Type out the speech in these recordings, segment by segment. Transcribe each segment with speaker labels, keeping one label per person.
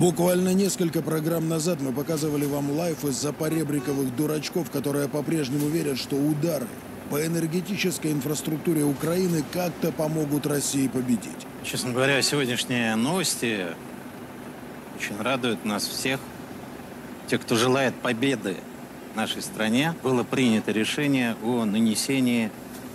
Speaker 1: Буквально несколько программ назад мы показывали вам лайф из запоребриковых дурачков, которые по-прежнему верят, что удары по энергетической инфраструктуре Украины как-то помогут России победить.
Speaker 2: Честно говоря, сегодняшние новости очень радуют нас всех. Те, кто желает победы нашей стране, было принято решение о нанесении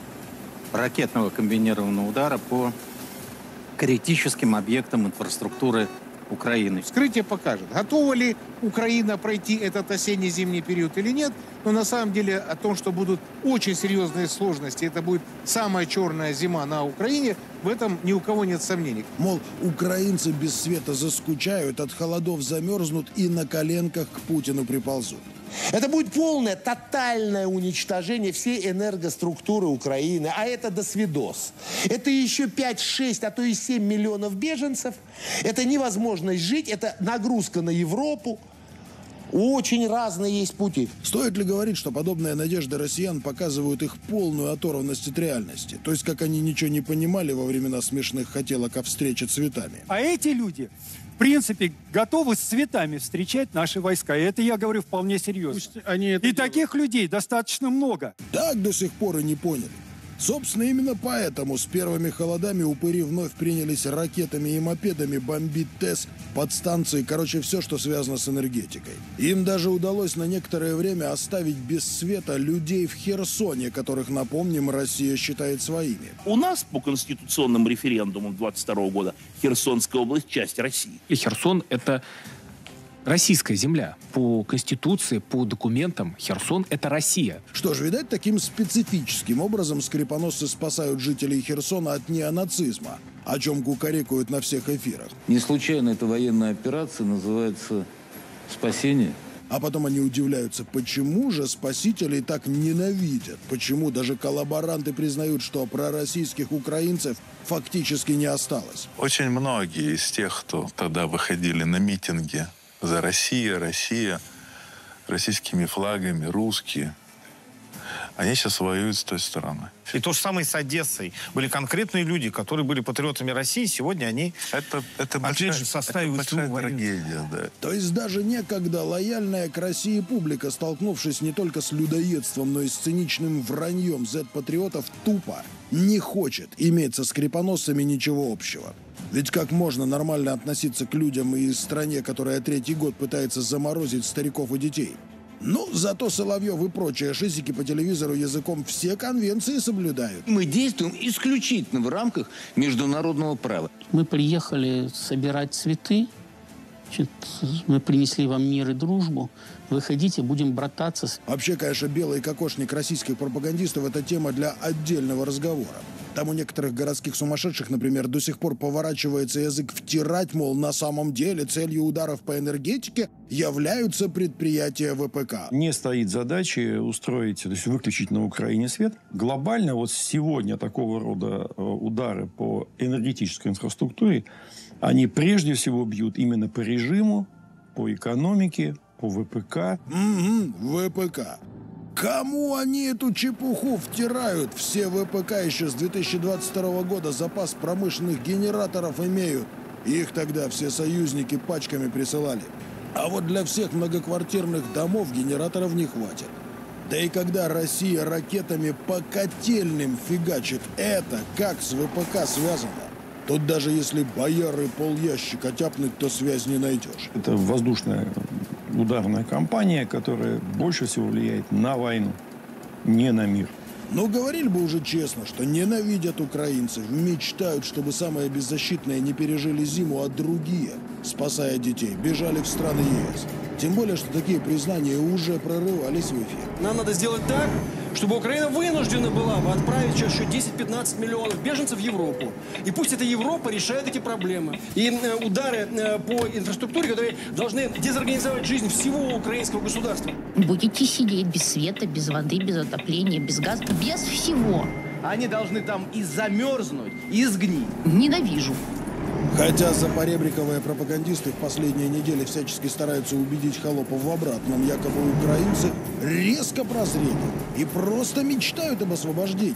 Speaker 2: ракетного комбинированного удара по критическим объектам инфраструктуры Украины.
Speaker 3: Вскрытие покажет, готова ли Украина пройти этот осенне-зимний период или нет. Но на самом деле о том, что будут очень серьезные сложности, это будет самая черная зима на Украине, в этом ни у кого нет сомнений.
Speaker 1: Мол, украинцы без света заскучают, от холодов замерзнут и на коленках к Путину приползут.
Speaker 4: Это будет полное, тотальное уничтожение всей энергоструктуры Украины. А это досвидос. Это еще 5, 6, а то и 7 миллионов беженцев. Это невозможность жить, это нагрузка на Европу. Очень разные есть пути.
Speaker 1: Стоит ли говорить, что подобные надежды россиян показывают их полную оторванность от реальности? То есть, как они ничего не понимали во времена смешных хотелок о встрече цветами.
Speaker 5: А эти люди, в принципе, готовы с цветами встречать наши войска. И это я говорю вполне серьезно. И таких людей достаточно много.
Speaker 1: Так до сих пор и не поняли. Собственно, именно поэтому с первыми холодами упыри вновь принялись ракетами и мопедами бомбить ТЭС, подстанции, короче, все, что связано с энергетикой. Им даже удалось на некоторое время оставить без света людей в Херсоне, которых, напомним, Россия считает своими.
Speaker 6: У нас по конституционным референдумам 22 года Херсонская область – часть России.
Speaker 7: И Херсон – это российская земля. По Конституции, по документам, Херсон – это Россия.
Speaker 1: Что ж, видать, таким специфическим образом скрипоносцы спасают жителей Херсона от неонацизма, о чем кукарекают на всех эфирах.
Speaker 8: Не случайно эта военная операция называется «Спасение».
Speaker 1: А потом они удивляются, почему же спасителей так ненавидят, почему даже коллаборанты признают, что пророссийских украинцев фактически не осталось.
Speaker 9: Очень многие из тех, кто тогда выходили на митинги за Россию, российскими флагами, русские, они сейчас воюют с той стороны.
Speaker 10: И то же самое с Одессой. Были конкретные люди, которые были патриотами России, сегодня они,
Speaker 9: это
Speaker 10: опять же, составили
Speaker 9: большая трагедия, да.
Speaker 1: То есть даже некогда лояльная к России публика, столкнувшись не только с людоедством, но и с циничным враньем Z-патриотов, тупо не хочет иметь со скрипоносцами ничего общего. Ведь как можно нормально относиться к людям и стране, которая третий год пытается заморозить стариков и детей? Ну, зато Соловьев и прочие шизики по телевизору языком все конвенции соблюдают.
Speaker 8: Мы действуем исключительно в рамках международного права.
Speaker 11: Мы приехали собирать цветы. Значит, мы принесли вам мир и дружбу. Выходите, будем брататься.
Speaker 1: Вообще, конечно, белый кокошник российских пропагандистов – это тема для отдельного разговора. Там у некоторых городских сумасшедших, например, до сих пор поворачивается язык втирать, мол, на самом деле целью ударов по энергетике являются предприятия ВПК.
Speaker 12: Не стоит задачи устроить, то есть выключить на Украине свет. Глобально вот сегодня такого рода удары по энергетической инфраструктуре, они прежде всего бьют именно по режиму, по экономике, по ВПК.
Speaker 1: ВПК. Кому они эту чепуху втирают? Все ВПК еще с 2022 года запас промышленных генераторов имеют. Их тогда все союзники пачками присылали. А вот для всех многоквартирных домов генераторов не хватит. Да и когда Россия ракетами по котельным фигачит, это как с ВПК связано? Тут даже если бояры полящика тяпнуть, то связь не найдешь.
Speaker 12: Это воздушная ударная кампания, которая больше всего влияет на войну, не на мир.
Speaker 1: Ну, говорили бы уже честно, что ненавидят украинцев, мечтают, чтобы самые беззащитные не пережили зиму, а другие, спасая детей, бежали в страны ЕС. Тем более, что такие признания уже прорывались в эфир.
Speaker 13: Нам надо сделать так, чтобы Украина вынуждена была бы отправить сейчас еще 10-15 миллионов беженцев в Европу. И пусть эта Европа решает эти проблемы. И удары по инфраструктуре, которые должны дезорганизовать жизнь всего украинского государства.
Speaker 14: Будете сидеть без света, без воды, без отопления, без газа, без всего.
Speaker 15: Они должны там и замерзнуть, и сгнить.
Speaker 14: Ненавижу.
Speaker 1: Хотя запоребриковые пропагандисты в последние недели всячески стараются убедить холопов в обратном, якобы украинцы резко прозрели и просто мечтают об освобождении.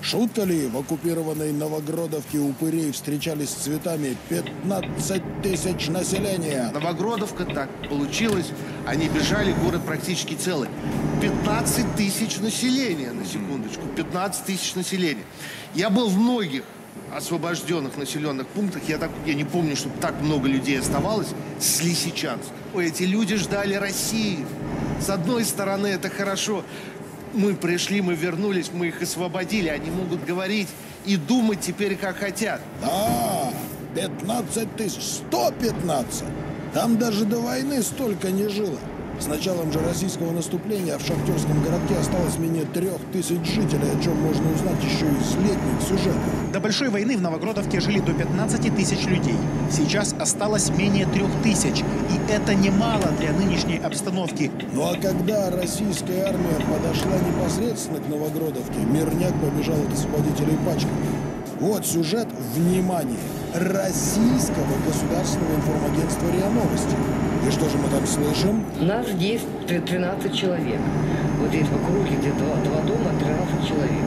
Speaker 1: Шутка ли, в оккупированной Новогродовке упырей встречались с цветами 15 тысяч населения.
Speaker 4: Новогродовка, так получилось, они бежали, город практически целый. 15 тысяч населения, на секундочку, 15 тысяч населения. Я был в многих освобожденных населенных пунктах, я не помню, чтобы так много людей оставалось с Лисичанска. Эти люди ждали России. С одной стороны, это хорошо. Мы пришли, мы вернулись, мы их освободили. Они могут говорить и думать теперь, как хотят.
Speaker 1: Да, 15 тысяч, 115. Там даже до войны столько не жило. С началом же российского наступления в шахтерском городке осталось менее 3000 жителей, о чем можно узнать еще из летних сюжетов.
Speaker 16: До большой войны в Новогродовке жили до 15 тысяч людей. Сейчас осталось менее 3000. И это немало для нынешней обстановки.
Speaker 1: Ну а когда российская армия подошла непосредственно к Новогродовке, мирняк побежал от освободителей пачками. Вот сюжет, внимание, российского государственного информагентства РИА Новости. И что же мы там слышим?
Speaker 17: Нас здесь 13 человек. Вот здесь в округе, где два дома, 13 человек.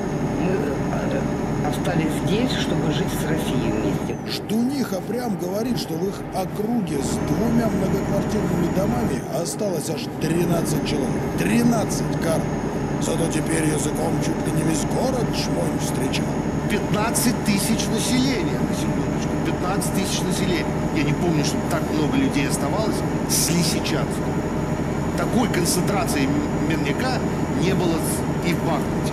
Speaker 17: Мы остались здесь, чтобы жить с Россией вместе.
Speaker 1: Ждуниха прям говорит, что в их округе с 2 многоквартирными домами осталось аж 13 человек. 13 карт. Зато теперь языком чуть ли не весь город чмонь встречал.
Speaker 4: 15 тысяч населения, на секундочку. 15 тысяч населения. Я не помню, чтобы так много людей оставалось с Лисичанска. Такой концентрации мирняка не было и в Бахмуте.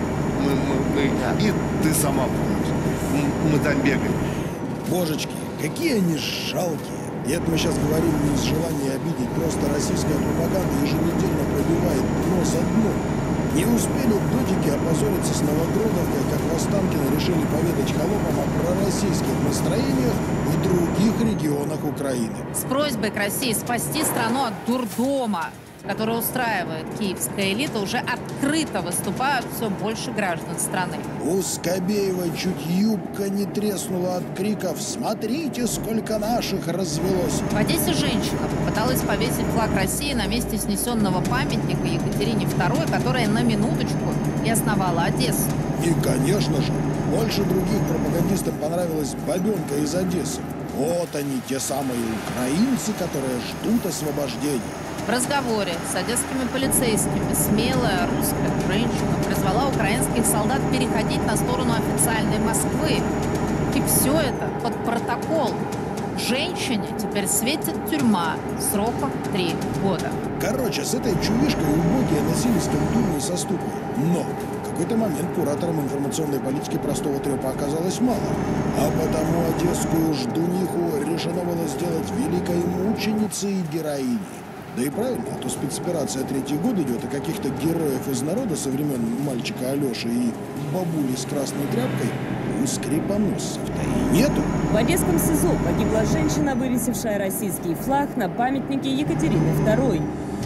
Speaker 4: И ты сама помнишь. Мы там бегали.
Speaker 1: Божечки, какие они жалкие. И это мы сейчас говорим не из желания обидеть. Просто российская пропаганда еженедельно пробивает дно за дном. Не успели дотики опозориться с Новогродовкой, как в Останкино решили поведать холопам о пророссийских настроениях в других регионах Украины.
Speaker 18: С просьбой к России спасти страну от дурдома, который устраивает киевская элита, уже открыто выступают все больше граждан страны.
Speaker 1: У Скобеевой чуть юбка не треснула от криков «Смотрите, сколько наших развелось!».
Speaker 18: В Одессе женщина попыталась повесить флаг России на месте снесенного памятника Екатерине II, которая на минуточку и основала Одессу.
Speaker 1: И, конечно же, больше других пропагандистам понравилась бабенка из Одессы. Вот они, те самые украинцы, которые ждут освобождения.
Speaker 18: В разговоре с одесскими полицейскими смелая русская женщина призвала украинских солдат переходить на сторону официальной Москвы. И все это под протокол. Женщине теперь светит тюрьма сроком 3 года.
Speaker 1: Короче, с этой чувишкой убогие носились как дурные со ступой. Но в какой-то момент кураторам информационной политики простого трепа оказалось мало. А потому одесскую ждуниху решено было сделать великой мученицей и героиней. Да и правильно, а то спецоперация 3-й год идет, и каких-то героев из народа со времен мальчика Алеши и бабули с красной тряпкой у скрипоносцев-то и нету.
Speaker 19: В Одесском СИЗО погибла женщина, вывесившая российский флаг на памятнике Екатерины II.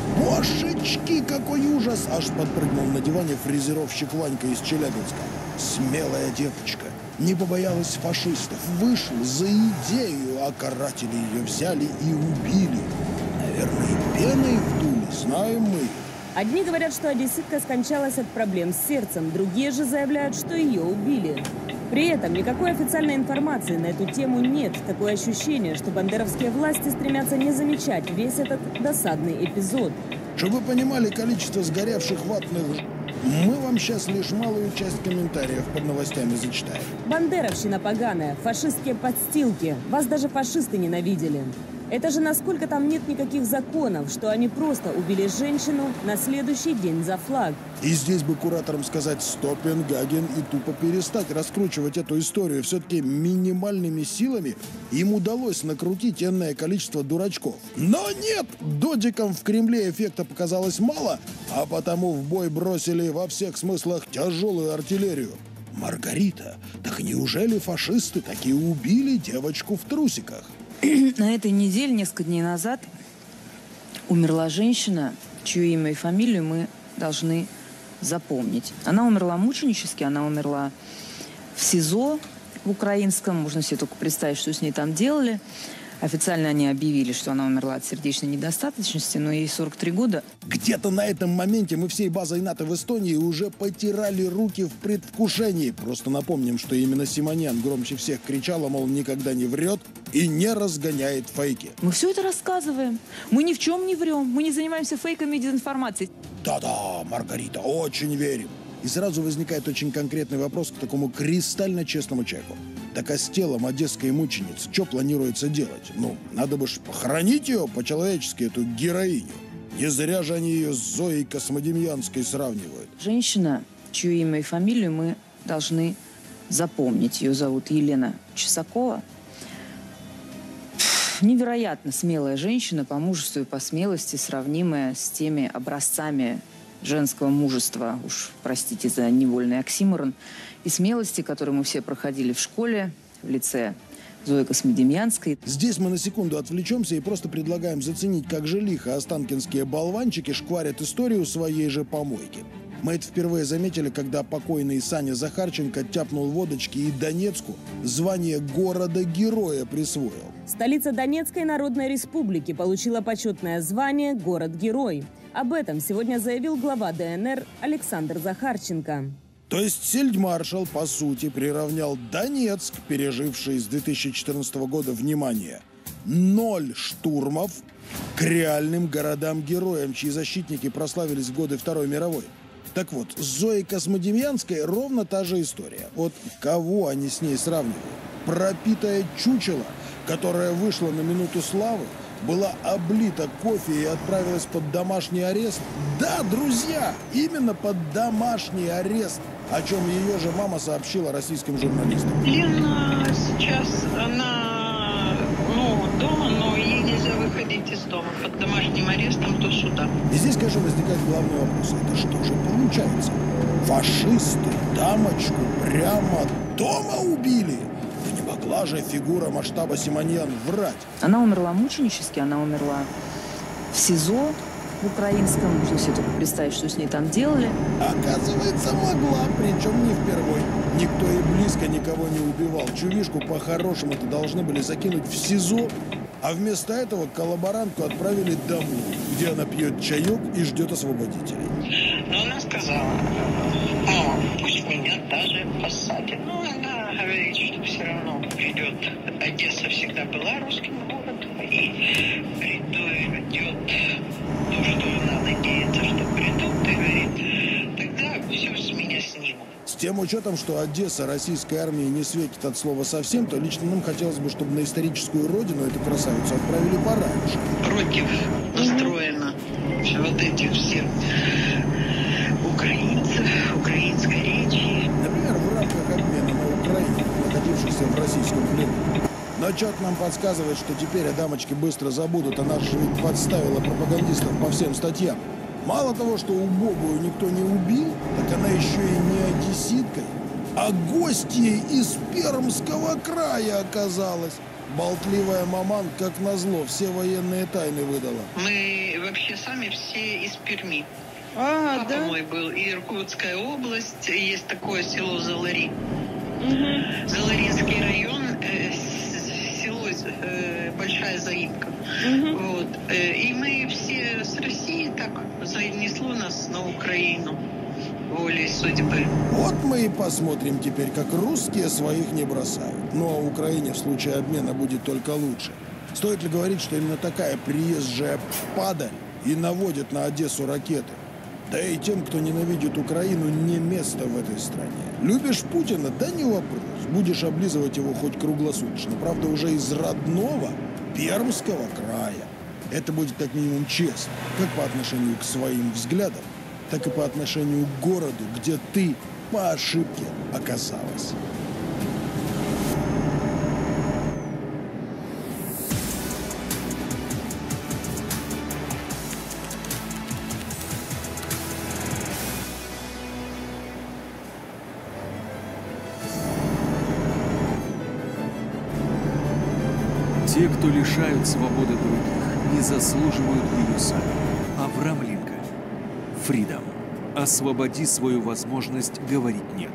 Speaker 1: Божечки, какой ужас! Аж подпрыгнул на диване фрезеровщик Ванька из Челябинска. Смелая девочка. Не побоялась фашистов. Вышла за идею, а каратели ее взяли и убили. Наверное, пеной вдули, знаем мы.
Speaker 19: Одни говорят, что одесситка скончалась от проблем с сердцем, другие же заявляют, что ее убили. При этом никакой официальной информации на эту тему нет. Такое ощущение, что бандеровские власти стремятся не замечать весь этот досадный эпизод.
Speaker 1: Чтобы вы понимали количество сгоревших ватных, мы вам сейчас лишь малую часть комментариев под новостями зачитаем.
Speaker 19: Бандеровщина поганая, фашистские подстилки. Вас даже фашисты ненавидели. Это же насколько там нет никаких законов, что они просто убили женщину на следующий день за флаг.
Speaker 1: И здесь бы кураторам сказать «Стопенгаген» и тупо перестать раскручивать эту историю. Все-таки минимальными силами им удалось накрутить энное количество дурачков. Но нет! Додикам в Кремле эффекта показалось мало, а потому в бой бросили во всех смыслах тяжелую артиллерию. Маргарита, так неужели фашисты таки убили девочку в трусиках?
Speaker 20: На этой неделе, несколько дней назад, умерла женщина, чье имя и фамилию мы должны запомнить. Она умерла мученически, она умерла в СИЗО в украинском. Можно себе только представить, что с ней там делали. Официально они объявили, что она умерла от сердечной недостаточности, но ей 43 года.
Speaker 1: Где-то на этом моменте мы всей базой НАТО в Эстонии уже потирали руки в предвкушении. Просто напомним, что именно Симонян громче всех кричала, мол, никогда не врет и не разгоняет фейки.
Speaker 20: Мы все это рассказываем. Мы ни в чем не врем. Мы не занимаемся фейками и дезинформацией.
Speaker 1: Да-да, Маргарита, очень верим. И сразу возникает очень конкретный вопрос к такому кристально честному человеку. Так а с телом одесской мученицы что планируется делать? Ну, надо бы ж похоронить ее по-человечески, эту героиню. Не зря же они ее с Зоей Космодемьянской сравнивают.
Speaker 20: Женщина, чье имя и фамилию мы должны запомнить. Ее зовут Елена Чесакова. Невероятно смелая женщина по мужеству и по смелости, сравнимая с теми образцами женского мужества, уж простите за невольный оксиморон, и смелости, которые мы все проходили в школе, в лице Зои Космодемьянской.
Speaker 1: Здесь мы на секунду отвлечемся и просто предлагаем заценить, как же лихо останкинские болванчики шкварят историю своей же помойки. Мы это впервые заметили, когда покойный Саня Захарченко тяпнул водочки и Донецку звание города-героя присвоил.
Speaker 19: Столица Донецкой Народной Республики получила почетное звание «Город-герой». Об этом сегодня заявил глава ДНР Александр Захарченко.
Speaker 1: То есть фельдмаршал, по сути, приравнял Донецк, переживший с 2014 года, внимание, 0 штурмов, к реальным городам-героям, чьи защитники прославились в годы Второй мировой. Так вот, с Зоей Космодемьянской ровно та же история. Вот кого они с ней сравнивают? Пропитое чучело, которое вышло на минуту славы, была облита кофе и отправилась под домашний арест? Да, друзья, именно под домашний арест, о чем ее же мама сообщила российским журналистам.
Speaker 21: Лена сейчас, она, дома, но ей нельзя выходить из дома. Под домашним арестом до суда.
Speaker 1: И здесь, конечно, возникает главный вопрос. Это что же получается? Фашисты дамочку прямо дома убили? Не могла же фигура масштаба Симонян врать.
Speaker 20: Она умерла мученически, она умерла в СИЗО в украинском. Можно себе только представить, что с ней там делали.
Speaker 1: Оказывается, могла, причем не впервой. Никто и близко никого не убивал. Чувишку по-хорошему-то должны были закинуть в СИЗО, а вместо этого коллаборантку отправили домой, где она пьет чаек и ждет освободителей.
Speaker 21: Но она сказала, пусть меня даже посадят. Но она говорит, что все равно придет. Одесса всегда была русским городом, и придет то, что она надеется, что придут, и говорит, тогда все с меня снимут.
Speaker 1: С тем учетом, что Одесса российской армии не светит от слова совсем, то лично нам хотелось бы, чтобы на историческую родину эту красавицу отправили пораньше.
Speaker 21: Против настроено вот этих всех украинцев, украинской речи.
Speaker 1: Например, в рамках обмена на Украину, находившихся в российском плену. Но что-то нам подсказывает, что теперь о дамочке быстро забудут. Она же ведь подставила пропагандистов по всем статьям. Мало того, что убогую никто не убил, так она еще и не одесситкой, а гостьей из Пермского края оказалась. Болтливая маман, как назло, все военные тайны выдала.
Speaker 21: Мы вообще сами все из Перми. Папа
Speaker 19: да?
Speaker 21: мой был, и Иркутская область, есть такое село Залари. Заларинский район, село Большая Заимка. Вот. И мы все с России так занесло нас на Украину волей судьбы.
Speaker 1: Вот мы и посмотрим теперь, как русские своих не бросают. Ну а Украине в случае обмена будет только лучше. Стоит ли говорить, что именно такая приезжая падаль и наводит на Одессу ракеты? Да и тем, кто ненавидит Украину, не место в этой стране. Любишь Путина? Да не вопрос. Будешь облизывать его хоть круглосуточно. Правда, уже из родного Пермского края. Это будет как минимум честно. Как по отношению к своим взглядам, так и по отношению к городу, где ты по ошибке оказалась.
Speaker 22: Те, кто лишают свободы других, не заслуживают ее сами. Авраам Линкольн. Freedom. Освободи свою возможность говорить «нет».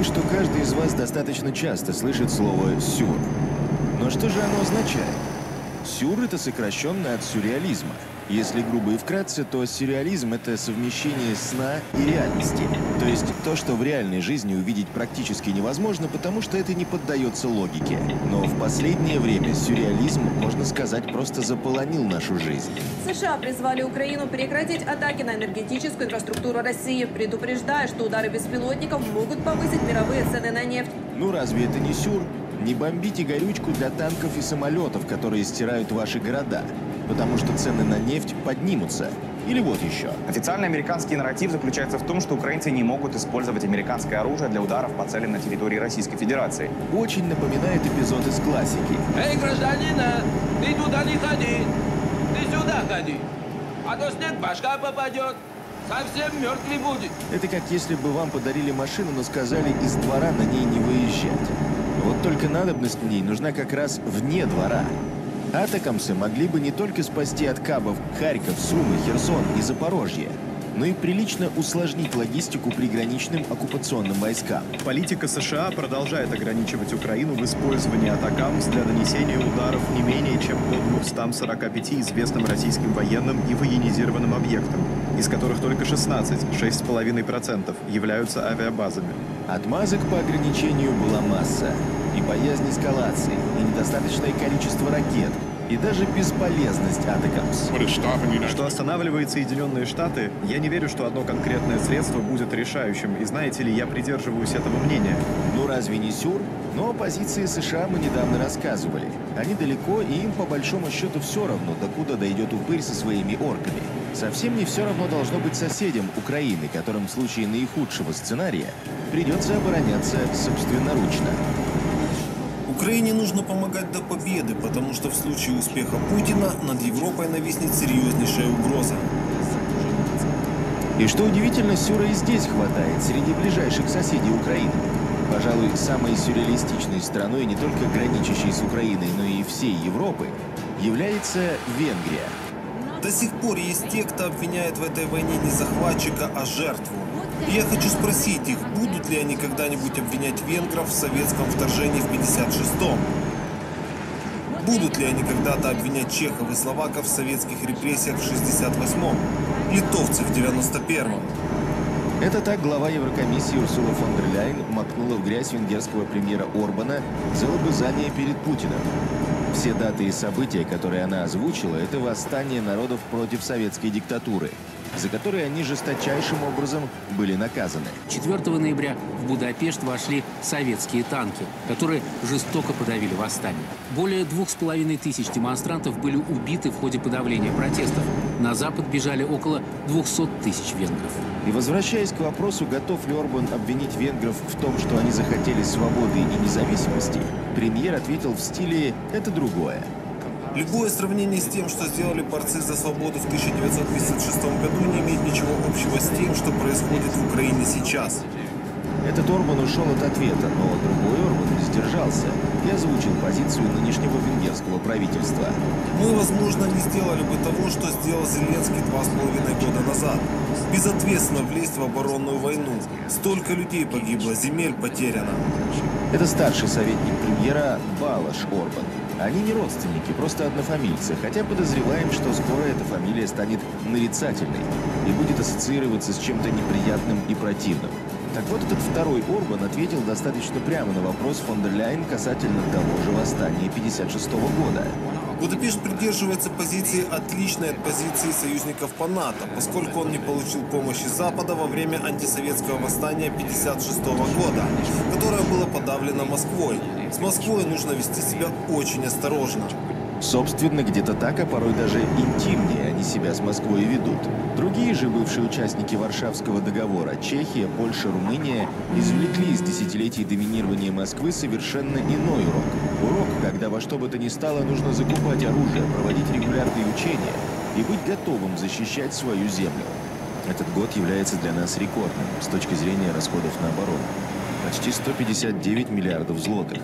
Speaker 2: что каждый из вас достаточно часто слышит слово «сюр». Но что же оно означает? Сюр — это сокращенное от сюрреализма. Если грубо и вкратце, то сюрреализм — это совмещение сна и реальности. То есть то, что в реальной жизни увидеть практически невозможно, потому что это не поддается логике. Но в последнее время сюрреализм, можно сказать, просто заполонил нашу жизнь.
Speaker 3: США призвали Украину прекратить атаки на энергетическую инфраструктуру России, предупреждая, что удары беспилотников могут повысить мировые цены на нефть.
Speaker 2: Ну разве это не сюр? Не бомбите горючку для танков и самолетов, которые стирают ваши города, потому что цены на нефть поднимутся. Или вот еще.
Speaker 23: Официальный американский нарратив заключается в том, что украинцы не могут использовать американское оружие для ударов по целям на территории Российской Федерации.
Speaker 2: Очень напоминает эпизод из классики.
Speaker 24: Эй, гражданина, ты туда не ходи, ты сюда ходи, а то снег башка попадет, совсем мертвый будет.
Speaker 2: Это как если бы вам подарили машину, но сказали из двора на ней не выезжать. Вот только надобность в ней нужна как раз вне двора. Атакамсы могли бы не только спасти от кабов Харьков, Сумы, Херсон и Запорожье, но и прилично усложнить логистику приграничным оккупационным войскам.
Speaker 25: Политика США продолжает ограничивать Украину в использовании атакамс для нанесения ударов не менее чем по 245 известным российским военным и военизированным объектам, из которых только 16, 6,5%, являются авиабазами.
Speaker 2: Отмазок по ограничению была масса. И боязнь эскалации, и недостаточное количество ракет, и даже бесполезность атакамс.
Speaker 25: Что останавливает Соединенные Штаты, я не верю, что одно конкретное средство будет решающим. И знаете ли, я придерживаюсь этого мнения.
Speaker 2: Ну разве не сюр? Но о позиции США мы недавно рассказывали. Они далеко, и им по большому счету все равно, докуда дойдет упырь со своими орками. Совсем не все равно должно быть соседям Украины, которым в случае наихудшего сценария придется обороняться собственноручно.
Speaker 26: Украине нужно помогать до победы, потому что в случае успеха Путина над Европой нависнет серьезнейшая угроза.
Speaker 2: И что удивительно, сюра и здесь хватает, среди ближайших соседей Украины. Пожалуй, самой сюрреалистичной страной, не только граничащей с Украиной, но и всей Европы, является Венгрия.
Speaker 26: До сих пор есть те, кто обвиняет в этой войне не захватчика, а жертву. И я хочу спросить их, будут ли они когда-нибудь обвинять венгров в советском вторжении в 1956-м? Будут ли они когда-то обвинять чехов и словаков в советских репрессиях в 1968-м? Литовцев в 1991-м?
Speaker 2: Это так глава Еврокомиссии Урсула фон дер Ляйен макнула в грязь венгерского премьера Орбана за лобызание перед Путиным. Все даты и события, которые она озвучила, это восстание народов против советской диктатуры, за которые они жесточайшим образом были наказаны.
Speaker 27: 4 ноября в Будапешт вошли советские танки, которые жестоко подавили восстание. Более 2500 демонстрантов были убиты в ходе подавления протестов. На запад бежали около 200 000 венгров.
Speaker 2: И возвращаясь к вопросу, готов ли Орбан обвинить венгров в том, что они захотели свободы и независимости, премьер ответил в стиле «это другое».
Speaker 26: Любое сравнение с тем, что сделали борцы за свободу в 1956 году, не имеет ничего общего с тем, что происходит в Украине сейчас.
Speaker 2: Этот Орбан ушел от ответа, но другой Орбан сдержался и озвучил позицию нынешнего венгерского правительства.
Speaker 26: Мы, возможно, не сделали бы того, что сделал Зеленский 2,5 года назад. Безответственно влезть в оборонную войну. Столько людей погибло, земель потеряно.
Speaker 2: Это старший советник премьера Балаш Орбан. Они не родственники, просто однофамильцы, хотя подозреваем, что скоро эта фамилия станет нарицательной и будет ассоциироваться с чем-то неприятным и противным. Так вот, этот второй Орбан ответил достаточно прямо на вопрос фон дер Ляйен касательно того же восстания 1956 года.
Speaker 26: Будапешт придерживается позиции, отличной от позиции союзников по НАТО, поскольку он не получил помощи Запада во время антисоветского восстания 1956 года, которое было подавлено Москвой. С Москвой нужно вести себя очень осторожно.
Speaker 2: Собственно, где-то так, а порой даже интимнее они себя с Москвой ведут. Другие же бывшие участники Варшавского договора, Чехия, Польша, Румыния, извлекли из десятилетий доминирования Москвы совершенно иной урок. Урок, когда во что бы то ни стало нужно закупать оружие, проводить регулярные учения и быть готовым защищать свою землю. Этот год является для нас рекордным с точки зрения расходов на оборону. Почти 159 миллиардов злотых,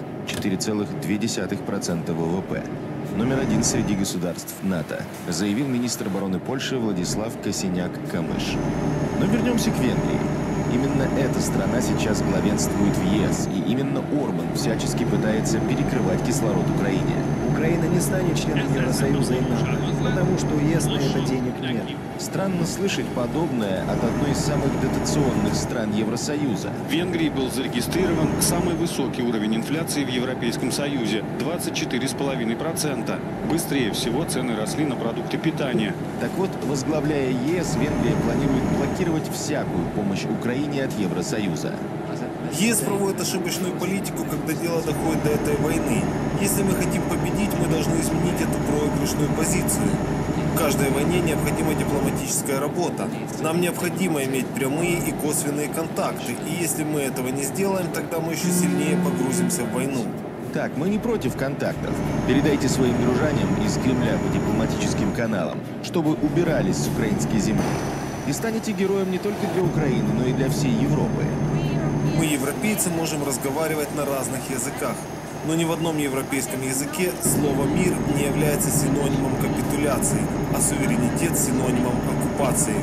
Speaker 2: 4,2% ВВП. Номер 1 среди государств НАТО, заявил министр обороны Польши Владислав Косиняк-Камыш. Но вернемся к Венгрии. Именно эта страна сейчас главенствует в ЕС, и именно Орбан всячески пытается перекрывать кислород Украине.
Speaker 5: Украина не станет членом Евросоюза и НАТО, потому что у ЕС на это денег нет.
Speaker 2: Странно слышать подобное от одной из самых дотационных стран Евросоюза.
Speaker 6: В Венгрии был зарегистрирован самый высокий уровень инфляции в Европейском Союзе – 24,5%. Быстрее всего цены росли на продукты питания.
Speaker 2: Так вот, возглавляя ЕС, Венгрия планирует блокировать всякую помощь Украине от Евросоюза.
Speaker 26: ЕС проводит ошибочную политику, когда дело доходит до этой войны. Если мы хотим победить, мы должны изменить эту проигрышную позицию. В каждой войне необходима дипломатическая работа. Нам необходимо иметь прямые и косвенные контакты. И если мы этого не сделаем, тогда мы еще сильнее погрузимся в войну.
Speaker 2: Так, мы не против контактов. Передайте своим дружанам из Кремля по дипломатическим каналам, чтобы убирались с украинской земли. И станете героем не только для Украины, но и для всей Европы.
Speaker 26: Мы, европейцы, можем разговаривать на разных языках. Но ни в одном европейском языке слово «мир» не является синонимом капитуляции, а суверенитет синонимом оккупации.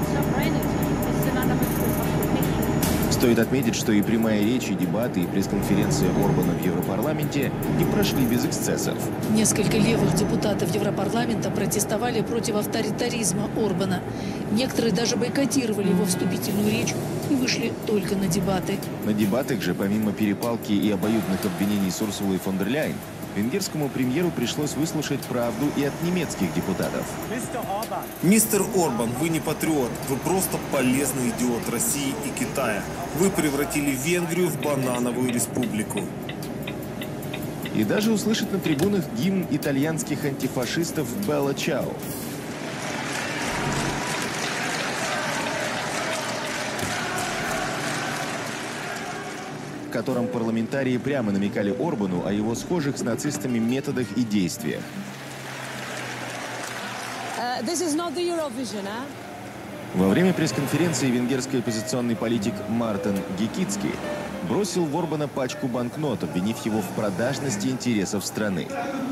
Speaker 2: Стоит отметить, что и прямая речь, и дебаты, и пресс-конференция Орбана в Европарламенте не прошли без эксцессов.
Speaker 7: Несколько левых депутатов Европарламента протестовали против авторитаризма Орбана. Некоторые даже бойкотировали его вступительную речь и вышли только на дебаты.
Speaker 2: На дебатах же, помимо перепалки и обоюдных обвинений с Урсулой фон дер Ляйен, венгерскому премьеру пришлось выслушать правду и от немецких депутатов.
Speaker 26: Мистер Орбан, вы не патриот, вы просто полезный идиот России и Китая. Вы превратили Венгрию в банановую республику.
Speaker 2: И даже услышать на трибунах гимн итальянских антифашистов «Белла Чао». В котором парламентарии прямо намекали Орбану о его схожих с нацистами методах и действиях. Во время пресс-конференции венгерский оппозиционный политик Мартин Гекицки бросил в Орбана пачку банкнот, обвинив его в продажности интересов страны.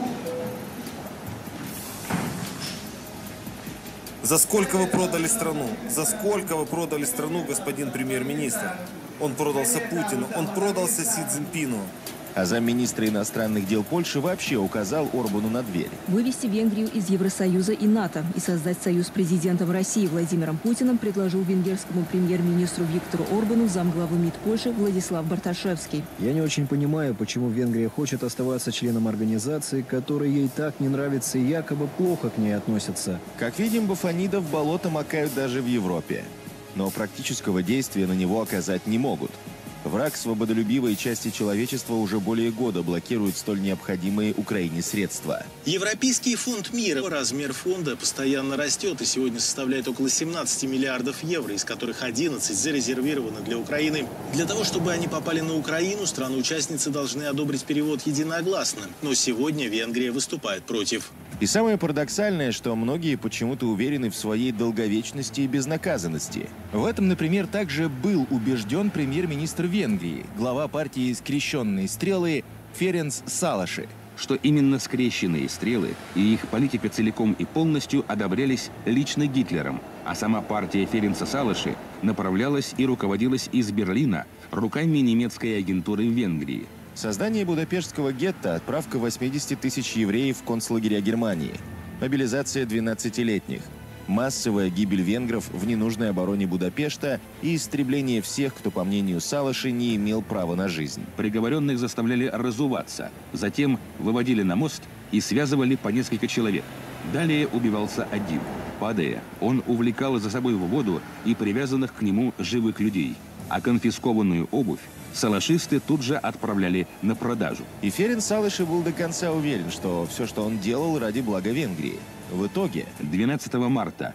Speaker 26: За сколько вы продали страну? За сколько вы продали страну, господин премьер-министр? Он продался Путину, он продался Си Цзиньпину.
Speaker 2: А замминистра иностранных дел Польши вообще указал Орбану на дверь.
Speaker 8: Вывести Венгрию из Евросоюза и НАТО и создать союз с президентом России Владимиром Путиным предложил венгерскому премьер-министру Виктору Орбану замглавы МИД Польши Владислав Барташевский.
Speaker 5: Я не очень понимаю, почему Венгрия хочет оставаться членом организации, которая ей так не нравится и якобы плохо к ней относятся.
Speaker 2: Как видим, бафонидов болото макают даже в Европе. Но практического действия на него оказать не могут. Враг свободолюбивой части человечества уже более года блокирует столь необходимые Украине средства.
Speaker 9: Европейский фонд мира. Размер фонда постоянно растет и сегодня составляет около 17 миллиардов евро, из которых 11 зарезервировано для Украины. Для того, чтобы они попали на Украину, страны-участницы должны одобрить перевод единогласно. Но сегодня Венгрия выступает против.
Speaker 2: И самое парадоксальное, что многие почему-то уверены в своей долговечности и безнаказанности. В этом, например, также был убежден премьер-министр Венгрии, глава партии «Скрещенные стрелы» Ференц Салаши.
Speaker 10: Что именно скрещенные стрелы и их политика целиком и полностью одобрялись лично Гитлером, а сама партия Ференца Салаши направлялась и руководилась из Берлина руками немецкой агентуры в Венгрии.
Speaker 2: Создание Будапештского гетто, отправка 80 тысяч евреев в концлагеря Германии, мобилизация 12-летних, массовая гибель венгров в ненужной обороне Будапешта и истребление всех, кто, по мнению Салаши, не имел права на жизнь.
Speaker 10: Приговоренных заставляли разуваться, затем выводили на мост и связывали по несколько человек. Далее убивался один. Падая, он увлекал за собой в воду и привязанных к нему живых людей, а конфискованную обувь салашисты тут же отправляли на продажу.
Speaker 2: И Ференц Салаши был до конца уверен, что все, что он делал, ради блага Венгрии. В итоге
Speaker 10: 12 марта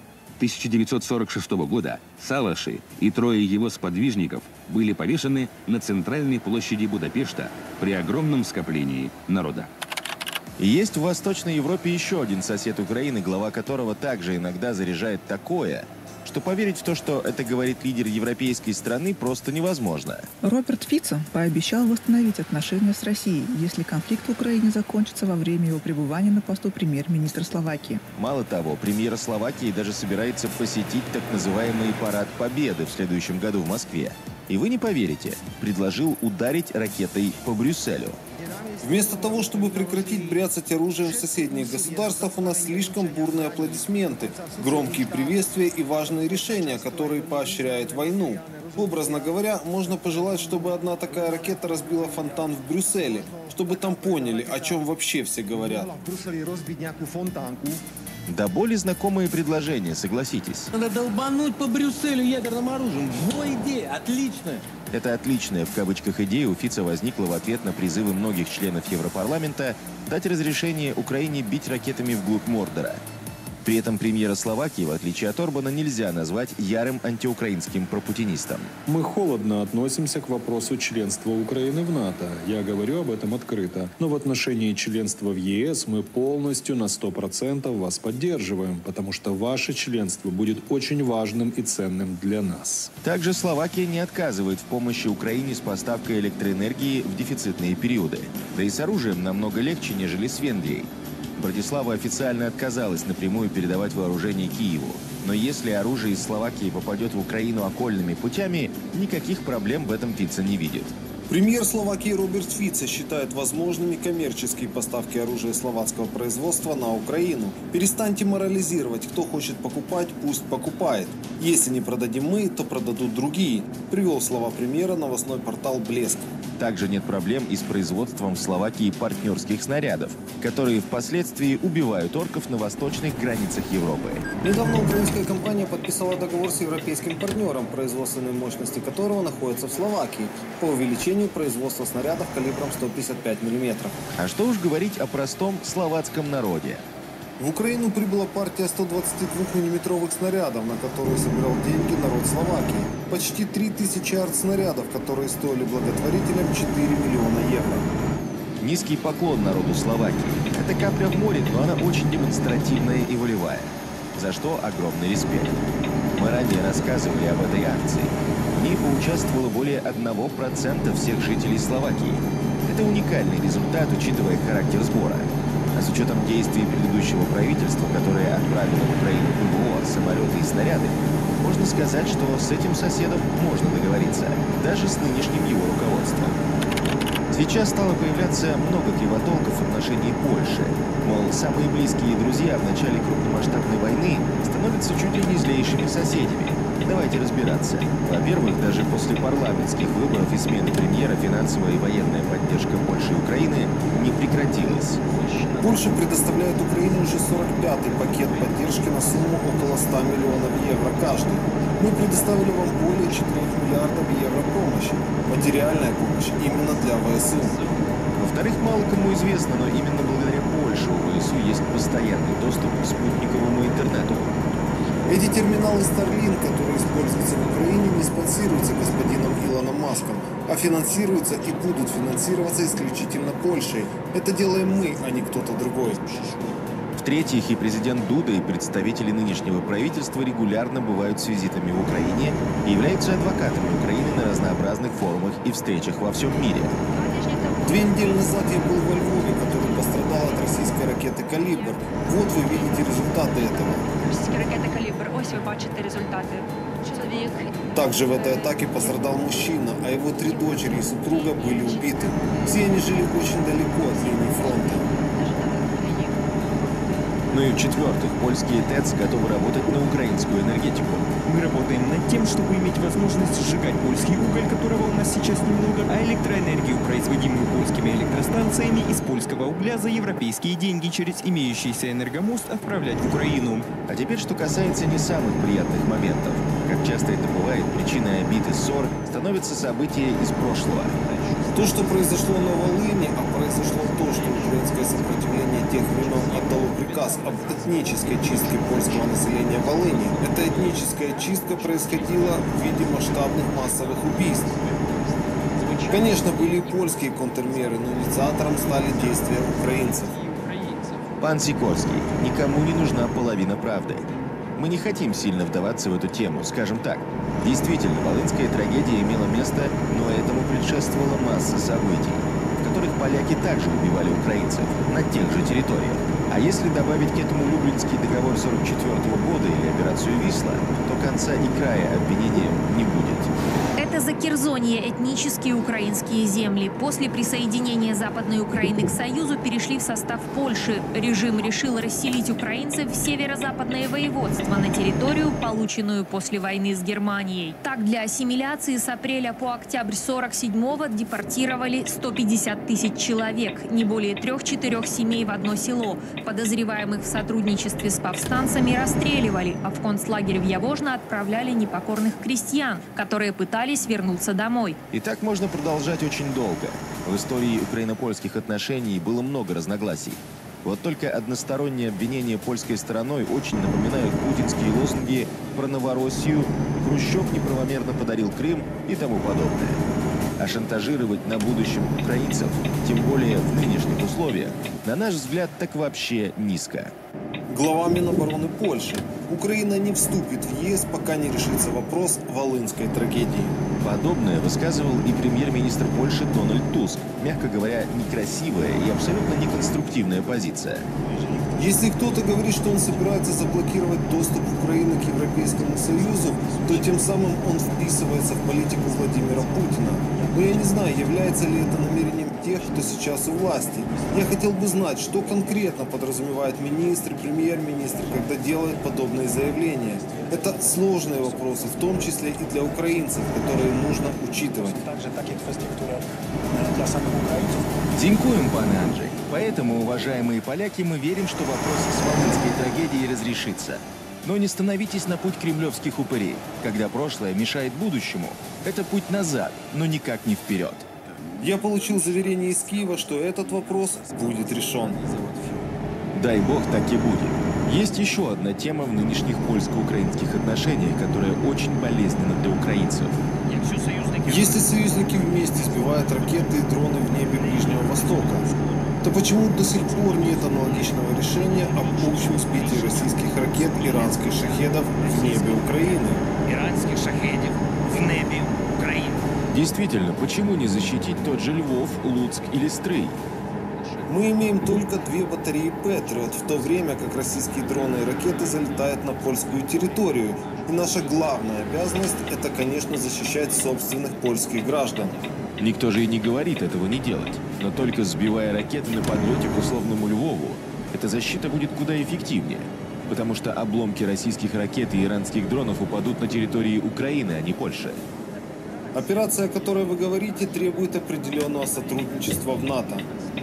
Speaker 10: 1946 года Салаши и трое его сподвижников были повешены на центральной площади Будапешта при огромном скоплении народа.
Speaker 2: И есть в Восточной Европе еще один сосед Украины, глава которого также иногда заряжает такое, что поверить в то, что это говорит лидер европейской страны, просто невозможно.
Speaker 11: Роберт Фицо пообещал восстановить отношения с Россией, если конфликт в Украине закончится во время его пребывания на посту премьер-министра Словакии.
Speaker 2: Мало того, премьер Словакии даже собирается посетить так называемый парад Победы в следующем году в Москве. И вы не поверите, предложил ударить ракетой по Брюсселю.
Speaker 26: Вместо того, чтобы прекратить бряцать оружием в соседних государствах, у нас слишком бурные аплодисменты, громкие приветствия и важные решения, которые поощряют войну. Образно говоря, можно пожелать, чтобы одна такая ракета разбила фонтан в Брюсселе, чтобы там поняли, о чем вообще все говорят.
Speaker 2: Да более знакомые предложения, согласитесь.
Speaker 24: Надо долбануть по Брюсселю ядерным оружием. Во, идея, отличная.
Speaker 2: Эта отличная в кавычках идея у Фица возникла в ответ на призывы многих членов Европарламента дать разрешение Украине бить ракетами вглубь Мордора. При этом премьера Словакии, в отличие от Орбана, нельзя назвать ярым антиукраинским пропутинистом.
Speaker 12: Мы холодно относимся к вопросу членства Украины в НАТО. Я говорю об этом открыто. Но в отношении членства в ЕС мы полностью на 100% вас поддерживаем, потому что ваше членство будет очень важным и ценным для нас.
Speaker 2: Также Словакия не отказывает в помощи Украине с поставкой электроэнергии в дефицитные периоды. Да и с оружием намного легче, нежели с Венгрией. Братислава официально отказалась напрямую передавать вооружение Киеву. Но если оружие из Словакии попадет в Украину окольными путями, никаких проблем в этом Фица не видит.
Speaker 26: Премьер Словакии Роберт Фицо считает возможными коммерческие поставки оружия словацкого производства на Украину. Перестаньте морализировать. Кто хочет покупать, пусть покупает. Если не продадим мы, то продадут другие. Привел слова премьера новостной портал «Блеск».
Speaker 2: Также нет проблем и с производством в Словакии партнерских снарядов, которые впоследствии убивают орков на восточных границах Европы.
Speaker 26: Недавно украинская компания подписала договор с европейским партнером, производственные мощности которого находятся в Словакии, по увеличению производства снарядов калибром 155 мм.
Speaker 2: А что уж говорить о простом словацком народе.
Speaker 26: В Украину прибыла партия 122-мм снарядов, на которые собирал деньги народ Словакии. Почти 3000 артснарядов, которые стоили благотворителям 4 миллиона евро.
Speaker 2: Низкий поклон народу Словакии. Это капля в море, но она очень демонстративная и волевая. За что огромный респект. Мы ранее рассказывали об этой акции. В ней поучаствовало более 1% всех жителей Словакии. Это уникальный результат, учитывая характер сбора. А с учетом действий предыдущего правительства, которое отправило в Украину ПВО, самолеты и снаряды, можно сказать, что с этим соседом можно договориться, даже с нынешним его руководством. Сейчас стало появляться много кривотолков в отношении Польши. Мол, самые близкие друзья в начале крупномасштабной войны становятся чуть ли не злейшими соседями. Давайте разбираться. Во-первых, даже после парламентских выборов и смены премьера финансовая и военная поддержка Польши и Украины не прекратилась.
Speaker 26: Польша предоставляет Украине уже 45-й пакет поддержки на сумму около 100 миллионов евро каждый. Мы предоставили вам более 4 миллиардов евро помощи. Материальная помощь именно для ВСУ.
Speaker 2: Во-вторых, мало кому известно, но именно благодаря Польше у ВСУ есть постоянный доступ к спутниковому интернету.
Speaker 26: Эти терминалы Starlink, которые используются в Украине, не спонсируются господином Илоном Маском, а финансируются и будут финансироваться исключительно Польшей. Это делаем мы, а не кто-то другой.
Speaker 2: В-третьих, и президент Дуда, и представители нынешнего правительства регулярно бывают с визитами в Украине и являются адвокатами Украины на разнообразных форумах и встречах во всем мире.
Speaker 26: 2 недели назад я был во Львове, который пострадал от российской ракеты «Калибр». Вот вы видите результаты этого.
Speaker 13: Российская ракета «Калибр». Ось вы бачите результаты. Человек.
Speaker 26: Также в этой атаке пострадал мужчина, а его 3 дочери и супруга были убиты. Все они жили очень далеко от линии фронта.
Speaker 2: Ну и в-четвертых, польские ТЭЦ готовы работать на украинскую энергетику.
Speaker 14: Мы работаем над тем, чтобы иметь возможность сжигать польский уголь, которого у нас сейчас немного, а электроэнергию, производимую польскими электростанциями, из польского угля за европейские деньги через имеющийся энергомост отправлять в Украину.
Speaker 2: А теперь, что касается не самых приятных моментов. Как часто это бывает, причиной обид и ссор становятся события из прошлого.
Speaker 26: То, что произошло на Волыни, а произошло то, что украинское сопротивление тех времен отдало приказ об этнической чистке польского населения Волыни. Эта этническая чистка происходила в виде масштабных массовых убийств. Конечно, были и польские контрмеры, но инициатором стали действия украинцев.
Speaker 2: Пан Сикорский, никому не нужна половина правды. мы не хотим сильно вдаваться в эту тему, скажем так. Действительно, волынская трагедия имела место, но этому предшествовала масса событий, в которых поляки также убивали украинцев на тех же территориях. А если добавить к этому Люблинский договор 1944 года или операцию «Висла», то конца и края обвинениям не будет.
Speaker 4: Это Закерзонье, этнические украинские земли. После присоединения Западной Украины к Союзу перешли в состав Польши. Режим решил расселить украинцев в северо-западное воеводство на территорию, полученную после войны с Германией. Так, для ассимиляции с апреля по октябрь 1947-го депортировали 150 тысяч человек, не более 3-4 семей в одно село. Подозреваемых в сотрудничестве с повстанцами расстреливали, а в концлагерь в Явожно отправляли непокорных крестьян, которые пытались вернуться домой.
Speaker 2: И так можно продолжать очень долго. В истории украино-польских отношений было много разногласий. Вот только односторонние обвинения польской стороной очень напоминают путинские лозунги про Новороссию, Хрущев неправомерно подарил Крым и тому подобное. А шантажировать на будущем украинцев, тем более в нынешних условиях, на наш взгляд, так вообще низко.
Speaker 26: Глава Минобороны Польши. Украина не вступит в ЕС, пока не решится вопрос волынской трагедии.
Speaker 2: Подобное высказывал и премьер-министр Польши Дональд Туск. Мягко говоря, некрасивая и абсолютно неконструктивная позиция.
Speaker 26: Если кто-то говорит, что он собирается заблокировать доступ Украины к Европейскому Союзу, то тем самым он вписывается в политику Владимира Путина. Но я не знаю, является ли это намерением тех, кто сейчас у власти. Я хотел бы знать, что конкретно подразумевает министр, премьер-министр, когда делает подобные заявления. Это сложные вопросы, в том числе и для украинцев, которые нужно учитывать.
Speaker 2: Дзинькуем, пан Анджей. Поэтому, уважаемые поляки, мы верим, что вопрос с волынской трагедией разрешится. Но не становитесь на путь кремлевских упырей. Когда прошлое мешает будущему, это путь назад, но никак не вперед.
Speaker 26: Я получил заверение из Киева, что этот вопрос будет решен.
Speaker 2: Дай бог, так и будет. Есть еще одна тема в нынешних польско-украинских отношениях, которая очень болезненна для украинцев.
Speaker 26: Если союзники вместе сбивают ракеты и дроны в небе Ближнего Востока, то почему до сих пор нет аналогичного решения об общем сбитии российских ракет иранских шахедов в небе Украины?
Speaker 15: Иранских шахедов в небе Украины.
Speaker 2: Действительно, почему не защитить тот же Львов, Луцк или Стрий?
Speaker 26: Мы имеем только 2 батареи «Патриот», в то время как российские дроны и ракеты залетают на польскую территорию. И наша главная обязанность – это, конечно, защищать собственных польских граждан.
Speaker 2: Никто же и не говорит этого не делать. Но только сбивая ракеты на подлете к условному Львову, эта защита будет куда эффективнее. Потому что обломки российских ракет и иранских дронов упадут на территории Украины, а не Польши.
Speaker 26: Операция, о которой вы говорите, требует определенного сотрудничества в НАТО.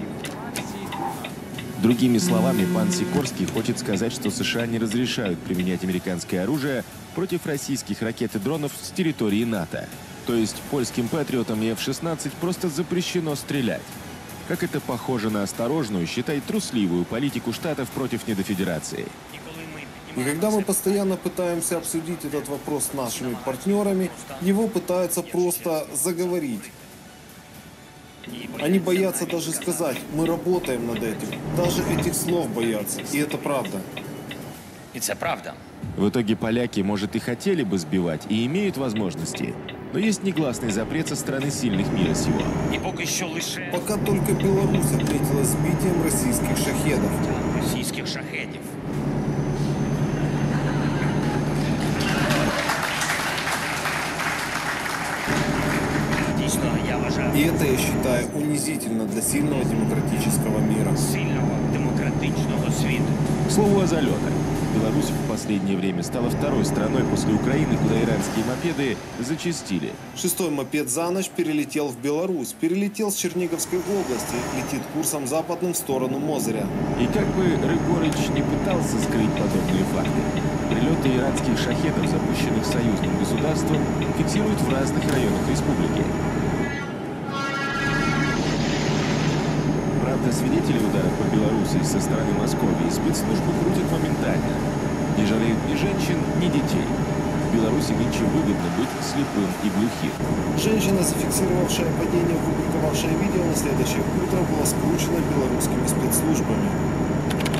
Speaker 2: Другими словами, пан Сикорский хочет сказать, что США не разрешают применять американское оружие против российских ракет и дронов с территории НАТО. То есть польским «Патриотам» и F-16 просто запрещено стрелять. Как это похоже на осторожную, считай, трусливую политику Штатов против недофедерации.
Speaker 26: И когда мы постоянно пытаемся обсудить этот вопрос с нашими партнерами, его пытаются просто заговорить. Они боятся даже сказать: мы работаем над этим. Даже этих слов боятся. И это правда.
Speaker 15: Это правда.
Speaker 2: В итоге поляки, может, и хотели бы сбивать, и имеют возможности. Но есть негласный запрет со стороны сильных мира сего.
Speaker 26: Пока только Беларусь отметила сбитием российских шахедов.
Speaker 15: Российских шахедов.
Speaker 26: И это, я считаю, унизительно для сильного демократического мира.
Speaker 15: Сильного демократичного света.
Speaker 2: К слову о залетах. Беларусь в последнее время стала второй страной после Украины, куда иранские мопеды зачастили.
Speaker 26: 6-й мопед за ночь перелетел в Беларусь. Перелетел с Черниговской области. Летит курсом западным в сторону Мозыря.
Speaker 2: И как бы Рыгорыч не пытался скрыть подобные факты, прилеты иранских шахедов, запущенных союзным государством, фиксируют в разных районах республики. Правда, свидетелей ударов по Беларуси со стороны Московии спецслужбы крутят моментально. Не жалеют ни женщин, ни детей. В Беларуси нынче выгодно быть слепым и глухим.
Speaker 26: Женщина, зафиксировавшая падение, выпубликовавшая видео на следующее утро, была скручена белорусскими спецслужбами.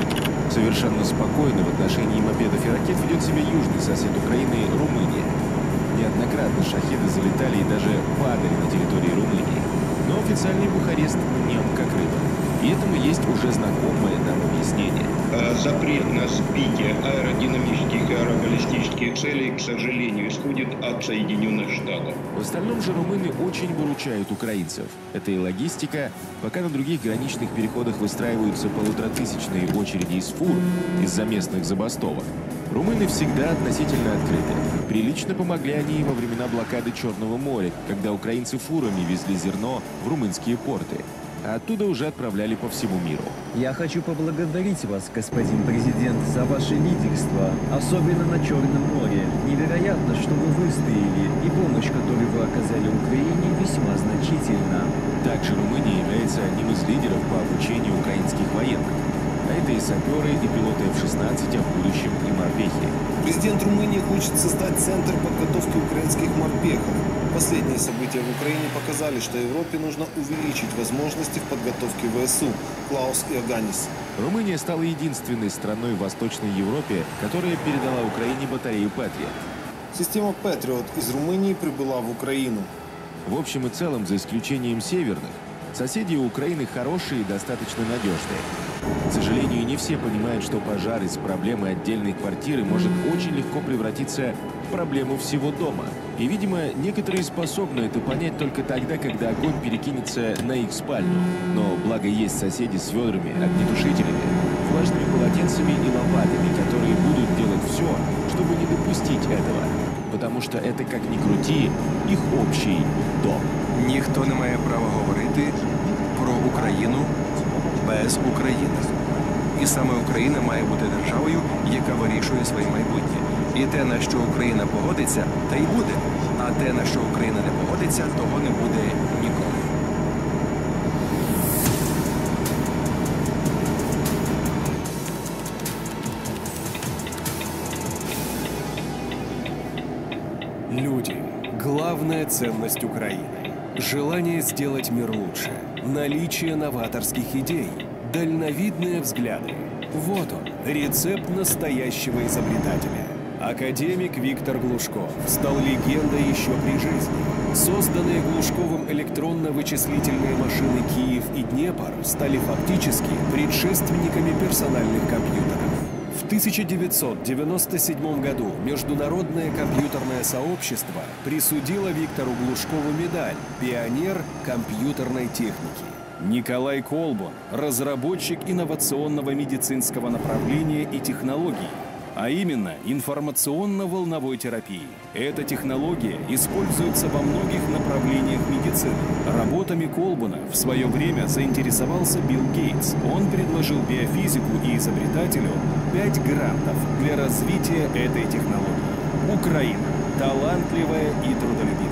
Speaker 2: Совершенно спокойно в отношении мопедов и ракет ведет себя южный сосед Украины – Румыния. Неоднократно шахеды залетали и даже падали на территории Румынии. Но официальный Бухарест нем как рыба. И этому есть уже знакомое нам объяснение.
Speaker 1: Запрет на сбитие аэродинамических и аэробаллистических целей, к сожалению, исходит от Соединенных Штатов.
Speaker 2: В остальном же румыны очень выручают украинцев. Это и логистика. Пока на других граничных переходах выстраиваются 1500-тысячные очереди из фур из-за местных забастовок, румыны всегда относительно открыты. Прилично помогли они и во времена блокады Черного моря, когда украинцы фурами везли зерно в румынские порты. А оттуда уже отправляли по всему миру.
Speaker 16: Я хочу поблагодарить вас, господин президент, за ваше лидерство, особенно на Черном море. Невероятно, что вы выстояли, и помощь, которую вы оказали Украине, весьма значительна.
Speaker 2: Также Румыния является одним из лидеров по обучению украинских военных. А это и саперы, и пилоты F-16, а в будущем и морпехи.
Speaker 26: Президент Румынии хочет создать центр подготовки украинских морпехов. Последние события в Украине показали, что Европе нужно увеличить возможности в подготовке ВСУ. Клаус Иоганнис.
Speaker 2: Румыния стала единственной страной в Восточной Европе, которая передала Украине батарею Патриот.
Speaker 26: Система Патриот из Румынии прибыла в Украину.
Speaker 2: В общем и целом, за исключением северных, соседи у Украины хорошие и достаточно надежные. К сожалению, не все понимают, что пожар из проблемы отдельной квартиры может очень легко превратиться в проблему всего дома. И, видимо, некоторые способны это понять только тогда, когда огонь перекинется на их спальню. Но благо есть соседи с ведрами, огнетушителями, влажными полотенцами и лопатами, которые будут делать все, чтобы не допустить этого. Потому что это, как ни крути, их общий дом.
Speaker 17: Ніхто не має права говорити про Україну без України. І саме Україна має бути державою, яка вирішує своє майбутнє. І те, на що Україна погодиться, та й буде. А те, на що Україна не погодиться, того не буде ніколи.
Speaker 18: Люди – главная ценность Украины. Желание сделать мир лучше, наличие новаторских идей, дальновидные взгляды. Вот он, рецепт настоящего изобретателя. Академик Виктор Глушков стал легендой еще при жизни. Созданные Глушковым электронно-вычислительные машины «Киев» и «Днепр» стали фактически предшественниками персональных компьютеров. В 1997 году Международное компьютерное сообщество присудило Виктору Глушкову медаль «Пионер компьютерной техники». Николай Колбун – разработчик инновационного медицинского направления и технологий, а именно информационно-волновой терапии. Эта технология используется во многих направлениях медицины. Работами Колбуна в свое время заинтересовался Билл Гейтс. Он предложил биофизику и изобретателю 5 грантов для развития этой технологии. Украина – талантливая и трудолюбивая.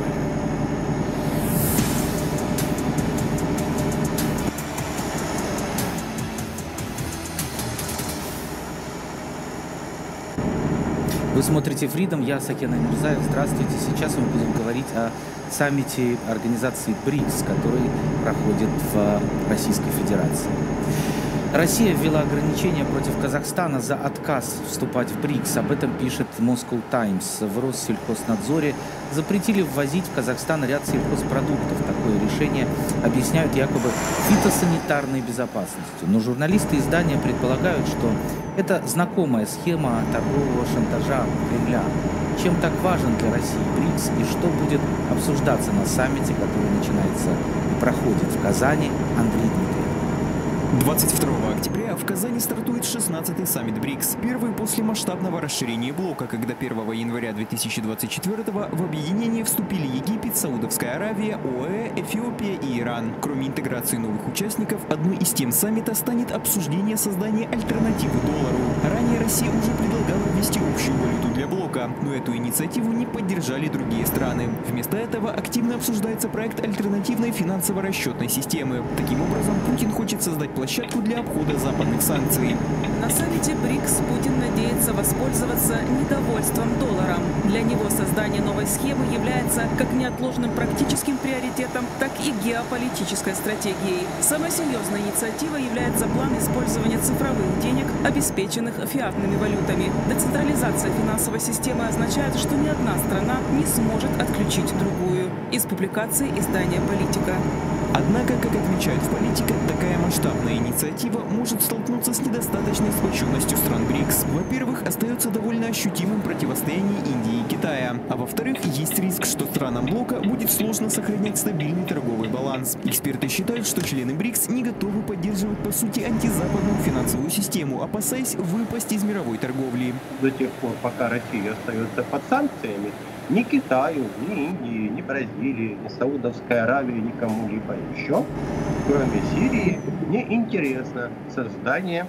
Speaker 19: Вы смотрите Freedom, я Сакен Амирзаев. Здравствуйте. Сейчас мы будем говорить о саммите организации БРИКС, который проходит в Российской Федерации. Россия ввела ограничения против Казахстана за отказ вступать в БРИКС. Об этом пишет Moscow Times. В Россельхознадзоре запретили ввозить в Казахстан ряд сельхозпродуктов. Такое решение объясняют якобы фитосанитарной безопасностью. Но журналисты издания предполагают, что это знакомая схема торгового шантажа Кремля. Чем так важен для России БРИКС и что будет обсуждаться на саммите, который начинается и проходит в Казани, Андрей Дмитриев.
Speaker 14: 22 октября в Казани стартует 16-й саммит БРИКС, первый после масштабного расширения блока, когда 1 января 2024-го в объединение вступили Египет, Саудовская Аравия, ОАЭ, Эфиопия и Иран. Кроме интеграции новых участников, одной из тем саммита станет обсуждение создания альтернативы доллару. Ранее Россия уже предлагала ввести общую валюту для блока, но эту инициативу не поддержали другие страны. Вместо этого активно обсуждается проект альтернативной финансово-расчетной системы. Таким образом, Путин хочет создать площадку для обхода западных санкций.
Speaker 20: На саммите БРИКС Путин надеется воспользоваться
Speaker 3: пользоваться недовольством долларом. Для него создание новой схемы является как неотложным практическим приоритетом, так и геополитической стратегией. Самой серьезной инициативой является план использования цифровых денег, обеспеченных фиатными валютами. Децентрализация финансовой системы означает, что ни одна страна не сможет отключить другую. Из публикации издания «Политика».
Speaker 14: Однако, как отмечают в «Политика», такая масштабная инициатива может столкнуться с недостаточной сплоченностью стран БРИКС. Во-первых, остается довольно ощутимым противостояние Индии и Китая. А во-вторых, есть риск, что странам блока будет сложно сохранять стабильный торговый баланс. Эксперты считают, что члены БРИКС не готовы поддерживать, по сути, антизападную финансовую систему, опасаясь выпасть из мировой торговли.
Speaker 20: До тех пор, пока Россия остается под санкциями, ни Китаю, ни Индии, ни Бразилии, ни Саудовской Аравии, ни кому-либо еще, кроме Сирии, не интересно создание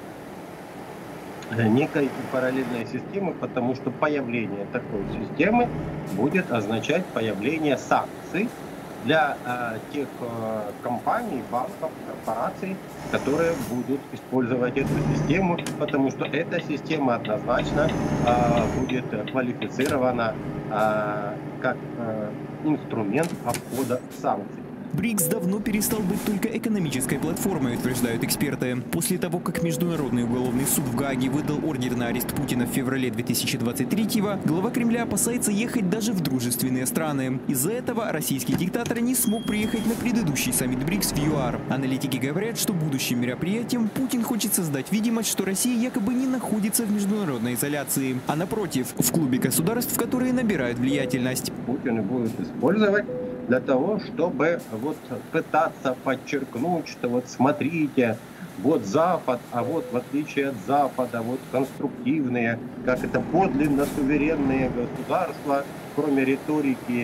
Speaker 20: некой параллельной системы, потому что появление такой системы будет означать появление санкций для тех компаний, банков, корпораций, которые будут использовать эту систему, потому что эта система однозначно будет квалифицирована как инструмент обхода санкций.
Speaker 14: БРИКС давно перестал быть только экономической платформой, утверждают эксперты. После того, как Международный уголовный суд в Гааге выдал ордер на арест Путина в феврале 2023-го, глава Кремля опасается ехать даже в дружественные страны. Из-за этого российский диктатор не смог приехать на предыдущий саммит БРИКС в ЮАР. Аналитики говорят, что будущим мероприятием Путин хочет создать видимость, что Россия якобы не находится в международной изоляции, а напротив, в клубе государств, которые набирают влиятельность.
Speaker 20: Путин будет использовать для того, чтобы пытаться подчеркнуть, что смотрите, Запад, а в отличие от Запада, конструктивные, как это подлинно суверенные государства, кроме риторики,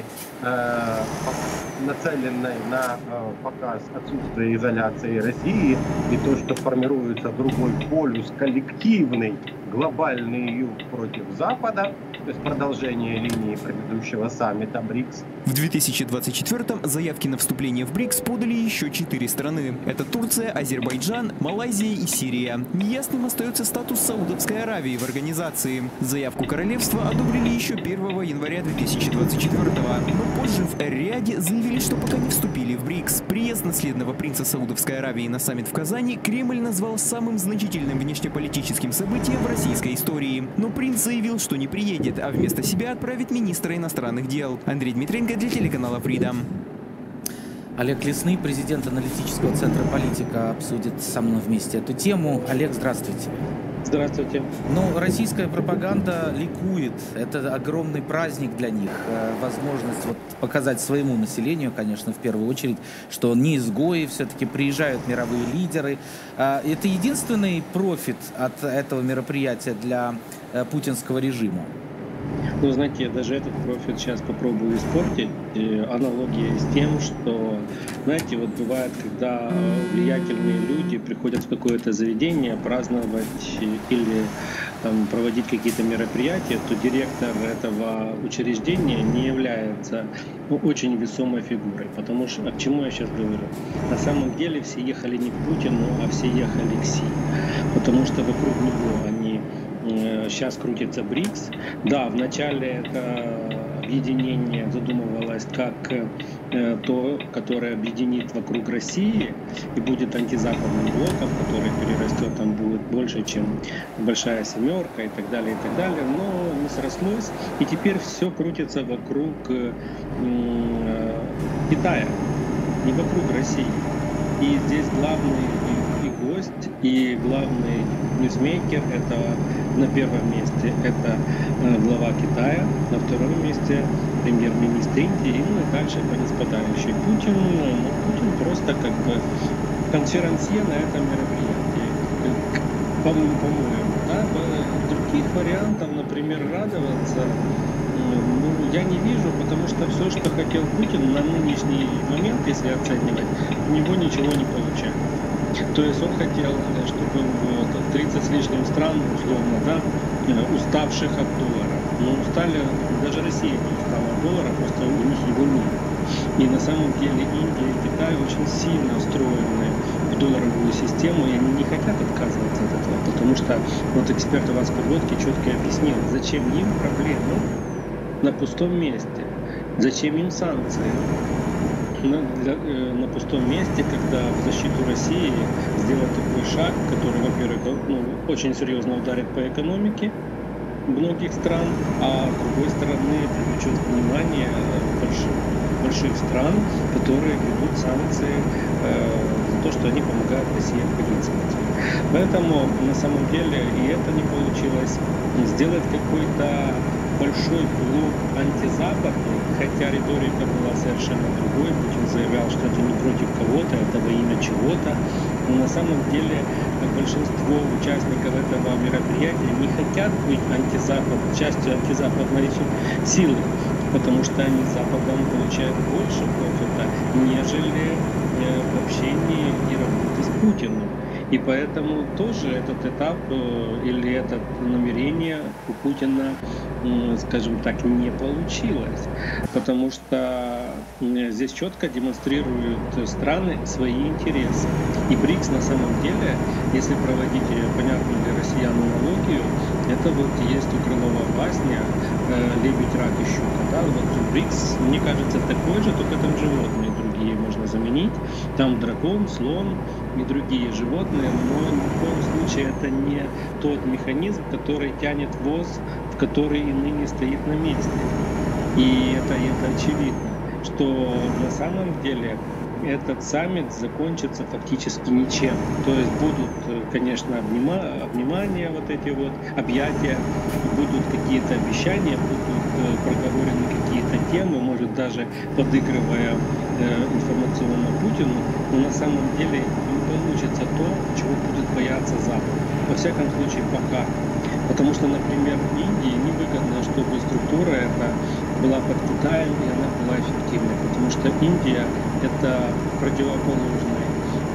Speaker 20: нацеленной на показ отсутствия изоляции России, и то, что формируется другой полюс, коллективный, глобальный юг против Запада, то есть продолжение линии предыдущего саммита БРИКС.
Speaker 14: В 2024-м заявки на вступление в БРИКС подали еще 4 страны. Это Турция, Азербайджан, Малайзия и Сирия. Неясным остается статус Саудовской Аравии в организации. Заявку королевства одобрили еще 1 января 2024-го. Но позже в Эр-Рияде заявили, что пока не вступили в БРИКС. Приезд наследного принца Саудовской Аравии на саммит в Казани Кремль назвал самым значительным внешнеполитическим событием в российской истории. Но принц заявил, что не приедет, а вместо себя отправит министра иностранных дел. Андрей Дмитренко для телеканала Freedom.
Speaker 19: Олег Лесный, президент аналитического центра «Политика», обсудит со мной вместе эту тему. Олег, здравствуйте.
Speaker 21: Здравствуйте.
Speaker 19: Ну, российская пропаганда ликует. Это огромный праздник для них. Возможность показать своему населению, конечно, в первую очередь, что не изгои, все-таки приезжают мировые лидеры. Это единственный профит от этого мероприятия для путинского режима?
Speaker 21: Ну, знаете, я даже этот профит сейчас попробую испортить. Аналогия с тем, что, знаете, бывает, когда влиятельные люди приходят в какое-то заведение праздновать или проводить какие-то мероприятия, то директор этого учреждения не является очень весомой фигурой. Потому что, к чему я сейчас говорю? На самом деле все ехали не к Путину, а все ехали к Си. Потому что вокруг него они сейчас крутится БРИКС. Да, вначале это объединение задумывалось как то, которое объединит вокруг России и будет антизападным блоком, который перерастет, там будет больше, чем большая семерка и так далее, но не срослось. И теперь все крутится вокруг Китая, не вокруг России. И здесь главный и гость, и главный ньюсмейкер — это на первом месте это глава Китая, на втором месте премьер-министр Индии, и дальше по неспадающей. Путин просто как бы конферансье на этом мероприятии, по-моему. Да? Других вариантов, например, радоваться, я не вижу, потому что все, что хотел Путин на нынешний момент, если оценивать, у него ничего не получается. То есть он хотел, чтобы 30 с лишним стран, условно, да, уставших от доллара. Но устали, даже Россия не устала от доллара, просто у них его нет. И на самом деле Индия и Китай очень сильно встроены в двухдолларовую систему, и они не хотят отказываться от этого, потому что вот эксперт Иван Сковородский четко объяснил, зачем им проблемы на пустом месте, зачем им санкции на пустом месте, когда в защиту России сделать такой шаг, который, во-первых, очень серьезно ударит по экономике многих стран, а с другой стороны привлечет внимание больших стран, которые ведут санкции за то, что они помогают России обходить санкции. Поэтому на самом деле и это не получилось. Сделать какой-то большой блок антизападный, хотя риторика была совершенно другой. Путин заявлял, что это не против кого-то, это во имя чего-то. Но на самом деле большинство участников этого мероприятия не хотят быть частью антизападной силы, потому что они с Западом получают больше профита, нежели в общении и работе с Путиным. И поэтому тоже этот этап или это намерение у Путина, скажем так, не получилось. Потому что здесь четко демонстрируют страны свои интересы. И БРИКС на самом деле, если проводить понятную для россиян аналогию, это вот есть у Крылова басня «Лебедь, рак и щука». Да? Вот БРИКС, мне кажется, такой же, только там животные другие можно заменить. Там дракон, слон и другие животные, но ни в коем случае это не тот механизм, который тянет ВОЗ, в который и ныне стоит на месте. И это очевидно, что на самом деле этот саммит закончится фактически ничем. То есть будут, конечно, внимание, вот эти вот объятия, будут какие-то обещания, будут проговорены какие-то темы, может даже подыгрывая информационно Путину, но на самом деле не получится то, чего будет бояться Запад. Во всяком случае, пока. Потому что, например, в Индии невыгодно, чтобы структура эта была под Китаем и она была эффективной, потому что Индия — это противоположная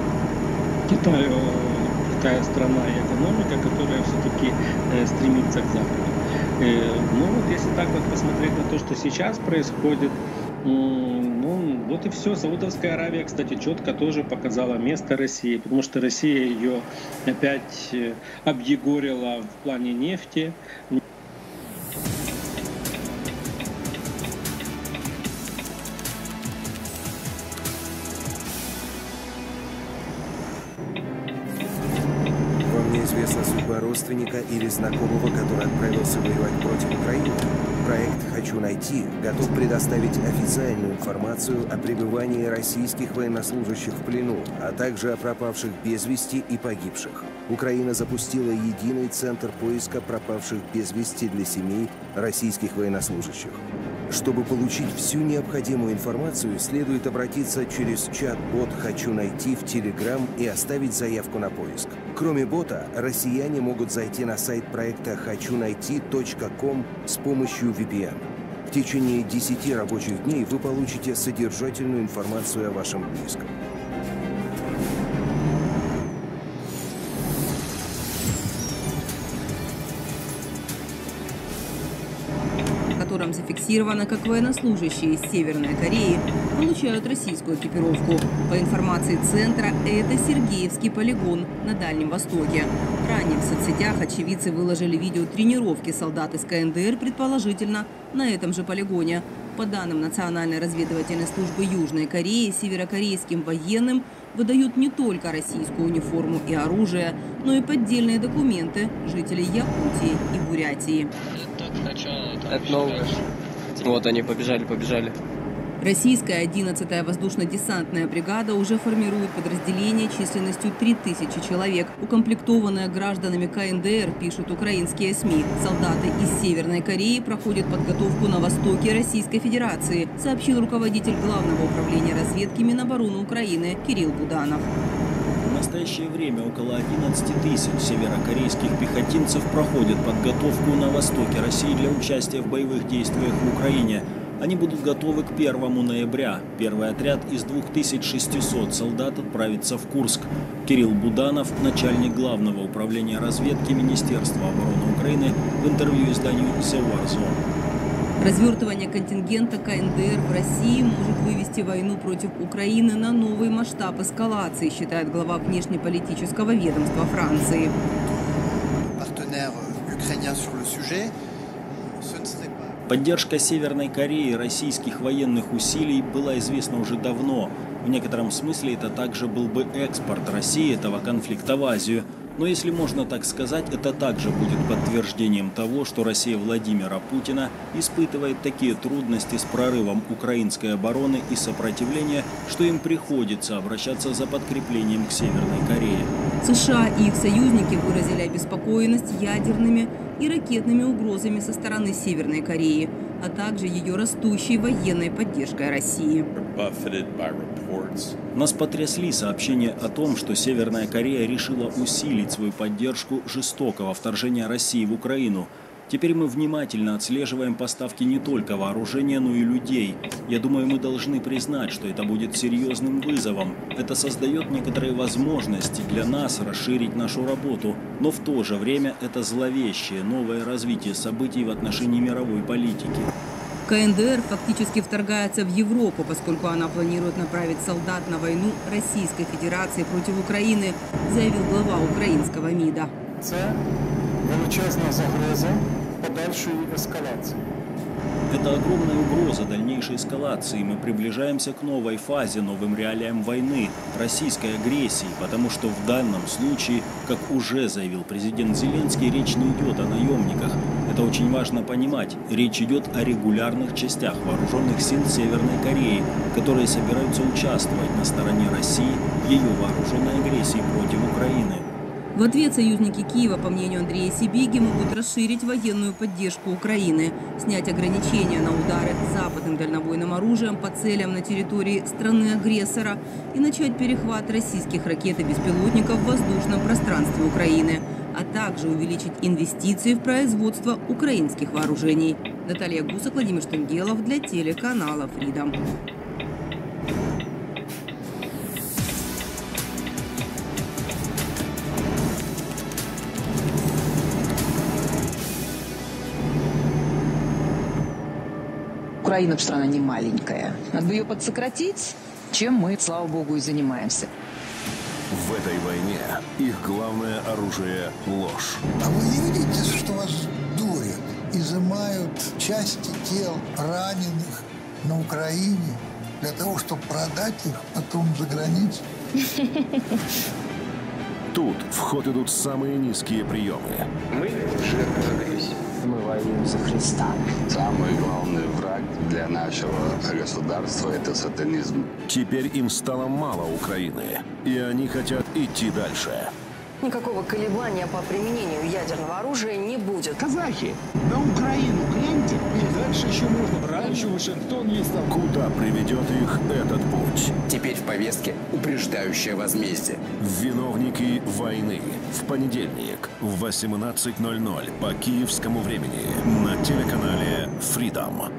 Speaker 21: Китаю такая страна и экономика, которая все-таки стремится к Западу. Ну вот если так вот посмотреть на то, что сейчас происходит, ну вот и все. Саудовская Аравия, кстати, четко тоже показала место России, потому что Россия ее опять объегорила в плане нефти.
Speaker 6: Известна судьба родственника или знакомого, который отправился воевать против Украины. Проект «Хочу найти» готов предоставить официальную информацию о пребывании российских военнослужащих в плену, а также о пропавших без вести и погибших. Украина запустила единый центр поиска пропавших без вести для семей российских военнослужащих. Чтобы получить всю необходимую информацию, следует обратиться через чат-бот «Хочу найти» в Telegram и оставить заявку на поиск. Кроме бота, россияне могут зайти на сайт проекта хочунайти.com с помощью VPN. В течение 10 рабочих дней вы получите содержательную информацию о вашем близком.
Speaker 7: В котором зафиксировано, как военнослужащие из Северной Кореи получают российскую экипировку. По информации центра, это Сергеевский полигон на Дальнем Востоке. Ранее в соцсетях очевидцы выложили видео тренировки солдат из КНДР, предположительно, на этом же полигоне. По данным Национальной разведывательной службы Южной Кореи, северокорейским военным выдают не только российскую униформу и оружие, но и поддельные документы жителей Якутии и Бурятии.
Speaker 8: Это новое. Вот они, побежали.
Speaker 7: Российская 11-я воздушно-десантная бригада уже формирует подразделение численностью 3000 человек, укомплектованное гражданами КНДР, пишут украинские СМИ. Солдаты из Северной Кореи проходят подготовку на востоке Российской Федерации, сообщил руководитель Главного управления разведки Минобороны Украины Кирилл Буданов.
Speaker 22: В настоящее время около 11 тысяч северокорейских пехотинцев проходят подготовку на востоке России для участия в боевых действиях в Украине. Они будут готовы к 1 ноября. Первый отряд из 2600 солдат отправится в Курск. Кирилл Буданов, начальник Главного управления разведки Министерства обороны Украины, в интервью изданию The War Zone.
Speaker 7: Развертывание контингента КНДР в России может вывести войну против Украины на новый масштаб эскалации, считает глава внешнеполитического ведомства Франции.
Speaker 22: Поддержка Северной Кореи российских военных усилий была известна уже давно. В некотором смысле это также был бы экспорт России этого конфликта в Азию. Но если можно так сказать, это также будет подтверждением того, что Россия Владимира Путина испытывает такие трудности с прорывом украинской обороны и сопротивления, что им приходится обращаться за подкреплением к Северной Корее.
Speaker 7: США и их союзники выразили обеспокоенность ядерными и ракетными угрозами со стороны Северной Кореи, а также ее растущей военной поддержкой России.
Speaker 22: Нас потрясли сообщения о том, что Северная Корея решила усилить свою поддержку жестокого вторжения России в Украину. Теперь мы внимательно отслеживаем поставки не только вооружения, но и людей. Я думаю, мы должны признать, что это будет серьезным вызовом. Это создает некоторые возможности для нас расширить нашу работу, но в то же время это зловещее новое развитие событий в отношении мировой политики.
Speaker 7: КНДР фактически вторгается в Европу, поскольку она планирует направить солдат на войну Российской Федерации против Украины, заявил глава украинского МИДа.
Speaker 5: Это величезна загроза подальшої эскалации.
Speaker 22: Это огромная угроза дальнейшей эскалации. Мы приближаемся к новой фазе, новым реалиям войны, российской агрессии, потому что в данном случае, как уже заявил президент Зеленский, речь не идет о наемниках. Это очень важно понимать. Речь идет о регулярных частях вооруженных сил Северной Кореи, которые собираются участвовать на стороне России в ее вооруженной агрессии против Украины.
Speaker 7: В ответ союзники Киева, по мнению Андрея Сибиги, могут расширить военную поддержку Украины, снять ограничения на удары западным дальнобойным оружием по целям на территории страны-агрессора и начать перехват российских ракет и беспилотников в воздушном пространстве Украины, а также увеличить инвестиции в производство украинских вооружений. Наталья Гусак, Владимир Штангелов для телеканала Freedom.
Speaker 9: Украина страна не маленькая. Надо бы ее подсократить, чем мы, слава богу, и занимаемся.
Speaker 10: В этой войне их главное оружие – ложь.
Speaker 11: А вы не видите, что вас дурят, изымают части тел раненых на Украине для того, чтобы продать их потом за границей?
Speaker 10: Тут в ход идут самые низкие приемы.
Speaker 23: Мы жертвы агрессии.
Speaker 9: Мы воюем за Христа.
Speaker 25: Самый главный враг для нашего государства – это сатанизм.
Speaker 10: Теперь им стало мало Украины, и они хотят идти дальше.
Speaker 9: Никакого колебания по применению ядерного оружия не будет.
Speaker 11: Казахи, на Украину гляньте.
Speaker 27: И дальше еще можно. Раньше Вашингтон есть там.
Speaker 10: Куда приведет их этот путь?
Speaker 25: Теперь в повестке упреждающее возмездие.
Speaker 10: Виновники войны. В понедельник в 18:00 по киевскому времени на телеканале Freedom.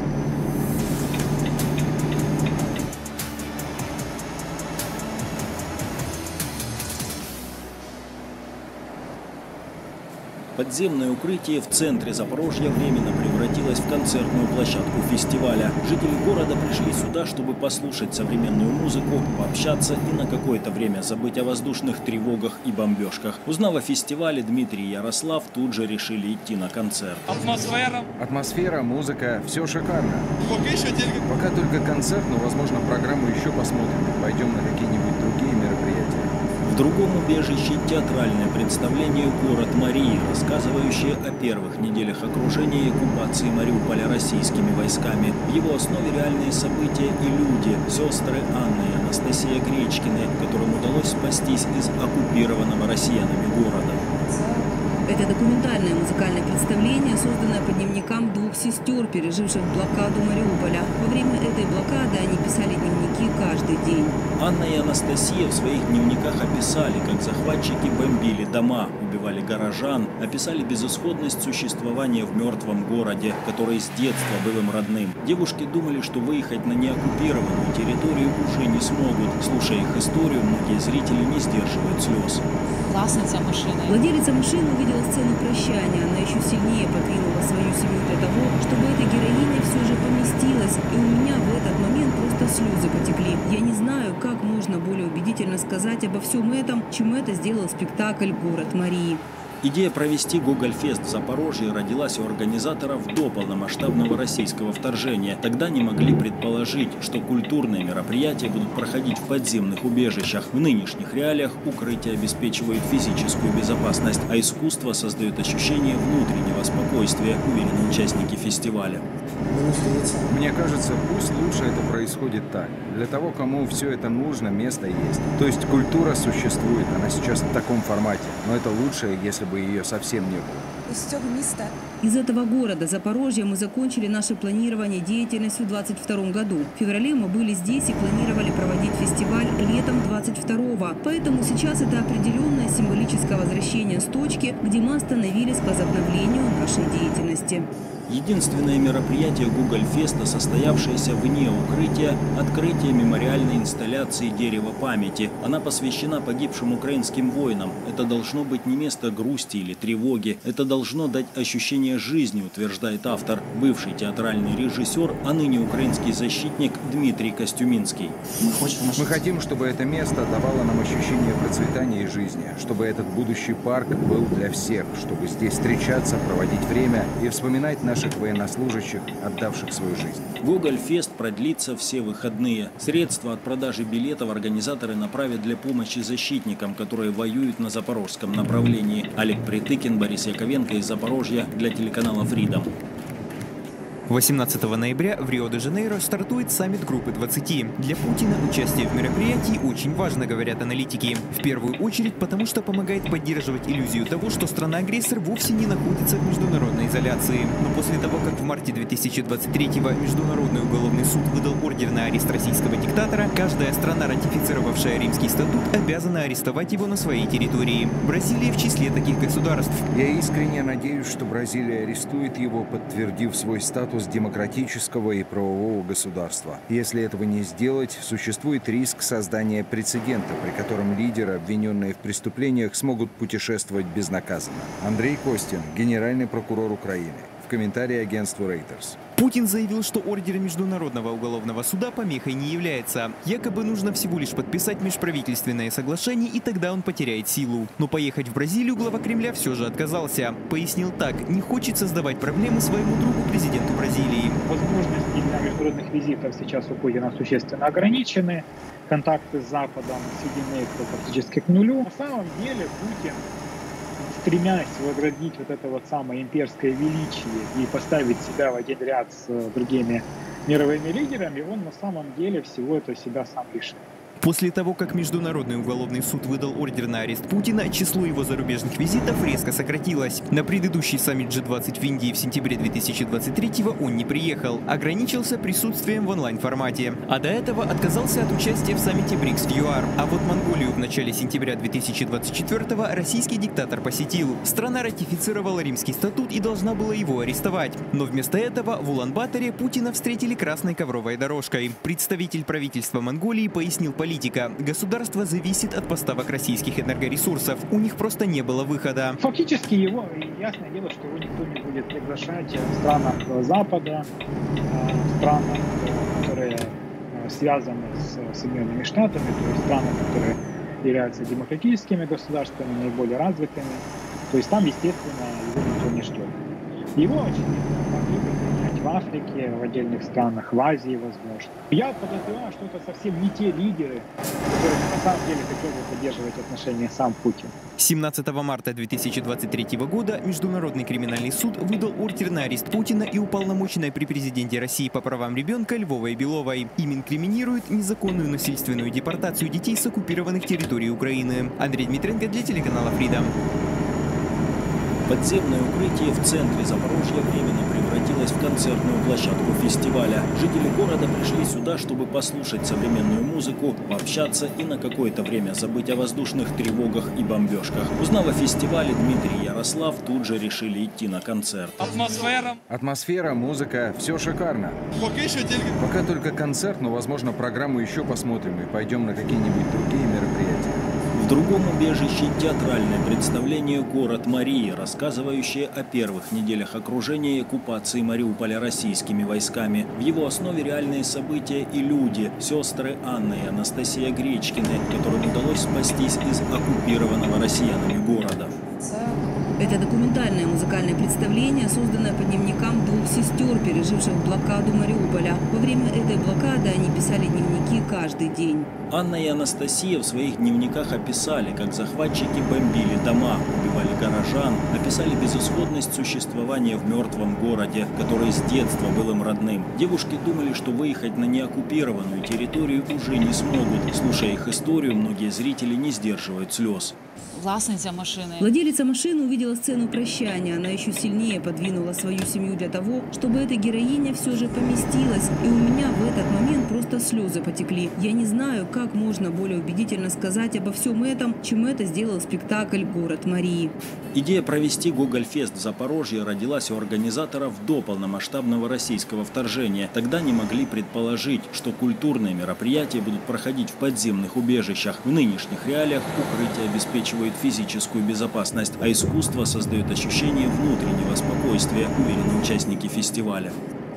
Speaker 22: Подземное укрытие в центре Запорожья временно превратилось в концертную площадку фестиваля. Жители города пришли сюда, чтобы послушать современную музыку, пообщаться и на какое-то время забыть о воздушных тревогах и бомбежках. Узнав о фестивале, Дмитрий и Ярослав тут же решили идти на концерт.
Speaker 28: Атмосфера, музыка, все шикарно. Пока только концерт, но, возможно, программу еще посмотрим и пойдем на какие-нибудь другие мероприятия.
Speaker 22: В другом убежище театральное представление «Город Марии», рассказывающее о первых неделях окружения и оккупации Мариуполя российскими войсками. В его основе реальные события и люди, сестры Анна и Анастасия Гречкины, которым удалось спастись из оккупированного россиянами города.
Speaker 7: Это документальное музыкальное представление, созданное по дневникам двух сестер, переживших блокаду Мариуполя. Во время этой блокады они писали дневники каждый день.
Speaker 22: Анна и Анастасия в своих дневниках описали, как захватчики бомбили дома, убивали горожан, описали безысходность существования в мертвом городе, который с детства был им родным. Девушки думали, что выехать на неоккупированную территорию уже не смогут. Слушая их историю, многие зрители не сдерживают слез.
Speaker 9: Властница машины.
Speaker 7: Владелица машины увидела сцену прощания. Она еще сильнее подвинула свою семью для того, чтобы этой героине спустилась, и у меня в этот момент просто слезы потекли. Я не знаю, как можно более убедительно сказать обо всем этом, чем это сделал спектакль «Город Марии».
Speaker 22: Идея провести Гоголь-фест в Запорожье родилась у организаторов до полномасштабного российского вторжения. Тогда не могли предположить, что культурные мероприятия будут проходить в подземных убежищах. В нынешних реалиях укрытие обеспечивает физическую безопасность, а искусство создает ощущение внутреннего спокойствия, уверены участники фестиваля.
Speaker 28: Мне кажется, пусть лучше это происходит так. Для того, кому все это нужно, место есть. То есть культура существует, она сейчас в таком формате. Но это лучше, если бы ее совсем не было.
Speaker 7: Из этого города, Запорожья, мы закончили наше планирование деятельности в 2022 году. В феврале мы были здесь и планировали проводить фестиваль летом 2022. Поэтому сейчас это определенное символическое возвращение с точки, где мы остановились к возобновлению нашей деятельности.
Speaker 22: Единственное мероприятие Гоголь-феста, состоявшееся вне укрытия, открытие мемориальной инсталляции «Дерево памяти». Она посвящена погибшим украинским воинам. Это должно быть не место грусти или тревоги. Это должно дать ощущение жизни, утверждает автор, бывший театральный режиссер, а ныне украинский защитник Дмитрий Костюминский.
Speaker 28: Мы хотим, чтобы это место давало нам ощущение процветания и жизни, чтобы этот будущий парк был для всех, чтобы здесь встречаться, проводить время и вспоминать наших военнослужащих, отдавших свою жизнь.
Speaker 22: Гоголь-фест продлится все выходные. Средства от продажи билетов организаторы направят для помощи защитникам, которые воюют на запорожском направлении. Олег Притыкин, Борис Яковенко из Запорожья для телеканала Freedom.
Speaker 14: 18 ноября в Рио-де-Жанейро стартует саммит Группы 20. Для Путина участие в мероприятии очень важно, говорят аналитики. В первую очередь потому, что помогает поддерживать иллюзию того, что страна-агрессор вовсе не находится в международной изоляции. Но после того, как в марте 2023-го Международный уголовный суд выдал ордер на арест российского диктатора, каждая страна, ратифицировавшая Римский статут, обязана арестовать его на своей территории. Бразилия в числе таких государств.
Speaker 28: Я искренне надеюсь, что Бразилия арестует его, подтвердив свой статус демократического и правового государства. Если этого не сделать, существует риск создания прецедента, при котором лидеры, обвиненные в преступлениях, смогут путешествовать безнаказанно. Андрей Костин, генеральный прокурор Украины. В комментарии агентству Reuters.
Speaker 14: Путин заявил, что ордер Международного уголовного суда помехой не является. Якобы нужно всего лишь подписать межправительственное соглашение, и тогда он потеряет силу. Но поехать в Бразилию глава Кремля все же отказался. Пояснил так: не хочет создавать проблемы своему другу, президенту Бразилии.
Speaker 1: Возможности для международных визитов сейчас у Путина существенно ограничены. Контакты с Западом сведены практически к нулю. На самом деле Путин, стремясь возродить вот это вот самое имперское величие и поставить себя в один ряд с другими мировыми лидерами, он на самом деле всего этого себя сам лишил.
Speaker 14: После того, как Международный уголовный суд выдал ордер на арест Путина, число его зарубежных визитов резко сократилось. На предыдущий саммит G20 в Индии в сентябре 2023-го он не приехал, ограничился присутствием в онлайн-формате. А до этого отказался от участия в саммите БРИКС в ЮАР. А вот Монголию в начале сентября 2024-го российский диктатор посетил. Страна ратифицировала Римский статут и должна была его арестовать. Но вместо этого в Улан-Баторе Путина встретили красной ковровой дорожкой. Представитель правительства Монголии пояснил политика: государство зависит от поставок российских энергоресурсов. У них просто не было выхода.
Speaker 1: Фактически его, ясное дело, что его никто не будет приглашать в странах Запада, в странах, которые связаны с Соединенными Штатами, то есть странах, которые являются демократическими государствами, наиболее развитыми. То есть там, естественно, его никто не ждет. Его, очевидно, могли бы принять в Африке, в отдельных странах, в Азии, возможно. Я подозреваю, что это совсем не те лидеры, которые на самом деле хотели бы поддерживать отношения сам Путин.
Speaker 14: 17 марта 2023 года Международный криминальный суд выдал ордер на арест Путина и уполномоченной при президенте России по правам ребенка Львовой Беловой. Им инкриминируют незаконную насильственную депортацию детей с оккупированных территорий Украины. Андрей Дмитренко для телеканала Freedom.
Speaker 22: Подземное укрытие в центре Запорожья временно превратилось в концертную площадку фестиваля. Жители города пришли сюда, чтобы послушать современную музыку, пообщаться и на какое-то время забыть о воздушных тревогах и бомбежках. Узнав о фестивале, Дмитрий и Ярослав тут же решили идти на концерт.
Speaker 28: Атмосфера, музыка, все шикарно. Пока только концерт, но, возможно, программу еще посмотрим и пойдем на какие-нибудь другие мероприятия.
Speaker 22: В В другом убежище театральное представление «Город Марии», рассказывающее о первых неделях окружения и оккупации Мариуполя российскими войсками. В его основе реальные события и люди, сестры Анна и Анастасия Гречкины, которым удалось спастись из оккупированного россиянами города.
Speaker 7: Это документальное музыкальное представление, созданное по дневникам двух сестер, переживших блокаду Мариуполя. Во время этой блокады они писали дневники каждый день.
Speaker 22: Анна и Анастасия в своих дневниках описали, как захватчики бомбили дома, убивали горожан, описали безысходность существования в мертвом городе, который с детства был им родным. Девушки думали, что выехать на неоккупированную территорию уже не смогут. Слушая их историю, многие зрители не сдерживают слез.
Speaker 7: Владелица машины увидела сцену прощания. Она еще сильнее подвинула свою семью для того, чтобы эта героиня все же поместилась. И у меня в этот момент просто слезы потекли. Я не знаю, как можно более убедительно сказать обо всем этом, чем это сделал спектакль «Город Марии».
Speaker 22: Идея провести Гоголь-фест в Запорожье родилась у организаторов до полномасштабного российского вторжения. Тогда не могли предположить, что культурные мероприятия будут проходить в подземных убежищах. В нынешних реалиях укрытие обеспечивает физическую безопасность, а искусство создает ощущение внутреннего спокойствия, уверены участники фестиваля.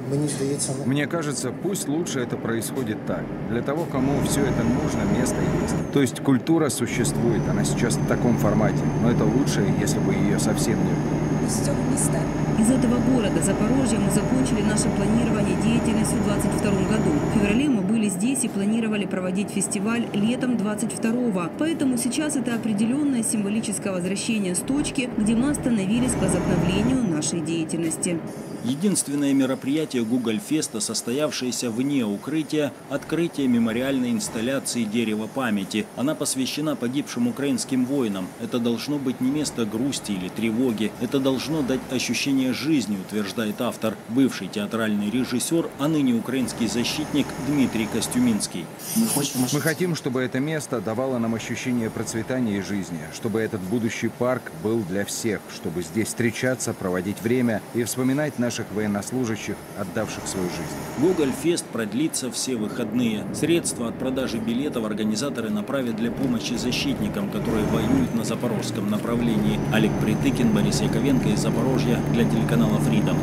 Speaker 28: Мне кажется, пусть лучше это происходит так. Для того, кому все это нужно, место есть. То есть культура существует, она сейчас в таком формате. Но это лучше, если бы ее совсем не было.
Speaker 7: Из этого города, Запорожья, мы закончили наше планирование деятельности в 2022 году. В феврале мы были здесь и планировали проводить фестиваль летом 2022. Поэтому сейчас это определенное символическое возвращение с точки, где мы остановились к возобновлению нашей деятельности.
Speaker 22: Единственное мероприятие Гоголь-феста, состоявшееся вне укрытия, открытие мемориальной инсталляции «Дерево памяти». Она посвящена погибшим украинским воинам. Это должно быть не место грусти или тревоги. Это должно дать ощущение жизни, утверждает автор, бывший театральный режиссер, а ныне украинский защитник Дмитрий Костюминский.
Speaker 28: Мы хотим, чтобы это место давало нам ощущение процветания и жизни, чтобы этот будущий парк был для всех, чтобы здесь встречаться, проводить время и вспоминать наших военнослужащих, отдавших свою жизнь.
Speaker 22: Гоголь-фест продлится все выходные. Средства от продажи билетов организаторы направят для помощи защитникам, которые воюют на запорожском направлении. Олег Притыкин, Борис Яковенко из Запорожья для телеканала Freedom.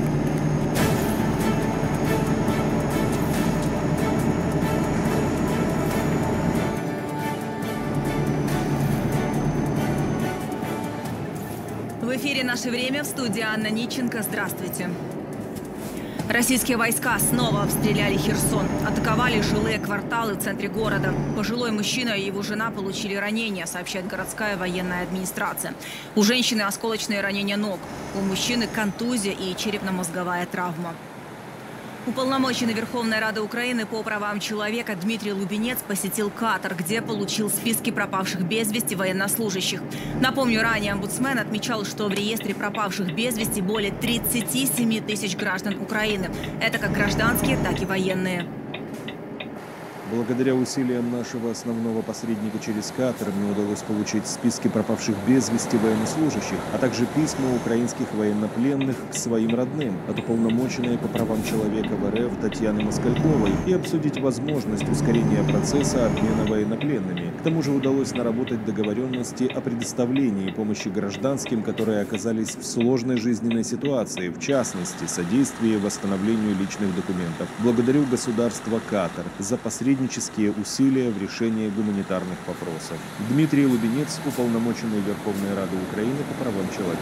Speaker 2: В эфире «Наше время», в студии Анна Ниченко. Здравствуйте. Российские войска снова обстреляли Херсон. Атаковали жилые кварталы в центре города. Пожилой мужчина и его жена получили ранения, сообщает городская военная администрация. У женщины осколочные ранения ног. У мужчины контузия и черепно-мозговая травма. Уполномоченный Верховной Рады Украины по правам человека Дмитрий Лубенец посетил Катар, где получил списки пропавших без вести военнослужащих. Напомню, ранее омбудсмен отмечал, что в реестре пропавших без вести более 37 тысяч граждан Украины. Это как гражданские, так и военные.
Speaker 4: Благодаря усилиям нашего основного посредника через Катар мне удалось получить списки пропавших без вести военнослужащих, а также письма украинских военнопленных к своим родным от уполномоченной по правам человека в РФ Татьяны Москальковой и обсудить возможность ускорения процесса обмена военнопленными. К тому же удалось наработать договоренности о предоставлении помощи гражданским, которые оказались в сложной жизненной ситуации, в частности, содействие восстановлению личных документов. Благодарю государство Катар за посреднические усилия в решении гуманитарных вопросов. Дмитрий Лубенец, уполномоченный Верховной Рады Украины по правам человека.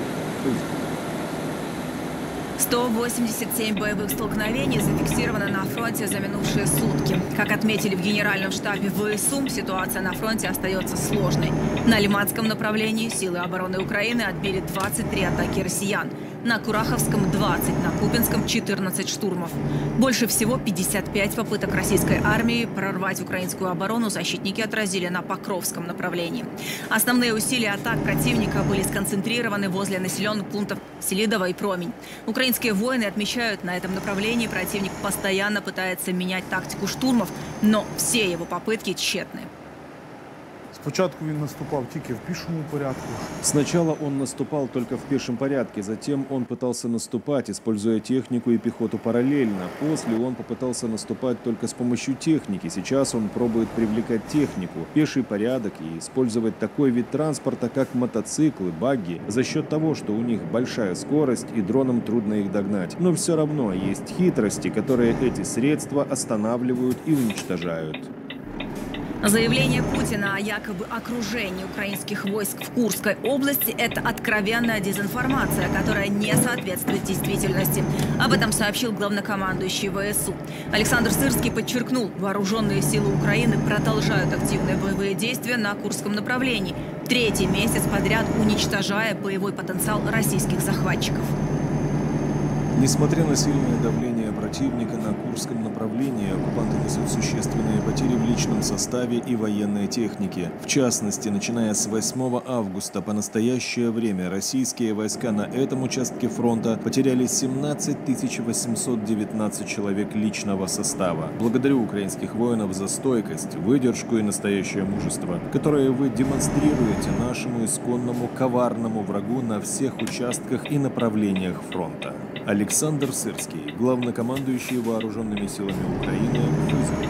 Speaker 2: 187 боевых столкновений зафиксировано на фронте за минувшие сутки. Как отметили в Генеральном штабе ВСУ, ситуация на фронте остается сложной. На Лиманском направлении силы обороны Украины отбили 23 атаки россиян. На Кураховском 20, на Купинском 14 штурмов. Больше всего 55 попыток российской армии прорвать украинскую оборону защитники отразили на Покровском направлении. Основные усилия атак противника были сконцентрированы возле населенных пунктов Селидово и Промень. Украинские воины отмечают, на этом направлении противник постоянно пытается менять тактику штурмов, но все его попытки тщетны.
Speaker 5: Спочатку він наступав тільки в пішому порядку.
Speaker 4: Сначала он наступал только в пешем порядке, затем он пытался наступать, используя технику и пехоту параллельно. После он попытался наступать только с помощью техники. Сейчас он пробует привлекать технику, пеший порядок и использовать такой вид транспорта, как мотоциклы, багги, за счет того, что у них большая скорость и дронам трудно их догнать. Но все равно есть хитрости, которые эти средства останавливают и уничтожают.
Speaker 2: Заявление Путина о якобы окружении украинских войск в Курской области – это откровенная дезинформация, которая не соответствует действительности. Об этом сообщил главнокомандующий ВСУ. Александр Сырский подчеркнул, вооруженные силы Украины продолжают активные боевые действия на Курском направлении, третий месяц подряд уничтожая боевой потенциал российских захватчиков.
Speaker 4: Несмотря на сильное давление противника на Курском направлении, оккупанты несут существенные потери в личном составе и военной технике. В частности, начиная с 8 августа по настоящее время российские войска на этом участке фронта потеряли 17 819 человек личного состава. Благодарю украинских воинов за стойкость, выдержку и настоящее мужество, которое вы демонстрируете нашему исконному коварному врагу на всех участках и направлениях фронта. Александр Сырский, главнокомандующий вооруженными силами Украины, в Фейсбуке.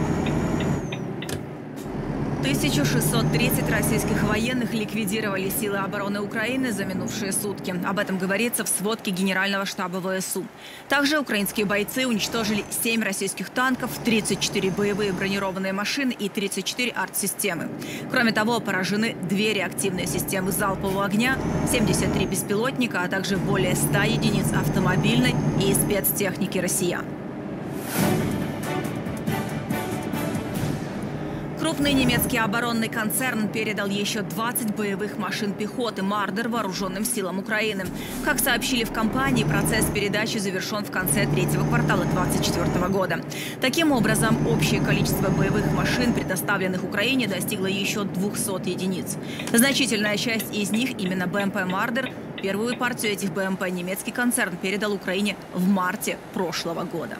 Speaker 2: 1630 российских военных ликвидировали силы обороны Украины за минувшие сутки. Об этом говорится в сводке Генерального штаба ВСУ. Также украинские бойцы уничтожили 7 российских танков, 34 боевые бронированные машины и 34 артсистемы. Кроме того, поражены 2 реактивные системы залпового огня, 73 беспилотника, а также более 100 единиц автомобильной и спецтехники россиян. Крупный немецкий оборонный концерн передал еще 20 боевых машин пехоты «Мардер» вооруженным силам Украины. Как сообщили в компании, процесс передачи завершен в конце третьего квартала 2024 года. Таким образом, общее количество боевых машин, предоставленных Украине, достигло еще 200 единиц. Значительная часть из них именно БМП «Мардер». Первую партию этих БМП немецкий концерн передал Украине в марте прошлого года.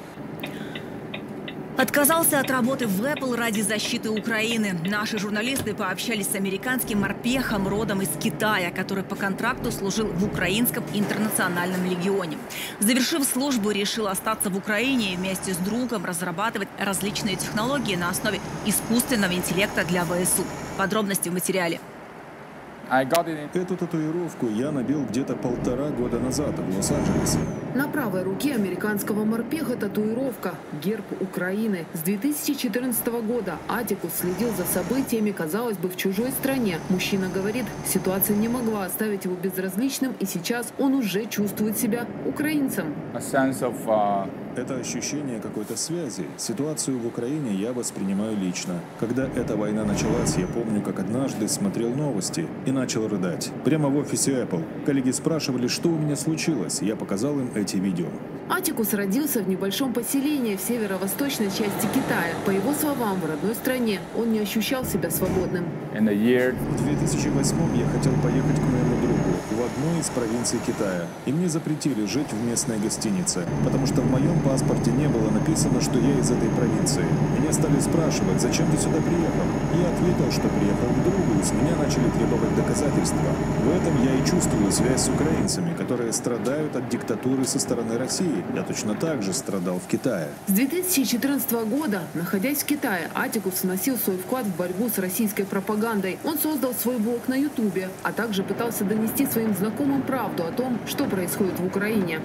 Speaker 2: Отказался от работы в Apple ради защиты Украины. Наши журналисты пообщались с американским морпехом родом из Китая, который по контракту служил в украинском интернациональном легионе. Завершив службу, решил остаться в Украине и вместе с другом разрабатывать различные технологии на основе искусственного интеллекта для ВСУ. Подробности в материале.
Speaker 4: Эту татуировку я набил где-то 1,5 года назад в Лос-Анджелесе.
Speaker 12: На правой руке американского морпеха татуировка «Герб Украины». С 2014 года Атикус следил за событиями, казалось бы, в чужой стране. Мужчина говорит, ситуация не могла оставить его безразличным, и сейчас он уже чувствует себя украинцем.
Speaker 4: Это ощущение какой-то связи. Ситуацию в Украине я воспринимаю лично. Когда эта война началась, я помню, как однажды смотрел новости и начал рыдать. Прямо в офисе Apple. Коллеги спрашивали, что у меня случилось. Я показал им эти видео.
Speaker 12: Атикус родился в небольшом поселении в северо-восточной части Китая. По его словам, в родной стране он не ощущал себя свободным.
Speaker 4: В 2008 я хотел поехать к моему другу в одну из провинций Китая. И мне запретили жить в местной гостинице, потому что в моем паспорте не было написано, что я из этой провинции. Меня стали спрашивать, зачем ты сюда приехал? Я ответил, что приехал к другу, и с меня начали требовать доказательства. В этом я и чувствую связь с украинцами, которые страдают от диктатуры со стороны России. Я точно так же страдал в Китае.
Speaker 12: С 2014 года, находясь в Китае, Атикус вносил свой вклад в борьбу с российской пропагандой. Он создал свой блог на Ютубе, а также пытался донести своим знакомым правду о том, что происходит в Украине.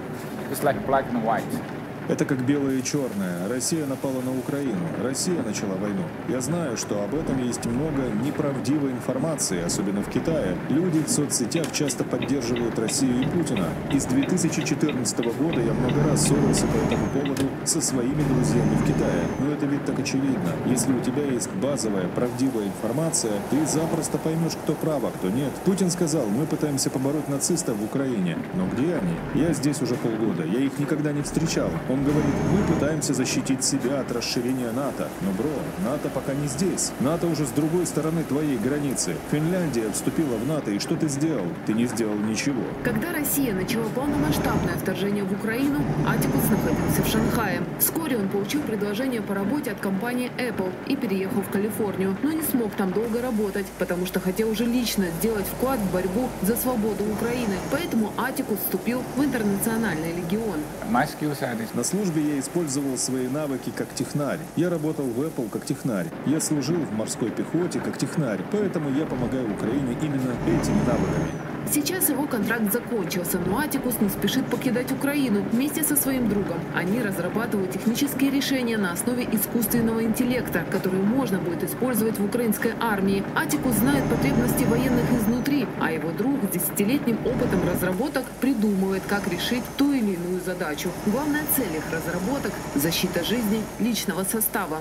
Speaker 4: Это как белое и черное. Россия напала на Украину. Россия начала войну. Я знаю, что об этом есть много неправдивой информации, особенно в Китае. Люди в соцсетях часто поддерживают Россию и Путина. И с 2014 года я много раз ссорился по этому поводу со своими друзьями в Китае. Но это ведь так очевидно. Если у тебя есть базовая, правдивая информация, ты запросто поймешь, кто прав, а кто нет. Путин сказал, мы пытаемся побороть нацистов в Украине. Но где они? Я здесь уже полгода. Я их никогда не встречал. Он говорит, мы пытаемся защитить себя от расширения НАТО. Но, бро, НАТО пока не здесь. НАТО уже с другой стороны твоей границы. Финляндия вступила в НАТО, и что ты сделал? Ты не сделал ничего.
Speaker 12: Когда Россия начала полномасштабное вторжение в Украину, Атикус находился в Шанхае. Вскоре он получил предложение по работе от компании Apple и переехал в Калифорнию, но не смог там долго работать, потому что хотел уже лично сделать вклад в борьбу за свободу Украины. Поэтому Атикус вступил в Интернациональный легион.
Speaker 4: На службе я использовал свои навыки как технарь. Я работал в Apple как технарь. Я служил в морской пехоте как технарь. Поэтому я помогаю Украине именно этими навыками.
Speaker 12: Сейчас его контракт закончился, но Атикус не спешит покидать Украину вместе со своим другом. Они разрабатывают технические решения на основе искусственного интеллекта, которые можно будет использовать в украинской армии. Атикус знает потребности военных изнутри, а его друг с десятилетним опытом разработок придумывает, как решить ту или иную задачу. Главная цель их разработок – защита жизни личного состава.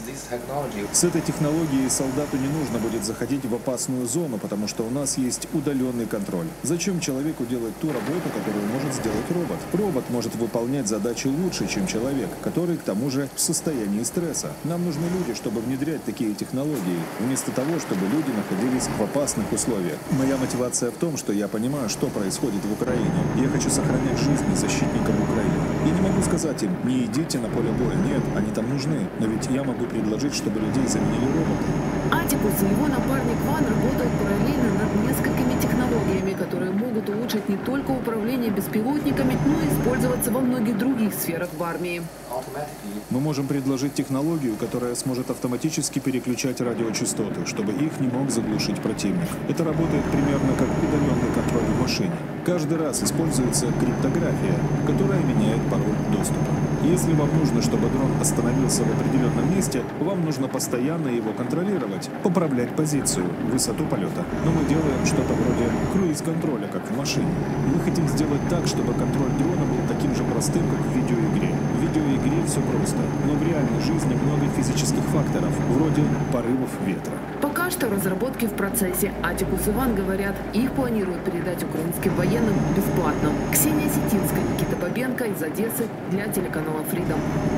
Speaker 4: С этой технологией солдату не нужно будет заходить в опасную зону, потому что у нас есть удаленный контроль. Зачем человеку делать ту работу, которую может сделать робот? Робот может выполнять задачи лучше, чем человек, который, к тому же, в состоянии стресса. Нам нужны люди, чтобы внедрять такие технологии, вместо того, чтобы люди находились в опасных условиях. Моя мотивация в том, что я понимаю, что происходит в Украине. Я хочу сохранять жизни защитников Украины. Я не могу сказать им, не идите на поле боя. Нет, они там нужны. Но ведь я могу предложить, чтобы людей заменили роботы.
Speaker 12: Атикус и его напарник Ван работают параллельно над несколькими технологиями, которые могут улучшить не только управление беспилотниками, но и использоваться во многих других сферах в армии.
Speaker 4: Мы можем предложить технологию, которая сможет автоматически переключать радиочастоты, чтобы их не мог заглушить противник. Это работает примерно как удаленный контроль в машине. Каждый раз используется криптография, которая меняет пароль доступа. Если вам нужно, чтобы дрон остановился в определенном месте, вам нужно постоянно его контролировать, поправлять позицию, высоту полета. Но мы делаем что-то вроде круиз-контроля, как в машине. Мы хотим сделать так, чтобы контроль дрона был таким же простым, как в видеоигре. В видеоигре все просто, но в реальной жизни много физических факторов, вроде порывов ветра.
Speaker 12: Пока что разработки в процессе. Атикус и Ван говорят, их планируют передать украинским военным бесплатно. Ксения Сетинская, Никита Бабенко из Одессы для телеканала Freedom.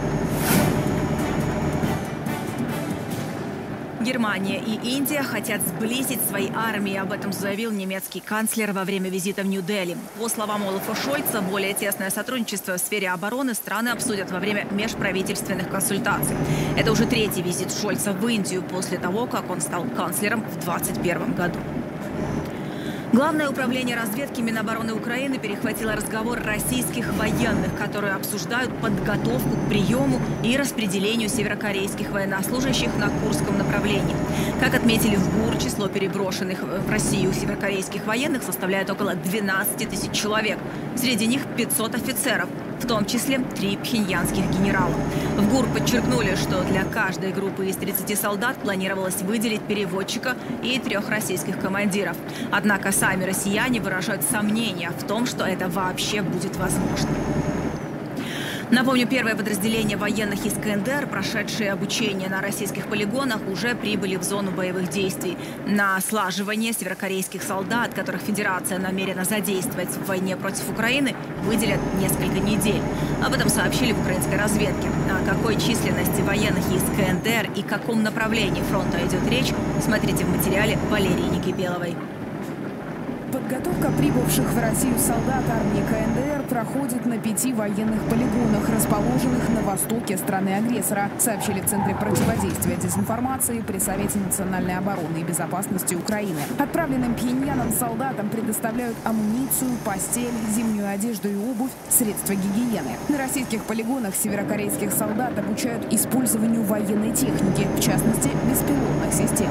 Speaker 2: Германия и Индия хотят сблизить свои армии. Об этом заявил немецкий канцлер во время визита в Нью-Дели. По словам Олафа Шольца, более тесное сотрудничество в сфере обороны страны обсудят во время межправительственных консультаций. Это уже третий визит Шольца в Индию после того, как он стал канцлером в 2021 году. Главное управление разведки Минобороны Украины перехватило разговор российских военных, которые обсуждают подготовку к приему и распределению северокорейских военнослужащих на Курском направлении. Как отметили в ГУР, число переброшенных в Россию северокорейских военных составляет около 12 тысяч человек. Среди них 500 офицеров, в том числе 3 пхеньянских генерала. В ГУР подчеркнули, что для каждой группы из 30 солдат планировалось выделить переводчика и 3 российских командиров. Однако сами россияне выражают сомнения в том, что это вообще будет возможно. Напомню, первое подразделение военных из КНДР, прошедшие обучение на российских полигонах, уже прибыли в зону боевых действий. На слаживание северокорейских солдат, которых Федерация намерена задействовать в войне против Украины, выделят несколько недель. Об этом сообщили в украинской разведке. О какой численности военных из КНДР и каком направлении фронта идет речь, смотрите в материале Валерии Никипеловой.
Speaker 3: Подготовка прибывших в Россию солдат армии КНДР проходит на 5 военных полигонах, расположенных на востоке страны-агрессора, сообщили в Центре противодействия дезинформации при Совете национальной обороны и безопасности Украины. Отправленным Пхеньяном солдатам предоставляют амуницию, постель, зимнюю одежду и обувь, средства гигиены. На российских полигонах северокорейских солдат обучают использованию военной техники, в частности, беспилотных систем.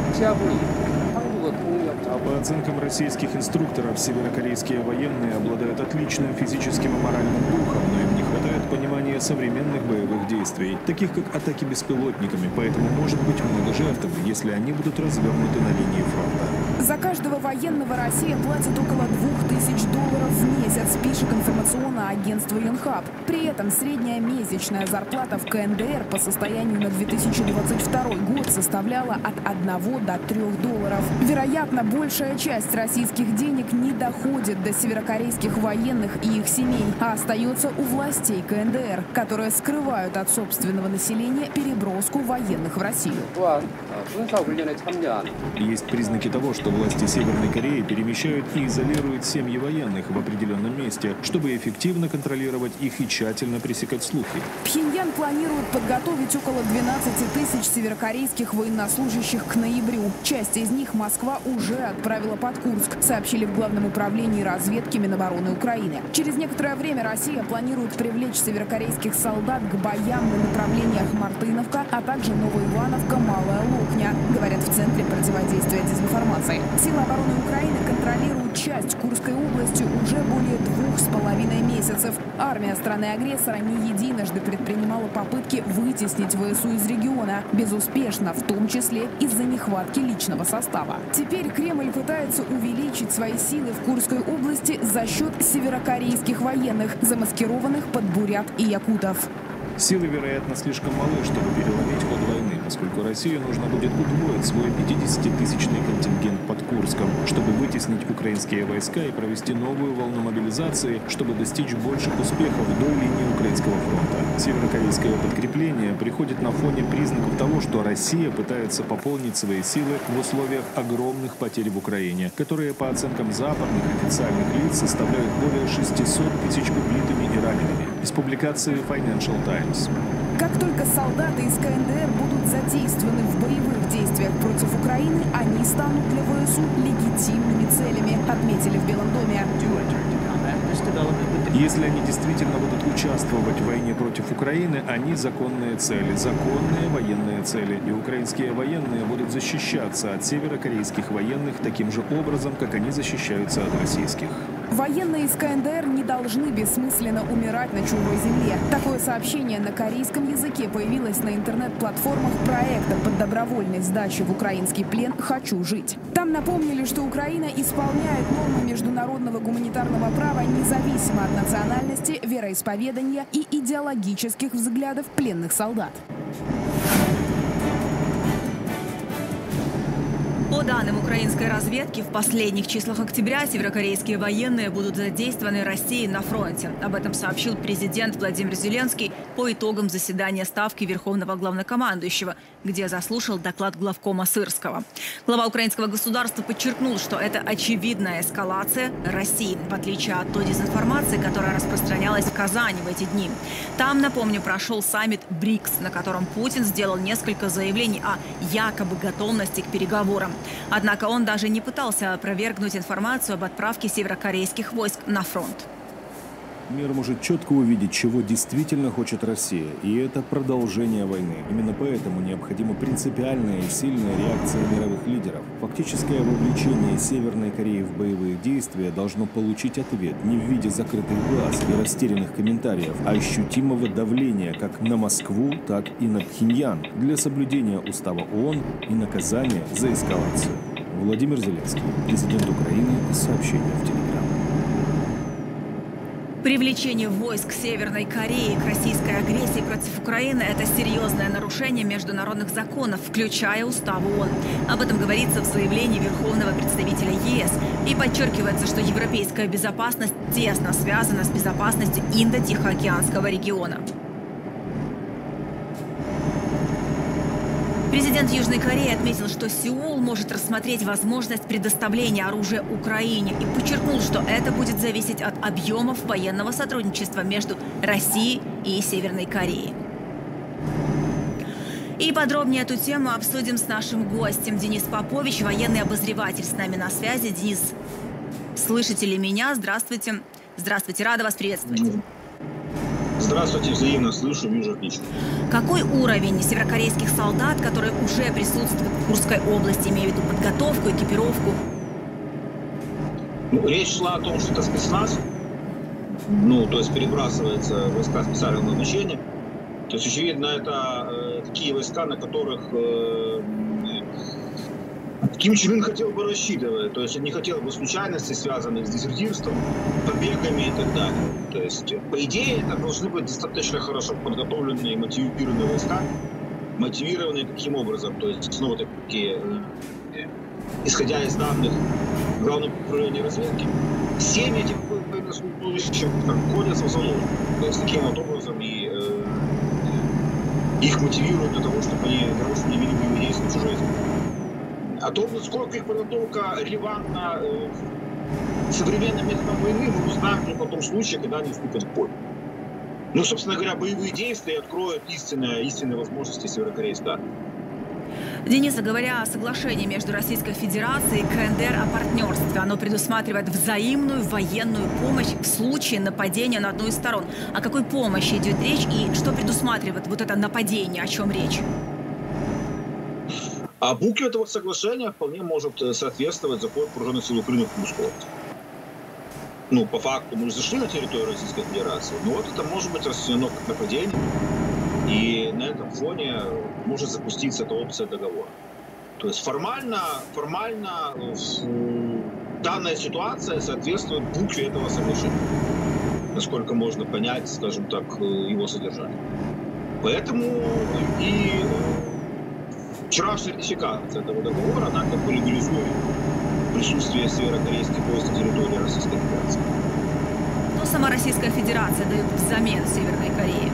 Speaker 4: По оценкам российских инструкторов, северокорейские военные обладают отличным физическим и моральным духом, но им не хватает понимания современных боевых действий, таких как атаки беспилотниками, поэтому может быть много жертв, если они будут развернуты на линии фронта.
Speaker 3: За каждого военного Россия платит около $2000 в месяц, пишет информационное агентство Йонхап. При этом средняя месячная зарплата в КНДР по состоянию на 2022 год составляла от $1 до $3. Вероятно, большая часть российских денег не доходит до северокорейских военных и их семей, а остается у властей КНДР. которые скрывают от собственного населения переброску военных в Россию.
Speaker 4: Есть признаки того, что власти Северной Кореи перемещают и изолируют семьи военных в определенном месте, чтобы эффективно контролировать их и тщательно пресекать слухи.
Speaker 3: Пхеньян планирует подготовить около 12 тысяч северокорейских военнослужащих к ноябрю. Часть из них Москва уже отправила под Курск, сообщили в Главном управлении разведки Минобороны Украины. Через некоторое время Россия планирует привлечь северокорейских солдат к боям на направлениях Мартыновка, а также Новоивановка, Малая Локня, говорят в Центре противодействия дезинформации. Силы обороны Украины контролируют часть Курской области уже более 2,5 месяцев. Армия страны-агрессора не единожды предпринимала попытки вытеснить ВСУ из региона. Безуспешно, в том числе из-за нехватки личного состава. Теперь Кремль пытается увеличить свои силы в Курской области за счет северокорейских военных, замаскированных под бурят и якутов.
Speaker 4: Силы, вероятно, слишком малы, чтобы переломить ход войны, поскольку России нужно будет удвоить свой 50-тысячный контингент под Курском, чтобы вытеснить украинские войска и провести новую волну мобилизации, чтобы достичь больших успехов до линии украинского фронта. Северокорейское подкрепление приходит на фоне признаков того, что Россия пытается пополнить свои силы в условиях огромных потерь в Украине, которые, по оценкам западных официальных лиц, составляют более 600 тысяч убитыми и ранеными. Из публикации Financial Times.
Speaker 3: Как только солдаты из КНДР будут задействованы в боевых действиях против Украины, они станут для ВСУ легитимными целями, отметили в Белом доме.
Speaker 4: Если они действительно будут участвовать в войне против Украины, они законные цели, законные военные цели. И украинские военные будут защищаться от северокорейских военных таким же образом, как они защищаются от российских.
Speaker 3: Военные из КНДР не должны бессмысленно умирать на чужой земле. Такое сообщение на корейском языке появилось на интернет-платформах проекта под добровольной сдачей в украинский плен «Хочу жить». Там напомнили, что Украина исполняет нормы международного гуманитарного права независимо от национальности, вероисповедания и идеологических взглядов пленных солдат.
Speaker 2: По данным украинской разведки, в последних числах октября северокорейские военные будут задействованы Россией на фронте. Об этом сообщил президент Владимир Зеленский по итогам заседания Ставки Верховного Главнокомандующего, где заслушал доклад главкома Сырского. Глава украинского государства подчеркнул, что это очевидная эскалация России, в отличие от той дезинформации, которая распространялась в Казани в эти дни. Там, напомню, прошел саммит БРИКС, на котором Путин сделал несколько заявлений о якобы готовности к переговорам. Однако он даже не пытался опровергнуть информацию об отправке северокорейских войск на фронт.
Speaker 4: Мир может четко увидеть, чего действительно хочет Россия, и это продолжение войны. Именно поэтому необходима принципиальная и сильная реакция мировых лидеров. Фактическое вовлечение Северной Кореи в боевые действия должно получить ответ не в виде закрытых глаз и растерянных комментариев, а ощутимого давления как на Москву, так и на Пхеньян для соблюдения устава ООН и наказания за эскалацию. Владимир Зеленский, президент Украины, сообщение в Телеграм.
Speaker 2: Привлечение войск Северной Кореи к российской агрессии против Украины – это серьезное нарушение международных законов, включая Устав ООН. Об этом говорится в заявлении Верховного представителя ЕС. И подчеркивается, что европейская безопасность тесно связана с безопасностью Индо-Тихоокеанского региона. Президент Южной Кореи отметил, что Сеул может рассмотреть возможность предоставления оружия Украине и подчеркнул, что это будет зависеть от объемов военного сотрудничества между Россией и Северной Кореей. И подробнее эту тему обсудим с нашим гостем. Денис Попович, военный обозреватель, с нами на связи. Денис, слышите ли меня? Здравствуйте. Здравствуйте, рада вас приветствовать.
Speaker 13: Здравствуйте, взаимно слышу, вижу отлично.
Speaker 2: Какой уровень северокорейских солдат, которые уже присутствуют в Курской области, имею в виду подготовку, экипировку?
Speaker 13: Речь шла о том, что это спецназ, то есть перебрасывается войска специального назначения. То есть, очевидно, это такие войска, на которых Ким Чен Ын хотел бы рассчитывать, то есть он не хотел бы случайностей, связанных с дезертирством, побегами и так далее. То есть, по идее, это должны быть достаточно хорошо подготовленные и мотивированные войска. Мотивированные каким образом? То есть, снова-таки, исходя из данных Главного управления разведки, 7 этих военнослужащих находятся в заложниках. То есть, таким вот образом и их мотивируют для того, чтобы они вели боевые действия в чужой земле. О том, насколько их подготовка релевантна современным методом войны, мы узнаем только в том случае, когда они вступят в бой. Ну, собственно говоря, боевые действия откроют истинные возможности северокорейской армии.
Speaker 2: Денис, говоря о соглашении между Российской Федерацией и КНДР о партнерстве, оно предусматривает взаимную военную помощь в случае нападения на одну из сторон. О какой помощи идет речь и что предусматривает вот это нападение, о чем речь?
Speaker 13: А букве этого соглашения вполне может соответствовать заход вооруженных сил Украины в Курскую область. Ну, по факту мы зашли на территорию Российской Федерации, но вот это может быть расценено как нападение. И на этом фоне может запуститься эта опция договора. То есть формально данная ситуация соответствует букве этого соглашения, насколько можно понять, скажем так, его содержание. Поэтому и вчерашняя ратификация этого договора, она как бы легализует присутствие северокорейских войск на территории Российской Федерации.
Speaker 2: Что сама Российская Федерация дает взамен Северной Корее?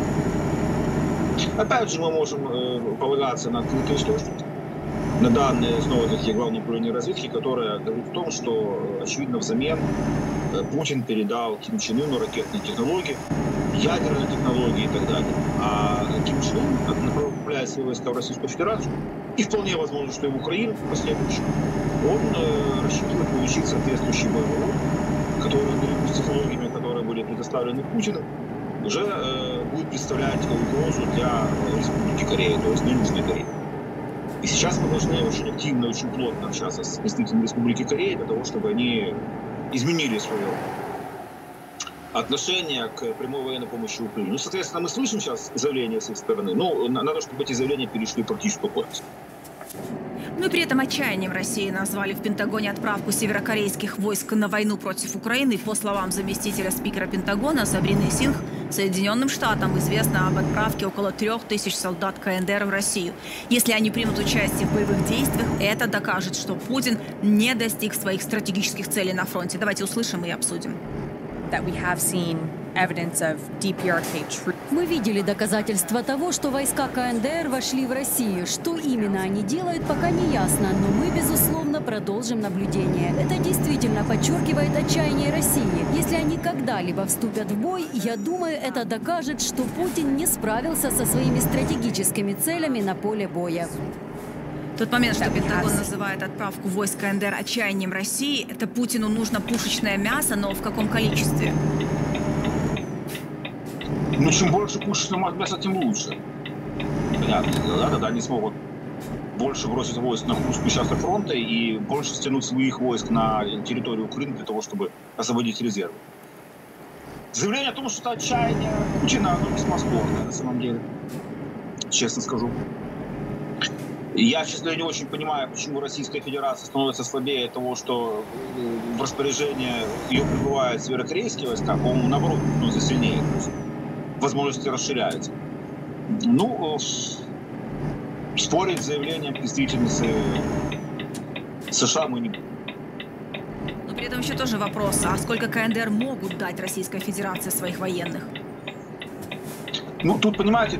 Speaker 13: Опять же, мы можем полагаться на открытые источники, на данные снова такие Главного управления разведки, которое говорит о том, что, очевидно, взамен Путин передал Ким Чен Ыну ракетные технологии, ядерные технологии и так далее. А Ким Чен Ын направляет свои войска в Российскую Федерацию, и вполне возможно, что и в Украину в последующем, он рассчитывает получить соответствующий боевой опыт, который, наряду с технологиями, которые были предоставлены Путиным, уже будет представлять угрозу для Республики Корея, то есть для Южной Кореи. И сейчас мы должны очень активно, очень плотно общаться с представителями Республики Корея для того, чтобы они изменили свое отношение к прямой военной помощи Украине. Ну, соответственно, мы слышим сейчас заявления с их стороны, но надо, чтобы эти заявления перешли в практическую плоскость.
Speaker 2: Ну и при этом отчаянием России назвали в Пентагоне отправку северокорейских войск на войну против Украины. По словам заместителя спикера Пентагона Сабрины Сингх, Соединенным Штатам известно об отправке около 3000 солдат КНДР в Россию. Если они примут участие в боевых действиях, это докажет, что Путин не достиг своих стратегических целей на фронте. Давайте услышим и обсудим.
Speaker 15: Мы видели доказательства того, что войска КНДР вошли в Россию. Что именно они делают, пока не ясно, но мы, безусловно, продолжим наблюдение. Это действительно подчеркивает отчаяние России. Если они когда-либо вступят в бой, я думаю, это докажет, что Путин не справился со своими стратегическими целями на поле боя.
Speaker 2: Тот момент, что Пентагон называет отправку войск КНДР отчаянием России, это Путину нужно пушечное мясо, но в каком количестве?
Speaker 13: Ну, чем больше пушечного мяса, тем лучше. Понятно, да? Тогда они смогут больше бросить войск на Курскую часть фронта и больше стянуть своих войск на территорию Украины для того, чтобы освободить резервы. Заявление о том, что это отчаяние Путина, оно весьма спорное, на самом деле. Честно скажу. Я, честно говоря, не очень понимаю, почему Российская Федерация становится слабее от того, что в распоряжение ее прибывают северокорейские войска, по-моему, наоборот, становится сильнее. Возможности расширяются. Ну, спорить с заявлением представительницы США мы не будем.
Speaker 2: Но при этом еще тоже вопрос, а сколько КНДР могут дать Российской Федерации своих военных?
Speaker 13: Ну, тут, понимаете,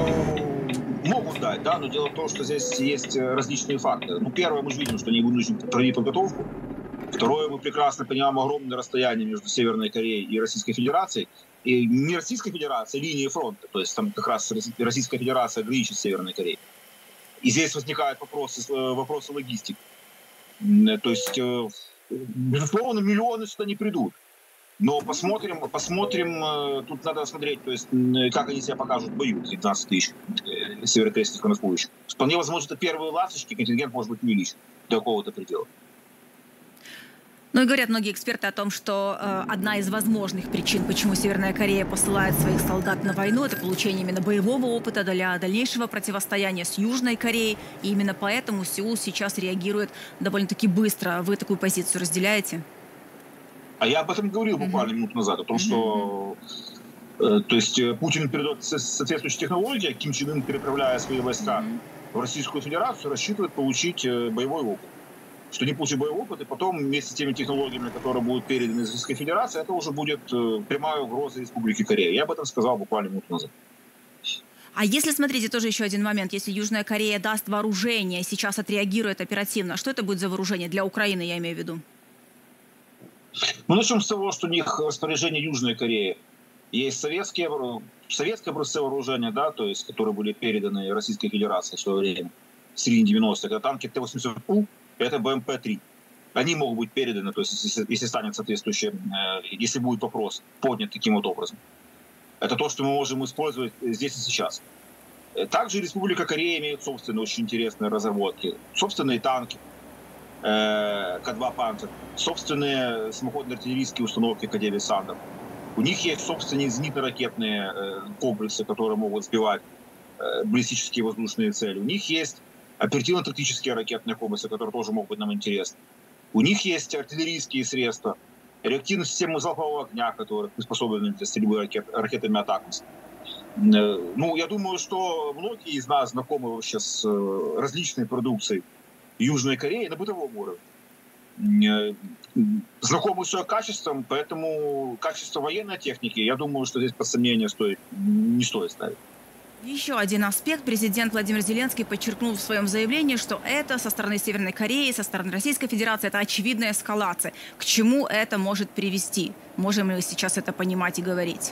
Speaker 13: могут дать, да, но дело в том, что здесь есть различные факторы. Ну, первое, мы же видим, что они вынуждены проводить подготовку. Второе, мы прекрасно понимаем огромное расстояние между Северной Кореей и Российской Федерацией. И не Российской Федерации, а линии фронта. То есть там как раз Российская Федерация граничит с Северной Кореей. И здесь возникают вопросы логистики. То есть, безусловно, миллионы сюда не придут. Но посмотрим, тут надо смотреть, то есть, как они себя покажут в бою, 15 тысяч северокорейских военнослужащих. Вполне возможно, это первые ласточки, контингент может быть увеличен до какого-то предела.
Speaker 2: Ну и говорят многие эксперты о том, что одна из возможных причин, почему Северная Корея посылает своих солдат на войну, это получение именно боевого опыта для дальнейшего противостояния с Южной Кореей. И именно поэтому Сеул сейчас реагирует довольно-таки быстро. Вы такую позицию разделяете?
Speaker 13: А я об этом говорил буквально минуту назад, о том, что то есть Путин передает соответствующие технологии, а Ким Чен Ын, переправляя свои войска в Российскую Федерацию, рассчитывает получить боевой опыт. Что не получит боевой опыт, и потом вместе с теми технологиями, которые будут переданы из Российской Федерации, это уже будет прямая угроза Республики Корея. Я об этом сказал буквально минуту назад.
Speaker 2: А если, смотрите, тоже еще один момент, если Южная Корея даст вооружение, сейчас отреагирует оперативно, что это будет за вооружение для Украины, я имею в виду?
Speaker 13: Ну, начнем с того, что у них распоряжение Южной Кореи. Есть советское образцы вооружения, да, то есть, которые были переданы Российской Федерации в свое время, в середине 90-х. Это танки Т-80У, это БМП-3. Они могут быть переданы, то есть, если станет соответствующее, если будет вопрос поднят таким вот образом. Это то, что мы можем использовать здесь и сейчас. Также Республика Корея имеет собственные очень интересные разработки. Собственные танки К-2 «Панцер», собственные самоходные артиллерийские установки К-9 «Сандер». У них есть собственные зенитно-ракетные комплексы, которые могут сбивать баллистические воздушные цели. У них есть оперативно-тактические ракетные комплексы, которые тоже могут быть нам интересны. У них есть артиллерийские средства, реактивные системы залпового огня, которые приспособлены для стрельбы ракетами «Атакмс». Ну, я думаю, что многие из нас знакомы вообще с различной продукцией Южной Кореи на бытовом уровне. Знакомы с ее качеством, поэтому качество военной техники, я думаю, что здесь под сомнение не стоит ставить.
Speaker 2: Еще один аспект. Президент Владимир Зеленский подчеркнул в своем заявлении, что это со стороны Северной Кореи, со стороны Российской Федерации, это очевидная эскалация. К чему это может привести? Можем ли сейчас это понимать и говорить?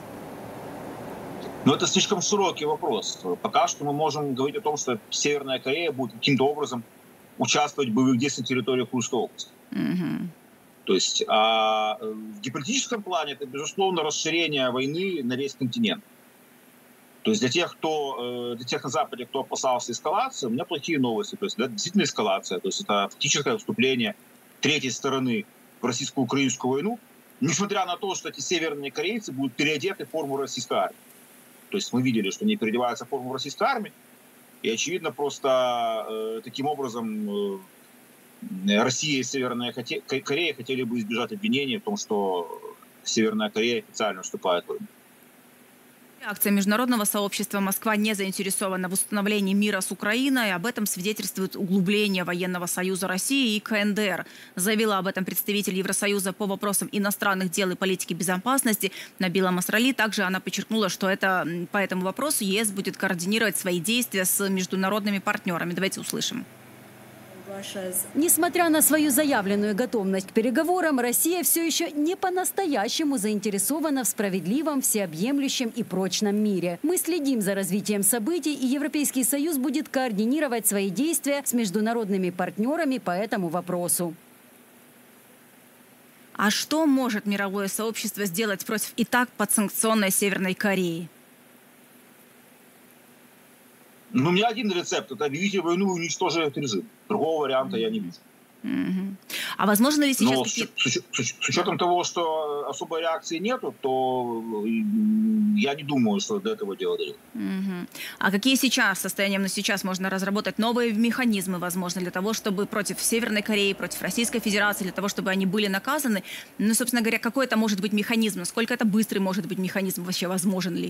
Speaker 13: Но это слишком широкий вопрос. Пока что мы можем говорить о том, что Северная Корея будет каким-то образом участвовать в боевых действиях на территории Курской области. То есть в геополитическом плане это, безусловно, расширение войны на весь континент. То есть для тех на Западе, кто опасался эскалации, у меня плохие новости. То есть действительно эскалация. То есть это фактическое вступление третьей стороны в российско-украинскую войну, несмотря на то, что эти северные корейцы будут переодеты в форму российской армии. То есть мы видели, что они переодеваются в форму российской армии, и, очевидно, просто таким образом Россия и Северная Корея хотели бы избежать обвинений в том, что Северная Корея официально вступает в войну.
Speaker 2: Реакция международного сообщества. Москва не заинтересована в установлении мира с Украиной. Об этом свидетельствует углубление военного союза России и КНДР. Заявила об этом представитель Евросоюза по вопросам иностранных дел и политики безопасности Набила Масрали. Также она подчеркнула, что по этому вопросу ЕС будет координировать свои действия с международными партнерами. Давайте услышим.
Speaker 15: Несмотря на свою заявленную готовность к переговорам, Россия все еще не по-настоящему заинтересована в справедливом, всеобъемлющем и прочном мире. Мы следим за развитием событий, и Европейский Союз будет координировать свои действия с международными партнерами по этому вопросу.
Speaker 2: А что может мировое сообщество сделать против и так подсанкционной Северной Кореи?
Speaker 13: Ну, у меня один рецепт – это объявить войну и уничтожить режим. Другого варианта я не вижу.
Speaker 2: А возможно ли сейчас...
Speaker 13: Но с учетом того, что особой реакции нету, то я не думаю, что до этого дела дойдет.
Speaker 2: А какие сейчас, состоянием на сейчас, можно разработать новые механизмы, возможно, для того, чтобы против Северной Кореи, против Российской Федерации, для того, чтобы они были наказаны? Ну, собственно говоря, какой это может быть механизм? Насколько это быстрый может быть механизм? Вообще возможен ли?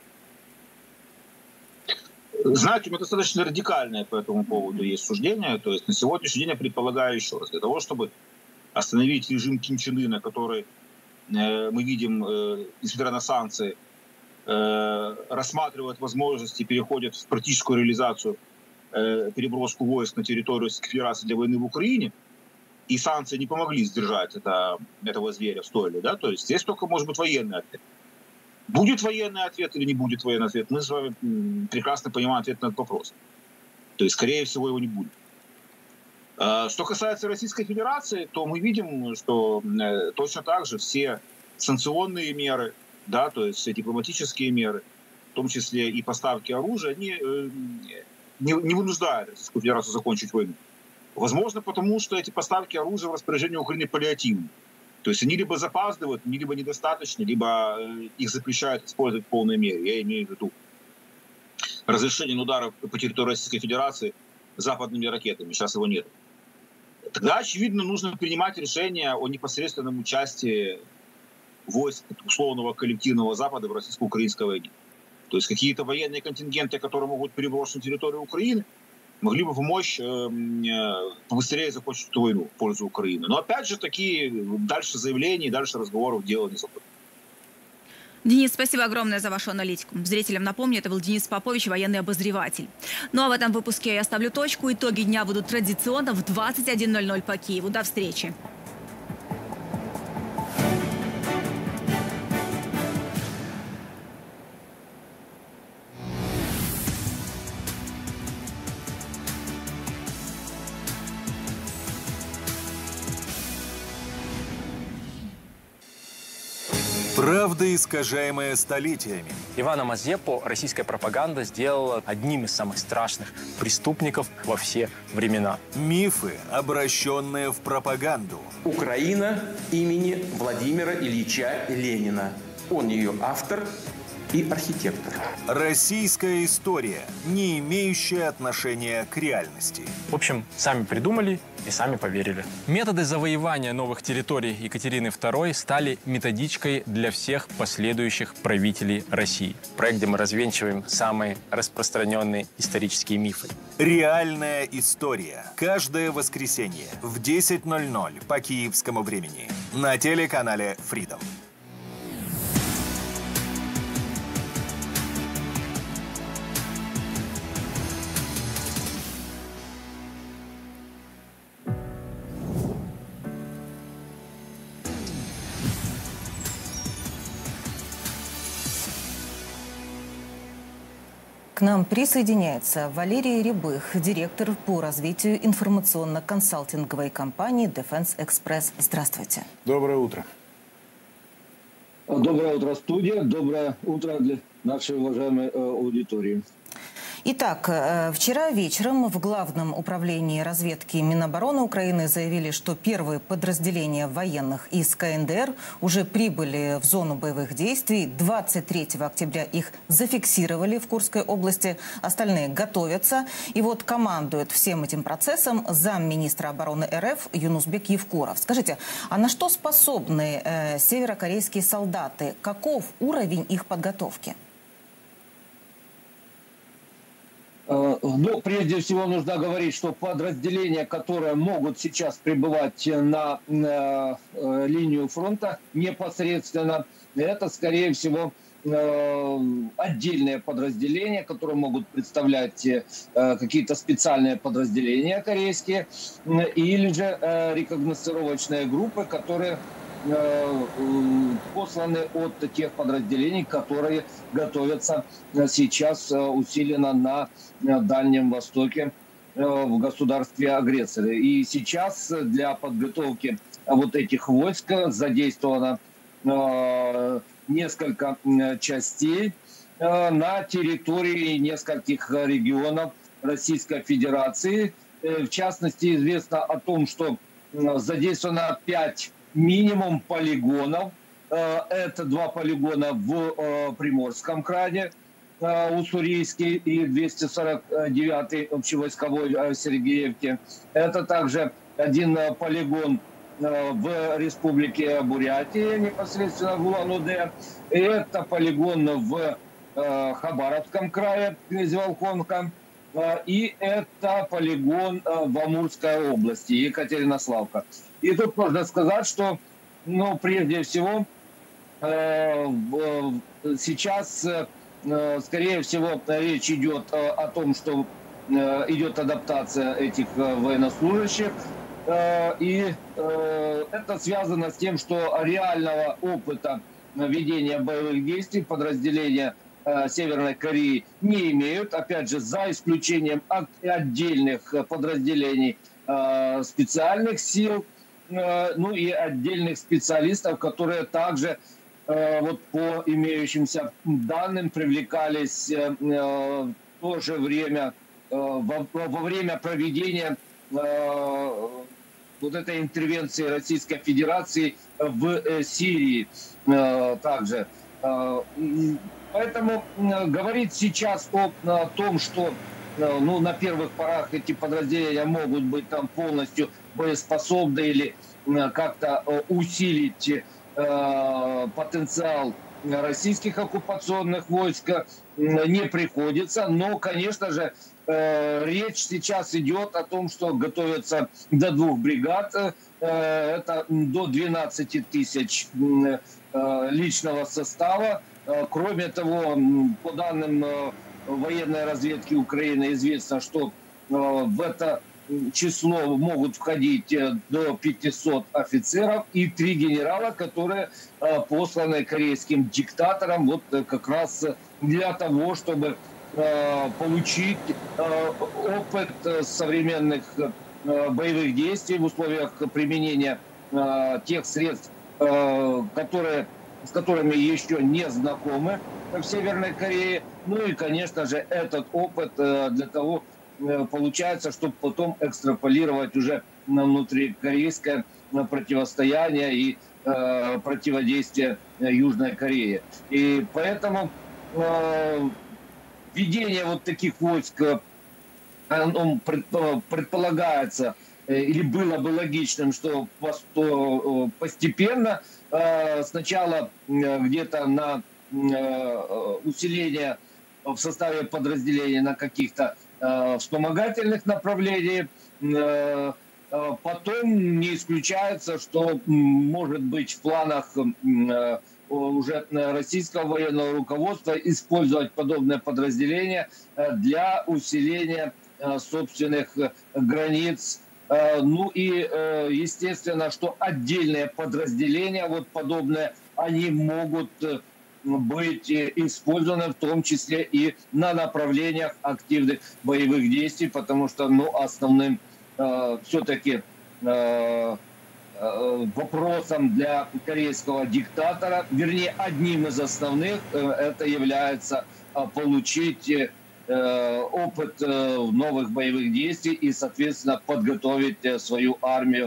Speaker 13: Знаете, у меня достаточно радикальное по этому поводу есть суждение. То есть на сегодняшний день я предполагаю еще раз, для того, чтобы остановить режим Ким Чен Ына, который мы видим, несмотря на санкции, рассматривает возможности, переходит в практическую реализацию, переброску войск на территорию Российской Федерации для войны в Украине, и санкции не помогли сдержать этого зверя в стойле. Да? То есть здесь только может быть военный ответ. Будет военный ответ или не будет военный ответ, мы с вами прекрасно понимаем ответ на этот вопрос. То есть, скорее всего, его не будет. Что касается Российской Федерации, то мы видим, что точно так же все санкционные меры, да, то есть все дипломатические меры, в том числе и поставки оружия, они не вынуждают Российскую Федерацию закончить войну. Возможно, потому что эти поставки оружия в распоряжении Украины паллиативны. То есть они либо запаздывают, либо недостаточно, либо их запрещают использовать в полной мере. Я имею в виду разрешение ударов по территории Российской Федерации западными ракетами. Сейчас его нет. Тогда, очевидно, нужно принимать решение о непосредственном участии войск условного коллективного Запада в российско-украинской войне. То есть какие-то военные контингенты, которые могут перебросить на территорию Украины, могли бы помочь побыстрее закончить эту войну в пользу Украины. Но опять же, такие дальше заявлений, дальше разговоров дело не заходит.
Speaker 2: Денис, спасибо огромное за вашу аналитику. Зрителям напомню, это был Денис Попович, военный обозреватель. Ну а в этом выпуске я ставлю точку. Итоги дня будут традиционно в 21:00 по Киеву. До встречи.
Speaker 10: Правда, искажаемая столетиями.
Speaker 16: Ивана Мазепу российская пропаганда сделала одним из самых страшных преступников во все времена.
Speaker 10: Мифы, обращенные в пропаганду.
Speaker 17: Украина имени Владимира Ильича Ленина. Он ее автор и архитектор.
Speaker 10: Российская история, не имеющая отношения к реальности.
Speaker 16: В общем, сами придумали и сами поверили. Методы завоевания новых территорий Екатерины II стали методичкой для всех последующих правителей России. В проекте мы развенчиваем самые распространенные исторические мифы.
Speaker 10: Реальная история. Каждое воскресенье в 10:00 по киевскому времени на телеканале Freedom.
Speaker 18: К нам присоединяется Валерий Рябых, директор по развитию информационно-консалтинговой компании Defense Express. Здравствуйте.
Speaker 19: Доброе утро.
Speaker 20: Доброе утро, студия. Доброе утро для нашей уважаемой аудитории.
Speaker 18: Итак, вчера вечером в Главном управлении разведки Минобороны Украины заявили, что первые подразделения военных из КНДР уже прибыли в зону боевых действий. 23 октября их зафиксировали в Курской области, остальные готовятся. И вот командует всем этим процессом замминистра обороны РФ Юнусбек Евкуров. Скажите, а на что способны северокорейские солдаты? Каков уровень их подготовки?
Speaker 20: Ну, прежде всего нужно говорить, что подразделения, которые могут сейчас прибывать на линию фронта непосредственно, это, скорее всего, отдельные подразделения, которые могут представлять какие-то специальные подразделения корейские, или же рекогносцировочные группы, которые посланы от тех подразделений, которые готовятся сейчас усиленно на Дальнем Востоке в государстве-агрессоре. И сейчас для подготовки вот этих войск задействовано несколько частей на территории нескольких регионов Российской Федерации. В частности, известно о том, что задействовано 5 минимум полигонов. Это 2 полигона в Приморском крае, Уссурийский и 249-й общевойсковой в Сергеевке. Это также 1 полигон в Республике Бурятия, непосредственно в Улан-Удэ. Это полигон в Хабаровском крае, Князь-Волконка. И это полигон в Амурской области, Екатеринославка. И тут можно сказать, что, ну, прежде всего, сейчас, скорее всего, речь идет о том, что идет адаптация этих военнослужащих. И это связано с тем, что реального опыта ведения боевых действий подразделения Северной Кореи не имеют, опять же, за исключением отдельных подразделений специальных сил, ну и отдельных специалистов, которые также вот по имеющимся данным привлекались в то же время, во время проведения вот этой интервенции Российской Федерации в Сирии также. Поэтому говорить сейчас о том, что ну, на первых порах эти подразделения могут быть там полностью боеспособны или как-то усилить потенциал российских оккупационных войск не приходится. Но, конечно же, речь сейчас идет о том, что готовятся до 2 бригад. Это до 12 тысяч личного состава. Кроме того, по данным военной разведки Украины известно, что в это число могут входить до 500 офицеров и 3 генерала, которые посланы корейским диктатором вот как раз для того, чтобы получить опыт современных боевых действий в условиях применения тех средств, с которыми еще не знакомы в Северной Корее. Ну и, конечно же, этот опыт для того получается, чтобы потом экстраполировать уже на внутрикорейское противостояние и противодействие Южной Корее. И поэтому введение вот таких войск предполагается, или было бы логичным, что постепенно сначала где-то на усиление в составе подразделений на каких-то вспомогательных направлениях. Потом не исключается, что может быть в планах уже российского военного руководства использовать подобное подразделение для усиления собственных границ. Ну и естественно, что отдельные подразделения вот подобные, они могут быть использованы в том числе и на направлениях активных боевых действий, потому что основным все-таки вопросом для корейского диктатора, вернее, одним из основных, это является получить опыт новых боевых действий и, соответственно, подготовить свою армию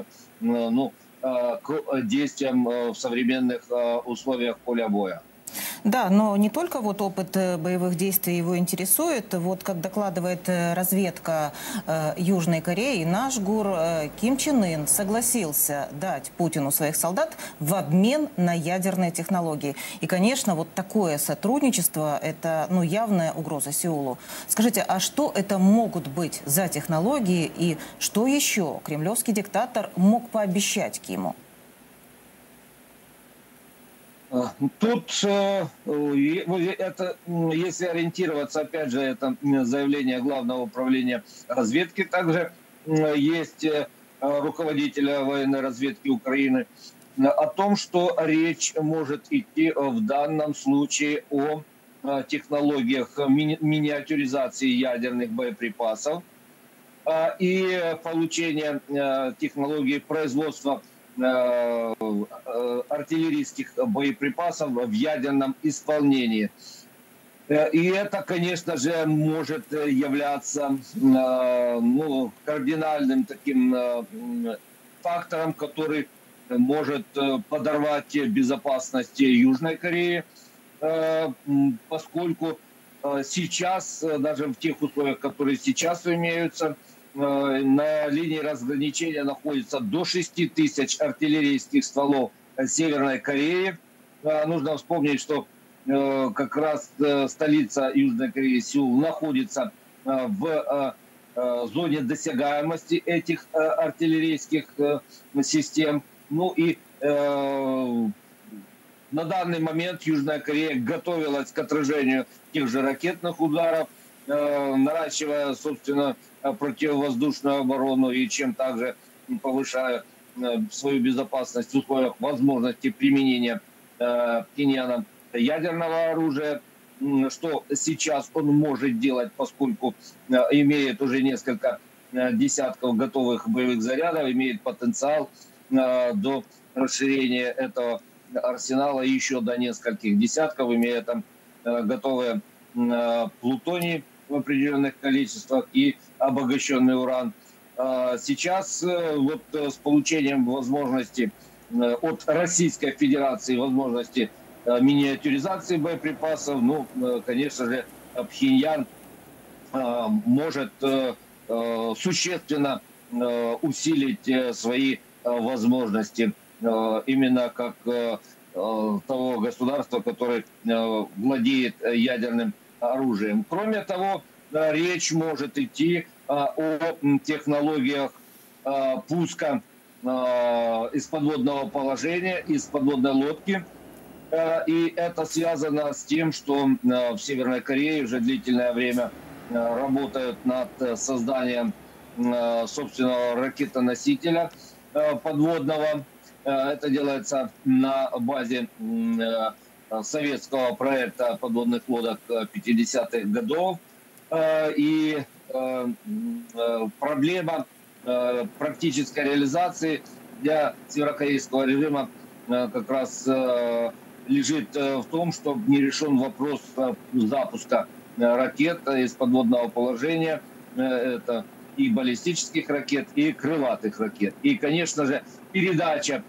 Speaker 20: к действиям в современных условиях поля боя.
Speaker 18: Да, но не только вот опыт боевых действий его интересует. Вот как докладывает разведка Южной Кореи, наш ГУР, Ким Чен Ын согласился дать Путину своих солдат в обмен на ядерные технологии. И, конечно, вот такое сотрудничество – это явная угроза Сеулу. Скажите, а что это могут быть за технологии и что еще кремлевский диктатор мог пообещать Киму?
Speaker 20: Тут, это, если ориентироваться, опять же, это заявление Главного управления разведки, также есть руководителя военной разведки Украины, о том, что речь может идти в данном случае о технологиях миниатюризации ядерных боеприпасов и получения технологий производства артиллерийских боеприпасов в ядерном исполнении. И это, конечно же, может являться кардинальным таким фактором, который может подорвать безопасность Южной Кореи, поскольку сейчас, даже в тех условиях, которые сейчас имеются, на линии разграничения находится до 6 тысяч артиллерийских стволов Северной Кореи. Нужно вспомнить, что как раз столица Южной Кореи, Сеул, находится в зоне досягаемости этих артиллерийских систем. Ну и на данный момент Южная Корея готовилась к отражению тех же ракетных ударов, наращивая, собственно, противовоздушную оборону и чем также повышая свою безопасность в условиях возможности применения Пхеньяном ядерного оружия, что сейчас он может делать, поскольку имеет уже несколько десятков готовых боевых зарядов, имеет потенциал до расширения этого арсенала еще до нескольких десятков, имея там готовые плутоний в определенных количествах и обогащенный уран. Сейчас вот с получением возможности от Российской Федерации возможности миниатюризации боеприпасов, конечно же, Пхеньян может существенно усилить свои возможности именно как того государства, которое владеет ядерным оружием. Кроме того, речь может идти о технологиях пуска из подводного положения, из подводной лодки, И это связано с тем, что в Северной Корее уже длительное время работают над созданием собственного ракетоносителя подводного. Это делается на базе советского проекта подводных лодок 50-х годов. И проблема практической реализации для северокорейского режима как раз лежит в том, что не решен вопрос запуска ракет из подводного положения. Это и баллистических ракет, и крылатых ракет. И, конечно же, передача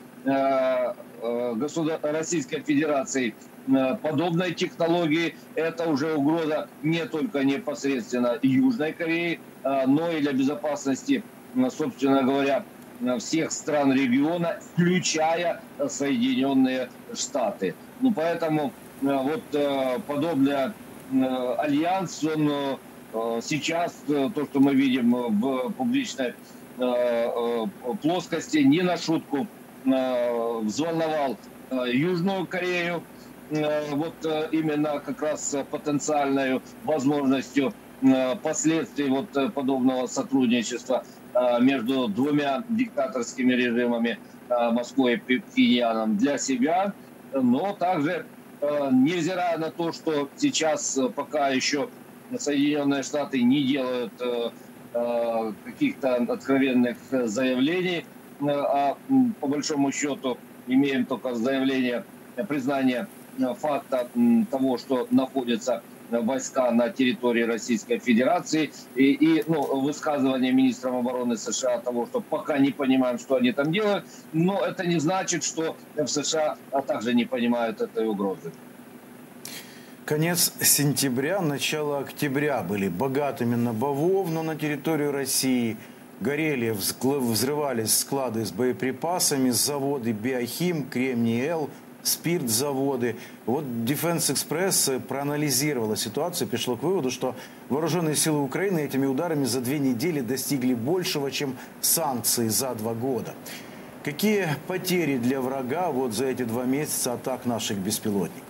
Speaker 20: Российской Федерации подобной технологии – это уже угроза не только непосредственно Южной Кореи, но и для безопасности, собственно говоря, всех стран региона, включая Соединенные Штаты. Ну, поэтому вот подобный альянс, он сейчас, то, что мы видим в публичной плоскости, не на шутку взволновал Южную Корею. Вот именно как раз потенциальной возможностью последствий вот подобного сотрудничества между двумя диктаторскими режимами Москвой и Пхеньяном для себя, но также, невзирая на то, что сейчас пока еще Соединенные Штаты не делают каких-то откровенных заявлений, а по большому счету имеем только заявление, признание факта того, что находятся войска на территории Российской Федерации, и высказывание министра обороны США того, что пока не понимаем, что они там делают, но это не значит, что в США также не понимают этой угрозы.
Speaker 6: Конец сентября, начало октября были богатыми на бавовну на территорию России. Горели, взрывались склады с боеприпасами, заводы «Биохим», «Кремний-Л», спиртзаводы. Вот Defense Express проанализировала ситуацию, пришло к выводу, что вооруженные силы Украины этими ударами за 2 недели достигли большего, чем санкции за 2 года. Какие потери для врага вот за эти 2 месяца атак наших беспилотников?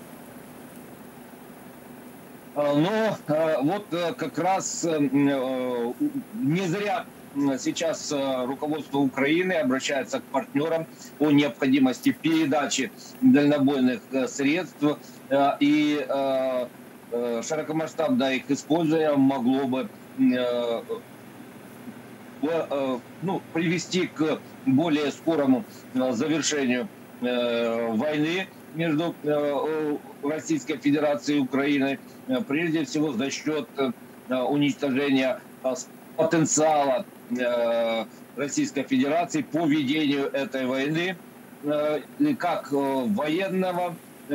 Speaker 20: Но вот как раз не зря сейчас руководство Украины обращается к партнерам о необходимости передачи дальнобойных средств, и широкомасштабное их использование могло бы привести к более скорому завершению войны между Российской Федерацией и Украиной, прежде всего за счет уничтожения потенциала Российской Федерации по ведению этой войны, как военного,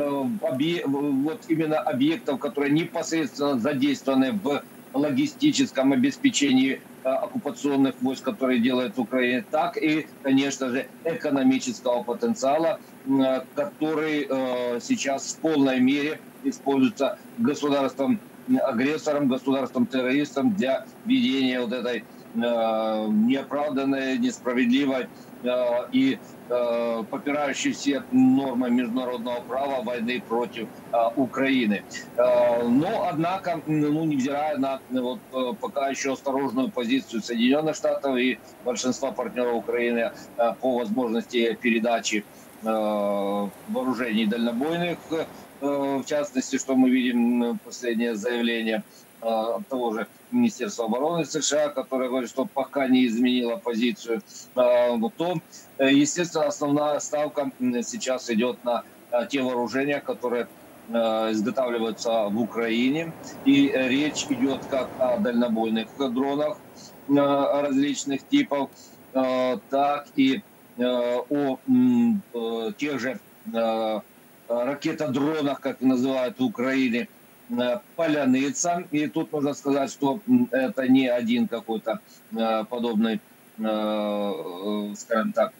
Speaker 20: вот именно объектов, которые непосредственно задействованы в логистическом обеспечении оккупационных войск, которые делает Украина, так и, конечно же, экономического потенциала, который сейчас в полной мере используется государством-агрессором, государством-террористом для ведения вот этой неоправданной, несправедливой и попирающей все нормы международного права войны против Украины. Но, однако, невзирая на пока еще осторожную позицию Соединенных Штатов и большинства партнеров Украины по возможности передачи вооружений дальнобойных, в частности, что мы видим последнее заявление того же Министерства обороны США, которое говорит, что пока не изменило позицию, то, естественно, основная ставка сейчас идет на те вооружения, которые изготавливаются в Украине. И речь идет как о дальнобойных дронах различных типов, так и о тех же ракетодронах, как называют в Украине, «Поляныца». И тут можно сказать, что это не один какой-то подобный, скажем так,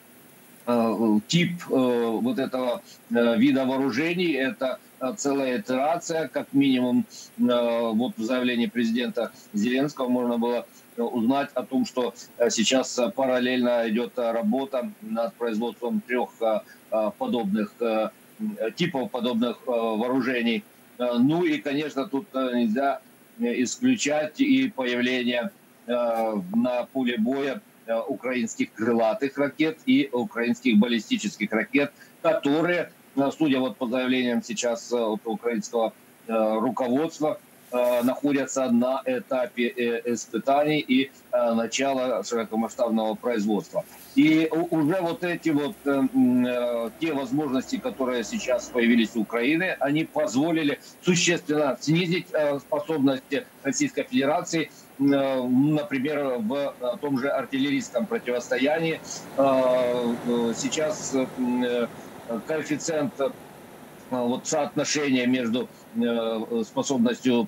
Speaker 20: тип вот этого вида вооружений. Это целая итерация, как минимум. Вот в заявлении президента Зеленского можно было узнать о том, что сейчас параллельно идет работа над производством 3 подобных типов подобных вооружений. Ну и, конечно, тут нельзя исключать и появление на поле боя украинских крылатых ракет и украинских баллистических ракет, которые, судя вот по заявлениям сейчас от украинского руководства, находятся на этапе испытаний и начала широкомасштабного производства. И уже вот эти вот те возможности, которые сейчас появились у Украины, они позволили существенно снизить способности Российской Федерации, например, в том же артиллерийском противостоянии. Сейчас коэффициент, вот соотношение между способностью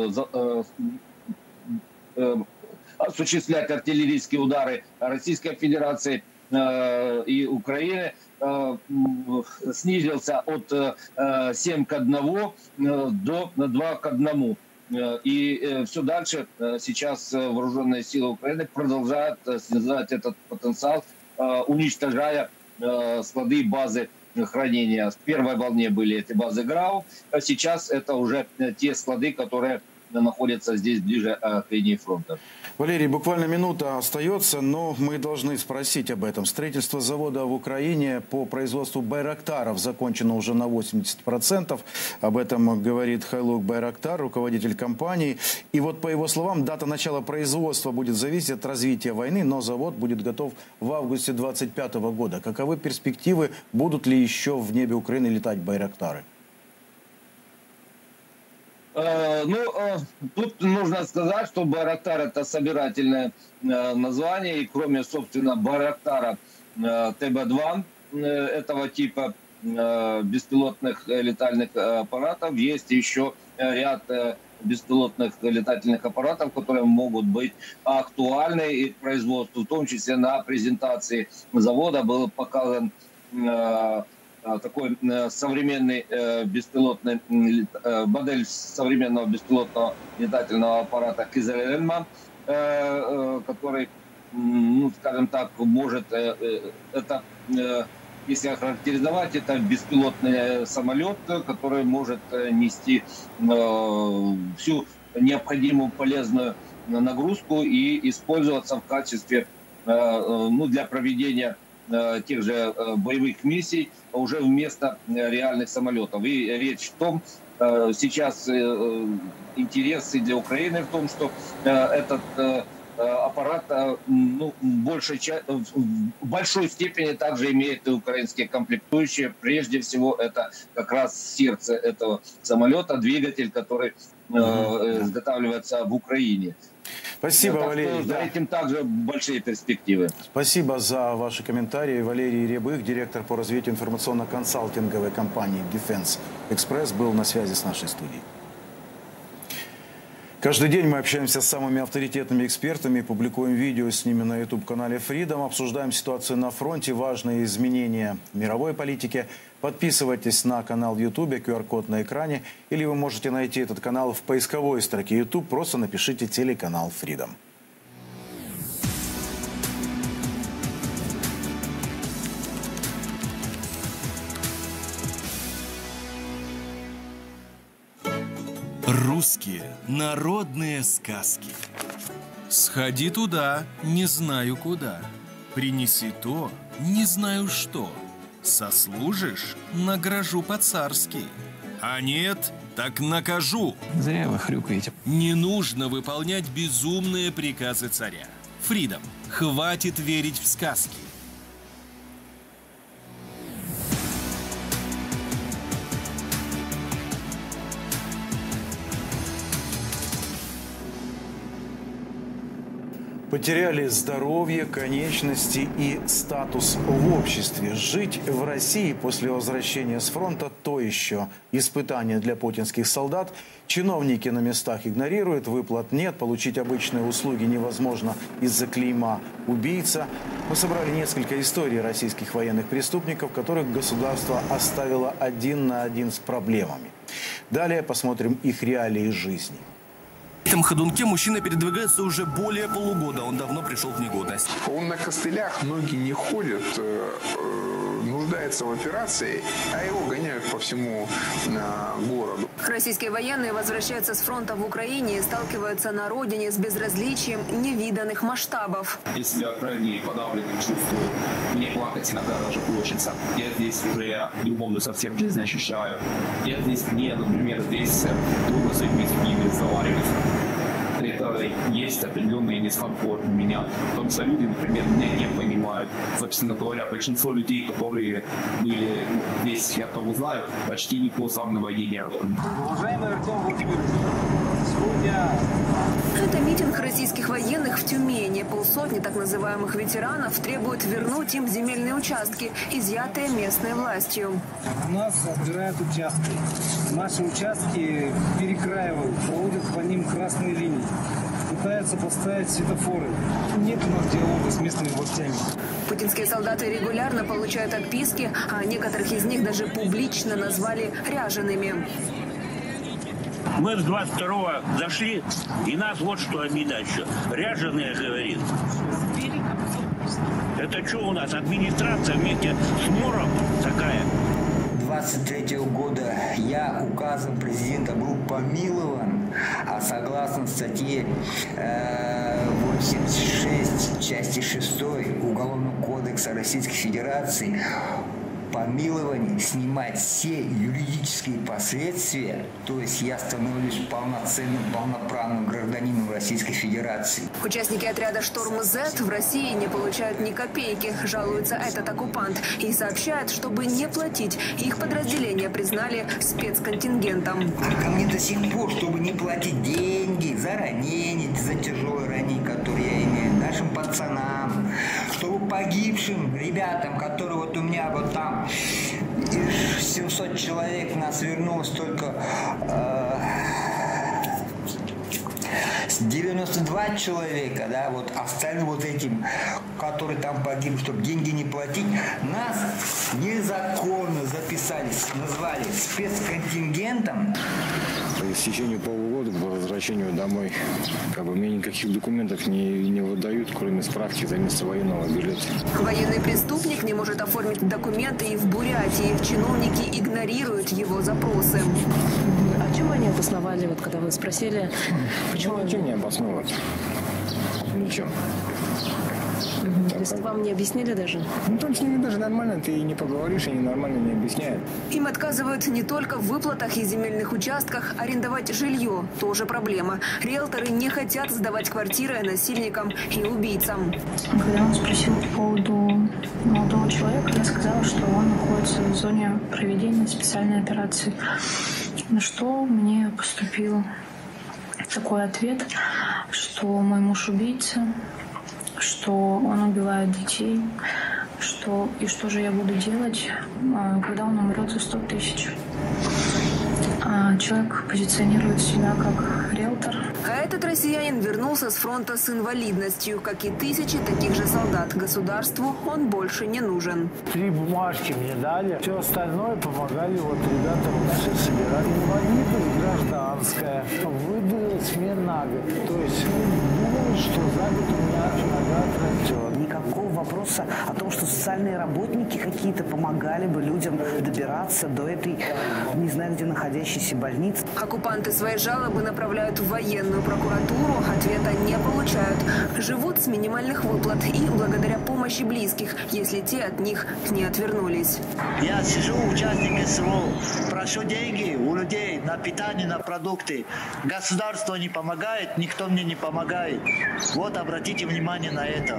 Speaker 20: осуществлять артиллерийские удары Российской Федерации и Украины снизился от 7 к 1 до 2 к 1. И все дальше сейчас вооруженные силы Украины продолжают снижать этот потенциал, уничтожая склады и базы хранения. В первой волне были эти базы ГРАУ, а сейчас это уже те склады, которые находятся здесь ближе к линии фронта.
Speaker 6: Валерий, буквально минута остается, но мы должны спросить об этом. Строительство завода в Украине по производству байрактаров закончено уже на 80%. Об этом говорит Хайлук Байрактар, руководитель компании. И вот по его словам, дата начала производства будет зависеть от развития войны, но завод будет готов в августе 2025 года. Каковы перспективы? Будут ли еще в небе Украины летать байрактары?
Speaker 20: Тут нужно сказать, что Байрактар — это собирательное название, и кроме, собственно, Байрактара ТБ-2 этого типа беспилотных летательных аппаратов, есть еще ряд беспилотных летательных аппаратов, которые могут быть актуальны и к производству, в том числе на презентации завода был показан такой современный беспилотный модель современного беспилотного летательного аппарата Кизель-Эльман, который, ну, скажем так, может это, если охарактеризовать, это беспилотный самолет, который может нести всю необходимую полезную нагрузку и использоваться в качестве, ну, для проведения тех же боевых миссий уже вместо реальных самолетов. И речь в том, сейчас интерес для Украины в том, что этот аппарат, ну, в большой степени также имеет и украинские комплектующие. Прежде всего, это как раз сердце этого самолета, двигатель, который изготавливается в Украине.
Speaker 6: Спасибо, Валерий.
Speaker 20: За этим также большие перспективы.
Speaker 6: Спасибо за ваши комментарии. Валерий Рябых, директор по развитию информационно-консалтинговой компании Defense Express, был на связи с нашей студией. Каждый день мы общаемся с самыми авторитетными экспертами, публикуем видео с ними на YouTube-канале Freedom, обсуждаем ситуацию на фронте, важные изменения в мировой политике. Подписывайтесь на канал в YouTube, QR-код на экране, или вы можете найти этот канал в поисковой строке YouTube, просто напишите телеканал Freedom.
Speaker 8: Русские народные сказки. Сходи туда, не знаю куда. Принеси то, не знаю что. Сослужишь, награжу по-царски. А нет, так накажу.
Speaker 11: Зря вы хрюкаете.
Speaker 8: Не нужно выполнять безумные приказы царя. Freedom. Хватит верить в сказки.
Speaker 6: Потеряли здоровье, конечности и статус в обществе. Жить в России после возвращения с фронта – то еще испытание для путинских солдат. Чиновники на местах игнорируют, выплат нет, получить обычные услуги невозможно из-за клейма «убийца». Мы собрали несколько историй российских военных преступников, которых государство оставило один на один с проблемами. Далее посмотрим их реалии жизни.
Speaker 8: В этом ходунке мужчина передвигается уже более полугода. Он давно пришел в негодность.
Speaker 11: Он на костылях, ноги не ходят, нуждается в операции, а его гоняют по всему городу.
Speaker 19: Российские военные возвращаются с фронта в Украине и сталкиваются на родине с безразличием невиданных масштабов.
Speaker 21: Если я крайне подавленным чувствую, мне плакать иногда даже хочется. Я здесь уже любовно совсем жизнь ощущаю. Я здесь мне, например, здесь трудно с людьми разговаривать. Это есть определенный дискомфорт у меня. Потому что люди, например, меня не понимают. Собственно говоря, большинство людей, которые были здесь, я того знаю, почти никто сам на войне не был.
Speaker 19: Уважаемый Артем Владимирович, сегодня... Это митинг российских военных в Тюмени. Полсотни так называемых ветеранов требуют вернуть им земельные участки, изъятые местной властью.
Speaker 23: У нас отбирают участки. Наши участки перекраивают, проводят по ним красные линии. Пытаются поставить светофоры. Нет у нас диалога с местными властями.
Speaker 19: Путинские солдаты регулярно получают отписки, а некоторых из них даже публично назвали ряжеными.
Speaker 24: Мы с 22-го зашли, и нас вот что обида еще. Ряженые, говорит. Это что у нас, администрация вместе с МОРом такая?
Speaker 25: 23-го года я указом президента был помилован, а согласно статье 86 части 6 Уголовного кодекса Российской Федерации помилование снимать все юридические последствия, то есть я становлюсь полноценным, полноправным гражданином Российской Федерации.
Speaker 19: Участники отряда «Шторм-Z» в России не получают ни копейки, жалуется этот оккупант, и сообщают, чтобы не платить, их подразделение признали спецконтингентом.
Speaker 25: А ко мне до сих пор, чтобы не платить деньги за ранения, за тяжелые ранения, которые я имею, нашим пацанам, чтобы погибшим ребятам, которые вот у меня вот там 700 человек, нас вернулось только 92 человека, да, вот остальным вот этим, которые там погибли, чтобы деньги не платить, нас незаконно записались, назвали спецконтингентом.
Speaker 26: По истечению полугода, по возвращению домой, мне никаких документов не выдают, кроме справки за место военного билета.
Speaker 19: Военный преступник не может оформить документы и в Бурятии. Чиновники игнорируют его запросы.
Speaker 27: А чем они обосновали, вот когда вы спросили, почему?
Speaker 26: Ничем не обосновывать. Ничем.
Speaker 27: То есть вам не объяснили даже?
Speaker 26: Ну, там с ними даже нормально, ты не поговоришь, они нормально не объясняют.
Speaker 19: Им отказывают не только в выплатах и земельных участках, арендовать жилье – тоже проблема. Риэлторы не хотят сдавать квартиры насильникам и убийцам.
Speaker 29: Когда он спросил по поводу молодого человека, я сказала, что он находится в зоне проведения специальной операции. На что мне поступил такой ответ, что мой муж убийца, что он убивает детей, и что же я буду делать, когда он умрет за 100 тысяч. Человек позиционирует себя как риэлтор.
Speaker 19: А этот россиянин вернулся с фронта с инвалидностью. Как и тысячи таких же солдат. Государству он больше не нужен.
Speaker 23: 3 бумажки мне дали. Все остальное помогали вот ребята все собирать. Инвалидность гражданская. Выдалась мне на год. То есть думаю, что за год у меня нога отрастет.
Speaker 30: Никакого вопроса о том, что социальные работники какие-то помогали бы людям добираться до этой, не знаю, где находящейся больницы.
Speaker 19: Оккупанты свои жалобы направляют в военную прокуратуру, ответа не получают. Живут с минимальных выплат и благодаря помощи близких, если те от них не отвернулись.
Speaker 30: Я сижу, участник СВО, прошу деньги у людей на питание, на продукты. Государство не помогает, никто мне не помогает. Вот обратите внимание на это.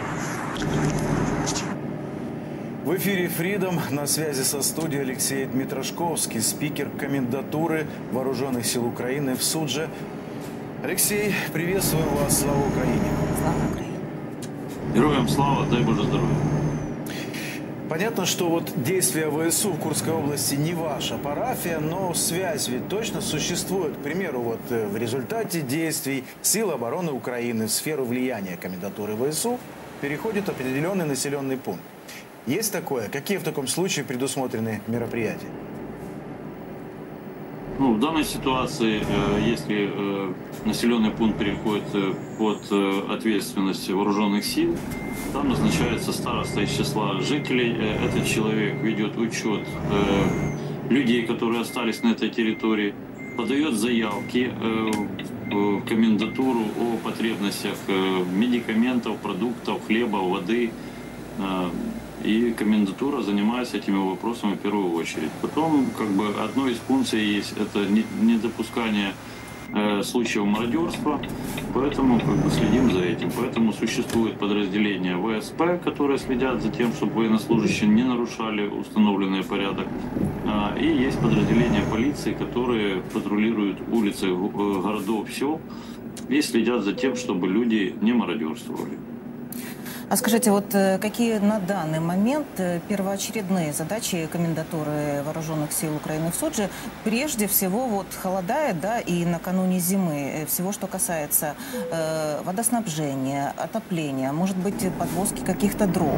Speaker 6: В эфире Freedom, на связи со студией Алексей Дмитрошковский, спикер комендатуры Вооруженных сил Украины в Судже. Алексей, приветствуем вас, слава Украине!
Speaker 30: Слава Украине!
Speaker 31: Героям слава, дай Боже здоровья!
Speaker 6: Понятно, что вот действия ВСУ в Курской области не ваша парафия, но связь ведь точно существует. К примеру, вот в результате действий сил обороны Украины в сферу влияния комендатуры ВСУ переходит определенный населенный пункт. Есть такое? Какие в таком случае предусмотрены мероприятия?
Speaker 31: Ну, в данной ситуации, если населенный пункт переходит под ответственность вооруженных сил, там назначается староста из числа жителей. Этот человек ведет учет людей, которые остались на этой территории, подает заявки в комендатуру о потребностях медикаментов, продуктов, хлеба, воды. И комендатура занимается этими вопросами в первую очередь. Потом, как бы, одной из функций есть это недопускание случаев мародерства, поэтому как бы следим за этим. Поэтому существует подразделение ВСП, которые следят за тем, чтобы военнослужащие не нарушали установленный порядок. И есть подразделения полиции, которые патрулируют улицы городов, сел и следят за тем, чтобы люди не мародерствовали.
Speaker 18: А скажите, вот какие на данный момент первоочередные задачи комендатуры Вооруженных сил Украины в Суджи? Прежде всего, вот холодает, да, и накануне зимы, всего, что касается водоснабжения, отопления, может быть, подвозки каких-то дров?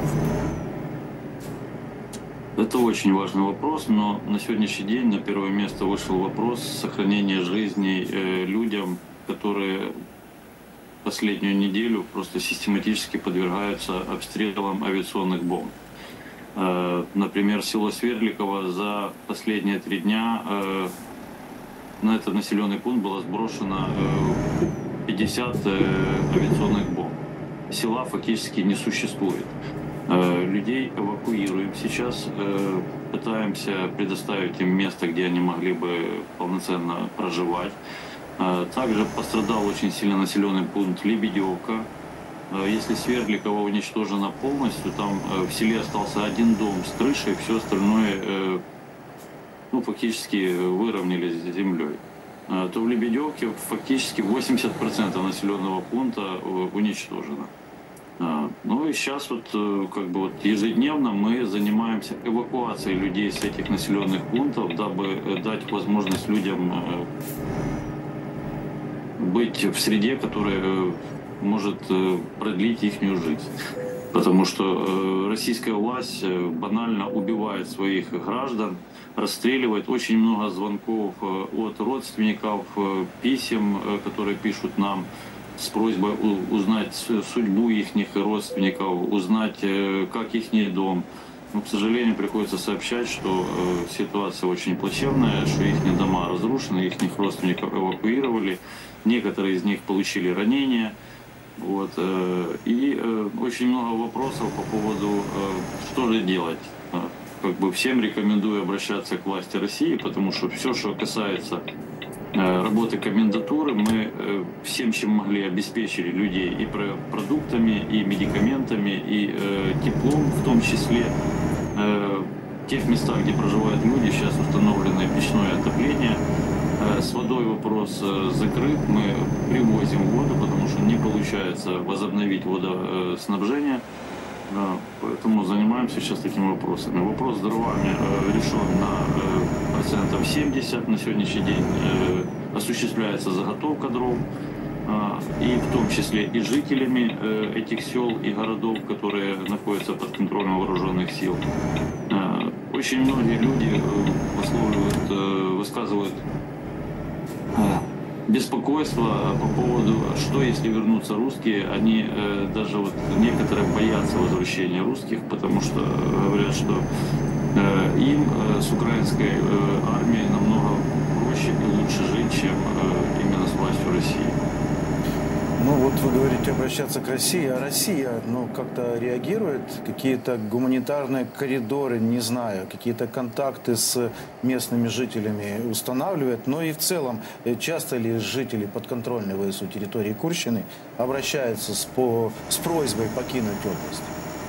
Speaker 31: Это очень важный вопрос, но на сегодняшний день на первое место вышел вопрос сохранения жизней людям, которые последнюю неделю просто систематически подвергаются обстрелам авиационных бомб. Например, село Свердликово за последние 3 дня на этот населенный пункт было сброшено 50 авиационных бомб. Села фактически не существует. Людей эвакуируем сейчас, пытаемся предоставить им место, где они могли бы полноценно проживать. Также пострадал очень сильно населенный пункт Лебедевка. Если Свердликово уничтожено полностью, там в селе остался 1 дом с крышей, все остальное ну, фактически выровняли с землей. То в Лебедевке фактически 80% населенного пункта уничтожено. Ну и сейчас вот, как бы, вот ежедневно мы занимаемся эвакуацией людей с этих населенных пунктов, дабы дать возможность людям быть в среде, которая может продлить их жизнь. Потому что российская власть банально убивает своих граждан, расстреливает. Очень много звонков от родственников, писем, которые пишут нам с просьбой узнать судьбу их родственников, узнать, как их дом. Но, к сожалению, приходится сообщать, что ситуация очень плачевная, что их дома разрушены, их родственников эвакуировали. Некоторые из них получили ранения. Вот. И очень много вопросов по поводу, что же делать. Как бы всем рекомендую обращаться к власти России, потому что все, что касается работы комендатуры, мы всем, чем могли, обеспечили людей и продуктами, и медикаментами, и теплом, в том числе. В тех местах, где проживают люди, сейчас установлено печное отопление. С водой вопрос закрыт. Мы привозим воду, потому что не получается возобновить водоснабжение. Поэтому занимаемся сейчас такими вопросами. Вопрос с дровами решен на процентов 70. На сегодняшний день осуществляется заготовка дров. И в том числе и жителями этих сел и городов, которые находятся под контролем вооруженных сил. Очень многие люди высказывают беспокойство по поводу, что если вернутся русские. Они даже вот некоторые боятся возвращения русских, потому что говорят, что им с украинской армией намного проще и лучше жить, чем именно с властью России.
Speaker 6: Ну вот вы говорите обращаться к России, а Россия, ну, как-то реагирует? Какие-то гуманитарные коридоры, не знаю, какие-то контакты с местными жителями устанавливает? Ну и в целом, часто ли жители подконтрольной ВСУ территории Курщины обращаются с просьбой покинуть область?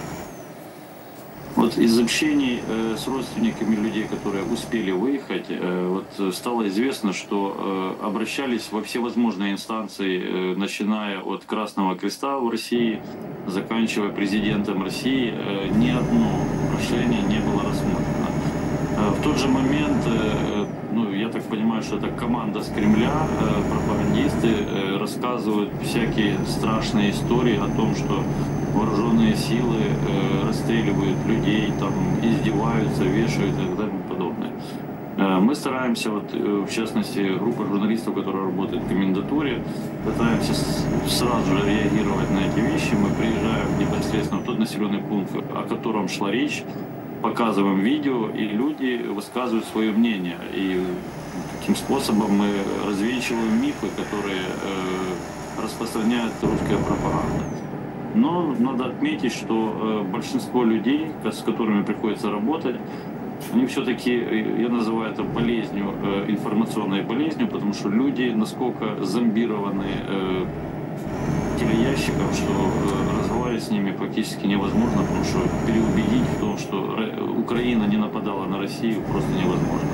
Speaker 31: Вот из общений с родственниками людей, которые успели выехать, вот стало известно, что обращались во всевозможные инстанции, начиная от Красного Креста в России, заканчивая президентом России. Ни одно прошение не было рассмотрено. В тот же момент, ну, я так понимаю, что это команда с Кремля, пропагандисты рассказывают всякие страшные истории о том, что вооруженные силы расстреливают людей, там, издеваются, вешают и так далее и подобное. Мы стараемся, вот, в частности, группа журналистов, которая работает в комендатуре, пытаемся сразу же реагировать на эти вещи. Мы приезжаем непосредственно в тот населенный пункт, о котором шла речь, показываем видео, и люди высказывают свое мнение. И таким способом мы развенчиваем мифы, которые распространяет русская пропаганда. Но надо отметить, что большинство людей, с которыми приходится работать, они все-таки, я называю это болезнью, информационной болезнью, потому что люди насколько зомбированы телеящиком, что разговаривать с ними практически невозможно, потому что переубедить в том, что Украина не нападала на Россию, просто невозможно.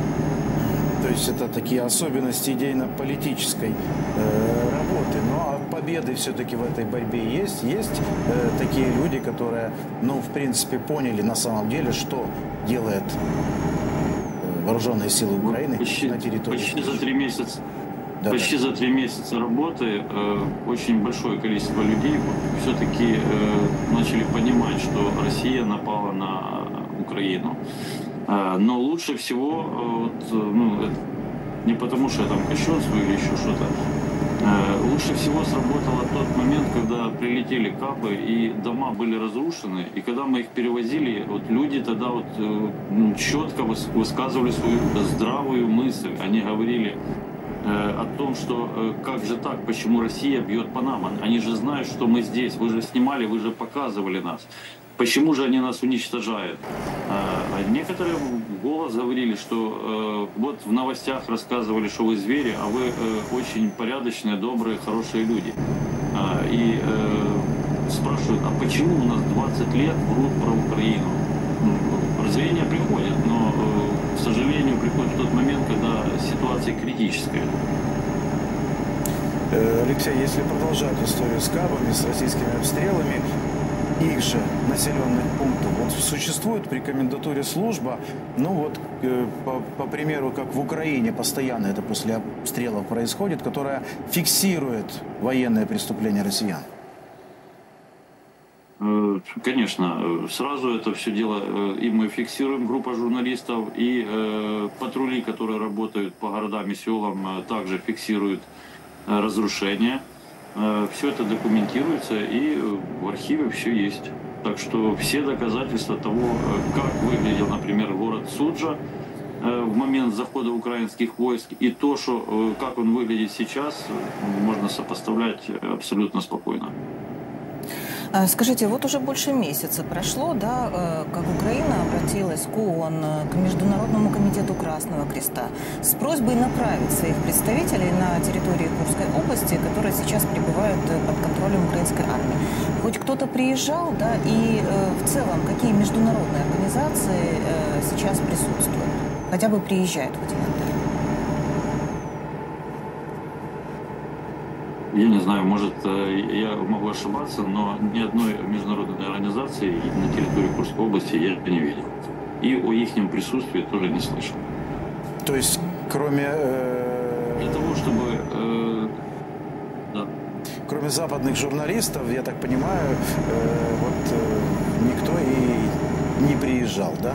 Speaker 6: То есть это такие особенности идейно-политической работы. Ну а победы все-таки в этой борьбе есть. Есть такие люди, которые, ну, в принципе, поняли на самом деле, что делает вооруженные силы Украины на территории.
Speaker 31: Почти за 3 месяца. Почти за 3 месяца работы очень большое количество людей все-таки начали понимать, что Россия напала на Украину. Но лучше всего, ну, не потому что я там кощунствую или еще что-то, лучше всего сработало тот момент, когда прилетели капы и дома были разрушены, и когда мы их перевозили, вот люди тогда вот четко высказывали свою здравую мысль. Они говорили о том, что как же так, почему Россия бьет по нам? Они же знают, что мы здесь, вы же снимали, вы же показывали нас. Почему же они нас уничтожают? А некоторые в голос говорили, что вот в новостях рассказывали, что вы звери, а вы очень порядочные, добрые, хорошие люди. И спрашивают, а почему у нас 20 лет врут про Украину? Прозрение приходит, но, к сожалению, приходит в тот момент, когда ситуация критическая.
Speaker 6: Алексей, если продолжать историю с кабами, с российскими обстрелами, их же населенных пунктов. Вот существует при комендатуре служба, ну вот, по примеру, как в Украине постоянно это после обстрелов происходит, которая фиксирует военные преступления россиян.
Speaker 31: Конечно, сразу это все дело и мы фиксируем, группа журналистов, и патрули, которые работают по городам и селам, также фиксируют разрушения. Все это документируется, и в архиве все есть. Так что все доказательства того, как выглядел, например, город Суджа в момент захода украинских войск, и то, что, как он выглядит сейчас, можно сопоставлять абсолютно спокойно.
Speaker 18: Скажите, вот уже больше месяца прошло, да, как Украина обратилась к ООН, к Международному комитету Красного Креста с просьбой направить своих представителей на территории Курской области, которые сейчас пребывают под контролем украинской армии. Хоть кто-то приезжал, да, и в целом какие международные организации сейчас присутствуют, хотя бы приезжают в эти моменты?
Speaker 31: Я не знаю, может, я могу ошибаться, но ни одной международной организации на территории Курской области я не видел. И о их присутствии тоже не слышал.
Speaker 6: То есть, кроме...
Speaker 31: Для того, чтобы... Да.
Speaker 6: Кроме западных журналистов, я так понимаю, никто и не приезжал, да?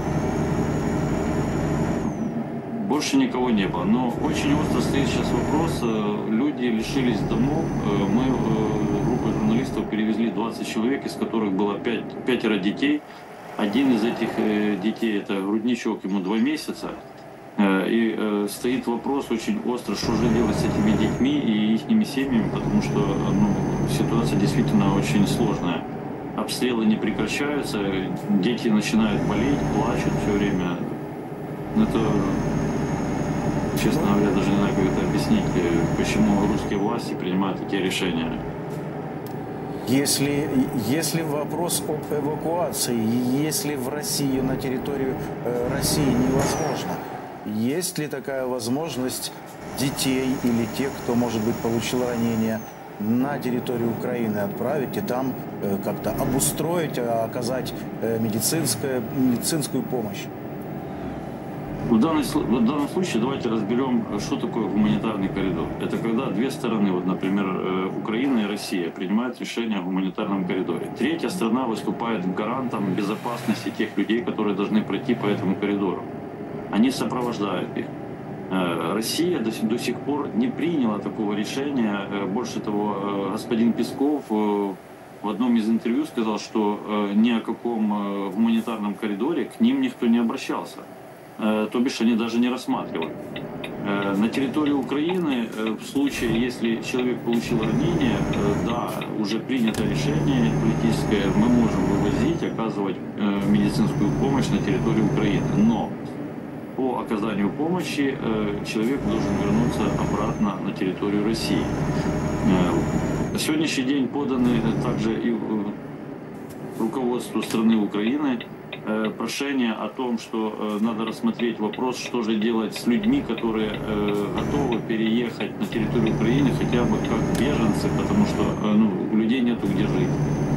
Speaker 31: Больше никого не было. Но очень остро стоит сейчас вопрос. Люди лишились домов. Мы, группой журналистов, перевезли 20 человек, из которых было 5 детей. Один из этих детей, это грудничок, ему 2 месяца. И стоит вопрос очень остро, что же делать с этими детьми и их семьями, потому что ситуация действительно очень сложная. Обстрелы не прекращаются, дети начинают болеть, плачут все время. Это... Честно говоря, даже не знаю, как это объяснить, почему русские власти принимают такие решения.
Speaker 6: Если вопрос об эвакуации, если в Россию, на территорию России невозможно, есть ли такая возможность детей или тех, кто, может быть, получил ранения, на территорию Украины отправить и там как-то обустроить, оказать медицинскую помощь?
Speaker 31: В данном случае давайте разберем, что такое гуманитарный коридор. Это когда две стороны, вот, например, Украина и Россия, принимают решение о гуманитарном коридоре. Третья сторона выступает гарантом безопасности тех людей, которые должны пройти по этому коридору. они сопровождают их. Россия до сих пор не приняла такого решения. Больше того, господин Песков в одном из интервью сказал, что ни о каком гуманитарном коридоре к ним никто не обращался. То бишь они даже не рассматривали. На территории Украины в случае, если человек получил ранение, да, уже принято решение политическое, мы можем вывозить, оказывать медицинскую помощь на территорию Украины. Но по оказанию помощи человек должен вернуться обратно на территорию России. На сегодняшний день поданы также и руководству страны Украины прошение о том, что надо рассмотреть вопрос, что же делать с людьми, которые готовы переехать на территорию Украины хотя бы как беженцы, потому что у людей нету где жить.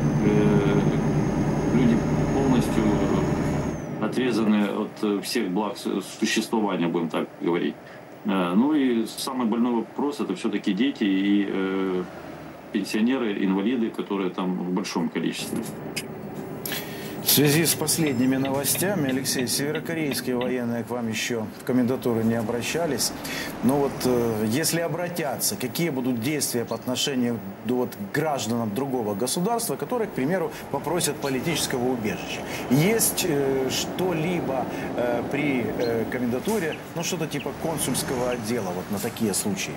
Speaker 31: Люди полностью отрезаны от всех благ существования, будем так говорить. Ну и самый больной вопрос — это все-таки дети и пенсионеры, инвалиды, которые там в большом количестве.
Speaker 6: В связи с последними новостями, Алексей, северокорейские военные к вам еще в комендатуру не обращались. Но вот если обратятся, какие будут действия по отношению к гражданам другого государства, которые, к примеру, попросят политического убежища? Есть что-либо при комендатуре, что-то типа консульского отдела вот на такие случаи?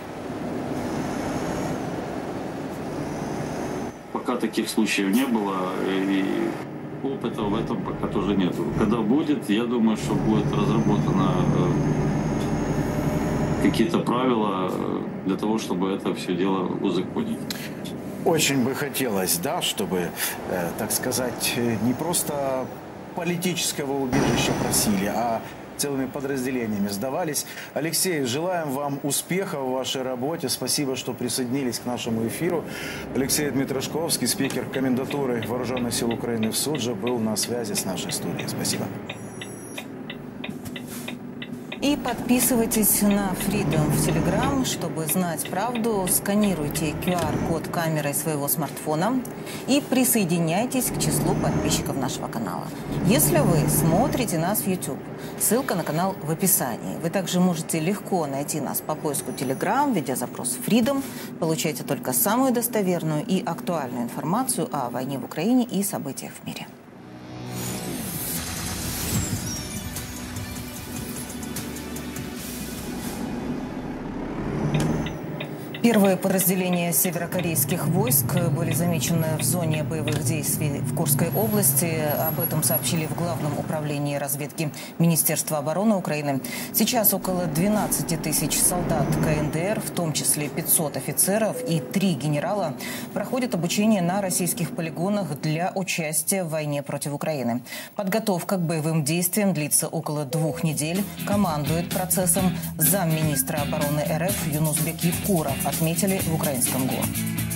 Speaker 31: Пока таких случаев не было, и опыта в этом пока тоже нет. Когда будет, я думаю, что будет разработано какие-то правила для того, чтобы это все дело узаконить.
Speaker 6: Очень бы хотелось, да, чтобы, так сказать, не просто политического убежища просили, а целыми подразделениями сдавались. Алексей, желаем вам успеха в вашей работе. Спасибо, что присоединились к нашему эфиру. Алексей Дмитрашковский, спикер комендатуры Вооруженных сил Украины в Судже, был на связи с нашей студией. Спасибо.
Speaker 18: И подписывайтесь на Freedom в Telegram, чтобы знать правду. Сканируйте QR-код камерой своего смартфона и присоединяйтесь к числу подписчиков нашего канала. Если вы смотрите нас в YouTube, ссылка на канал в описании. Вы также можете легко найти нас по поиску Telegram, введя запрос Freedom. Получайте только самую достоверную и актуальную информацию о войне в Украине и событиях в мире. Первые подразделения северокорейских войск были замечены в зоне боевых действий в Курской области. Об этом сообщили в Главном управлении разведки Министерства обороны Украины. Сейчас около 12 тысяч солдат КНДР, в том числе 500 офицеров и 3 генерала, проходят обучение на российских полигонах для участия в войне против Украины. Подготовка к боевым действиям длится около 2 недель. Командует процессом замминистра обороны РФ Юнусбек Евкуров, отметили в украинском ГО.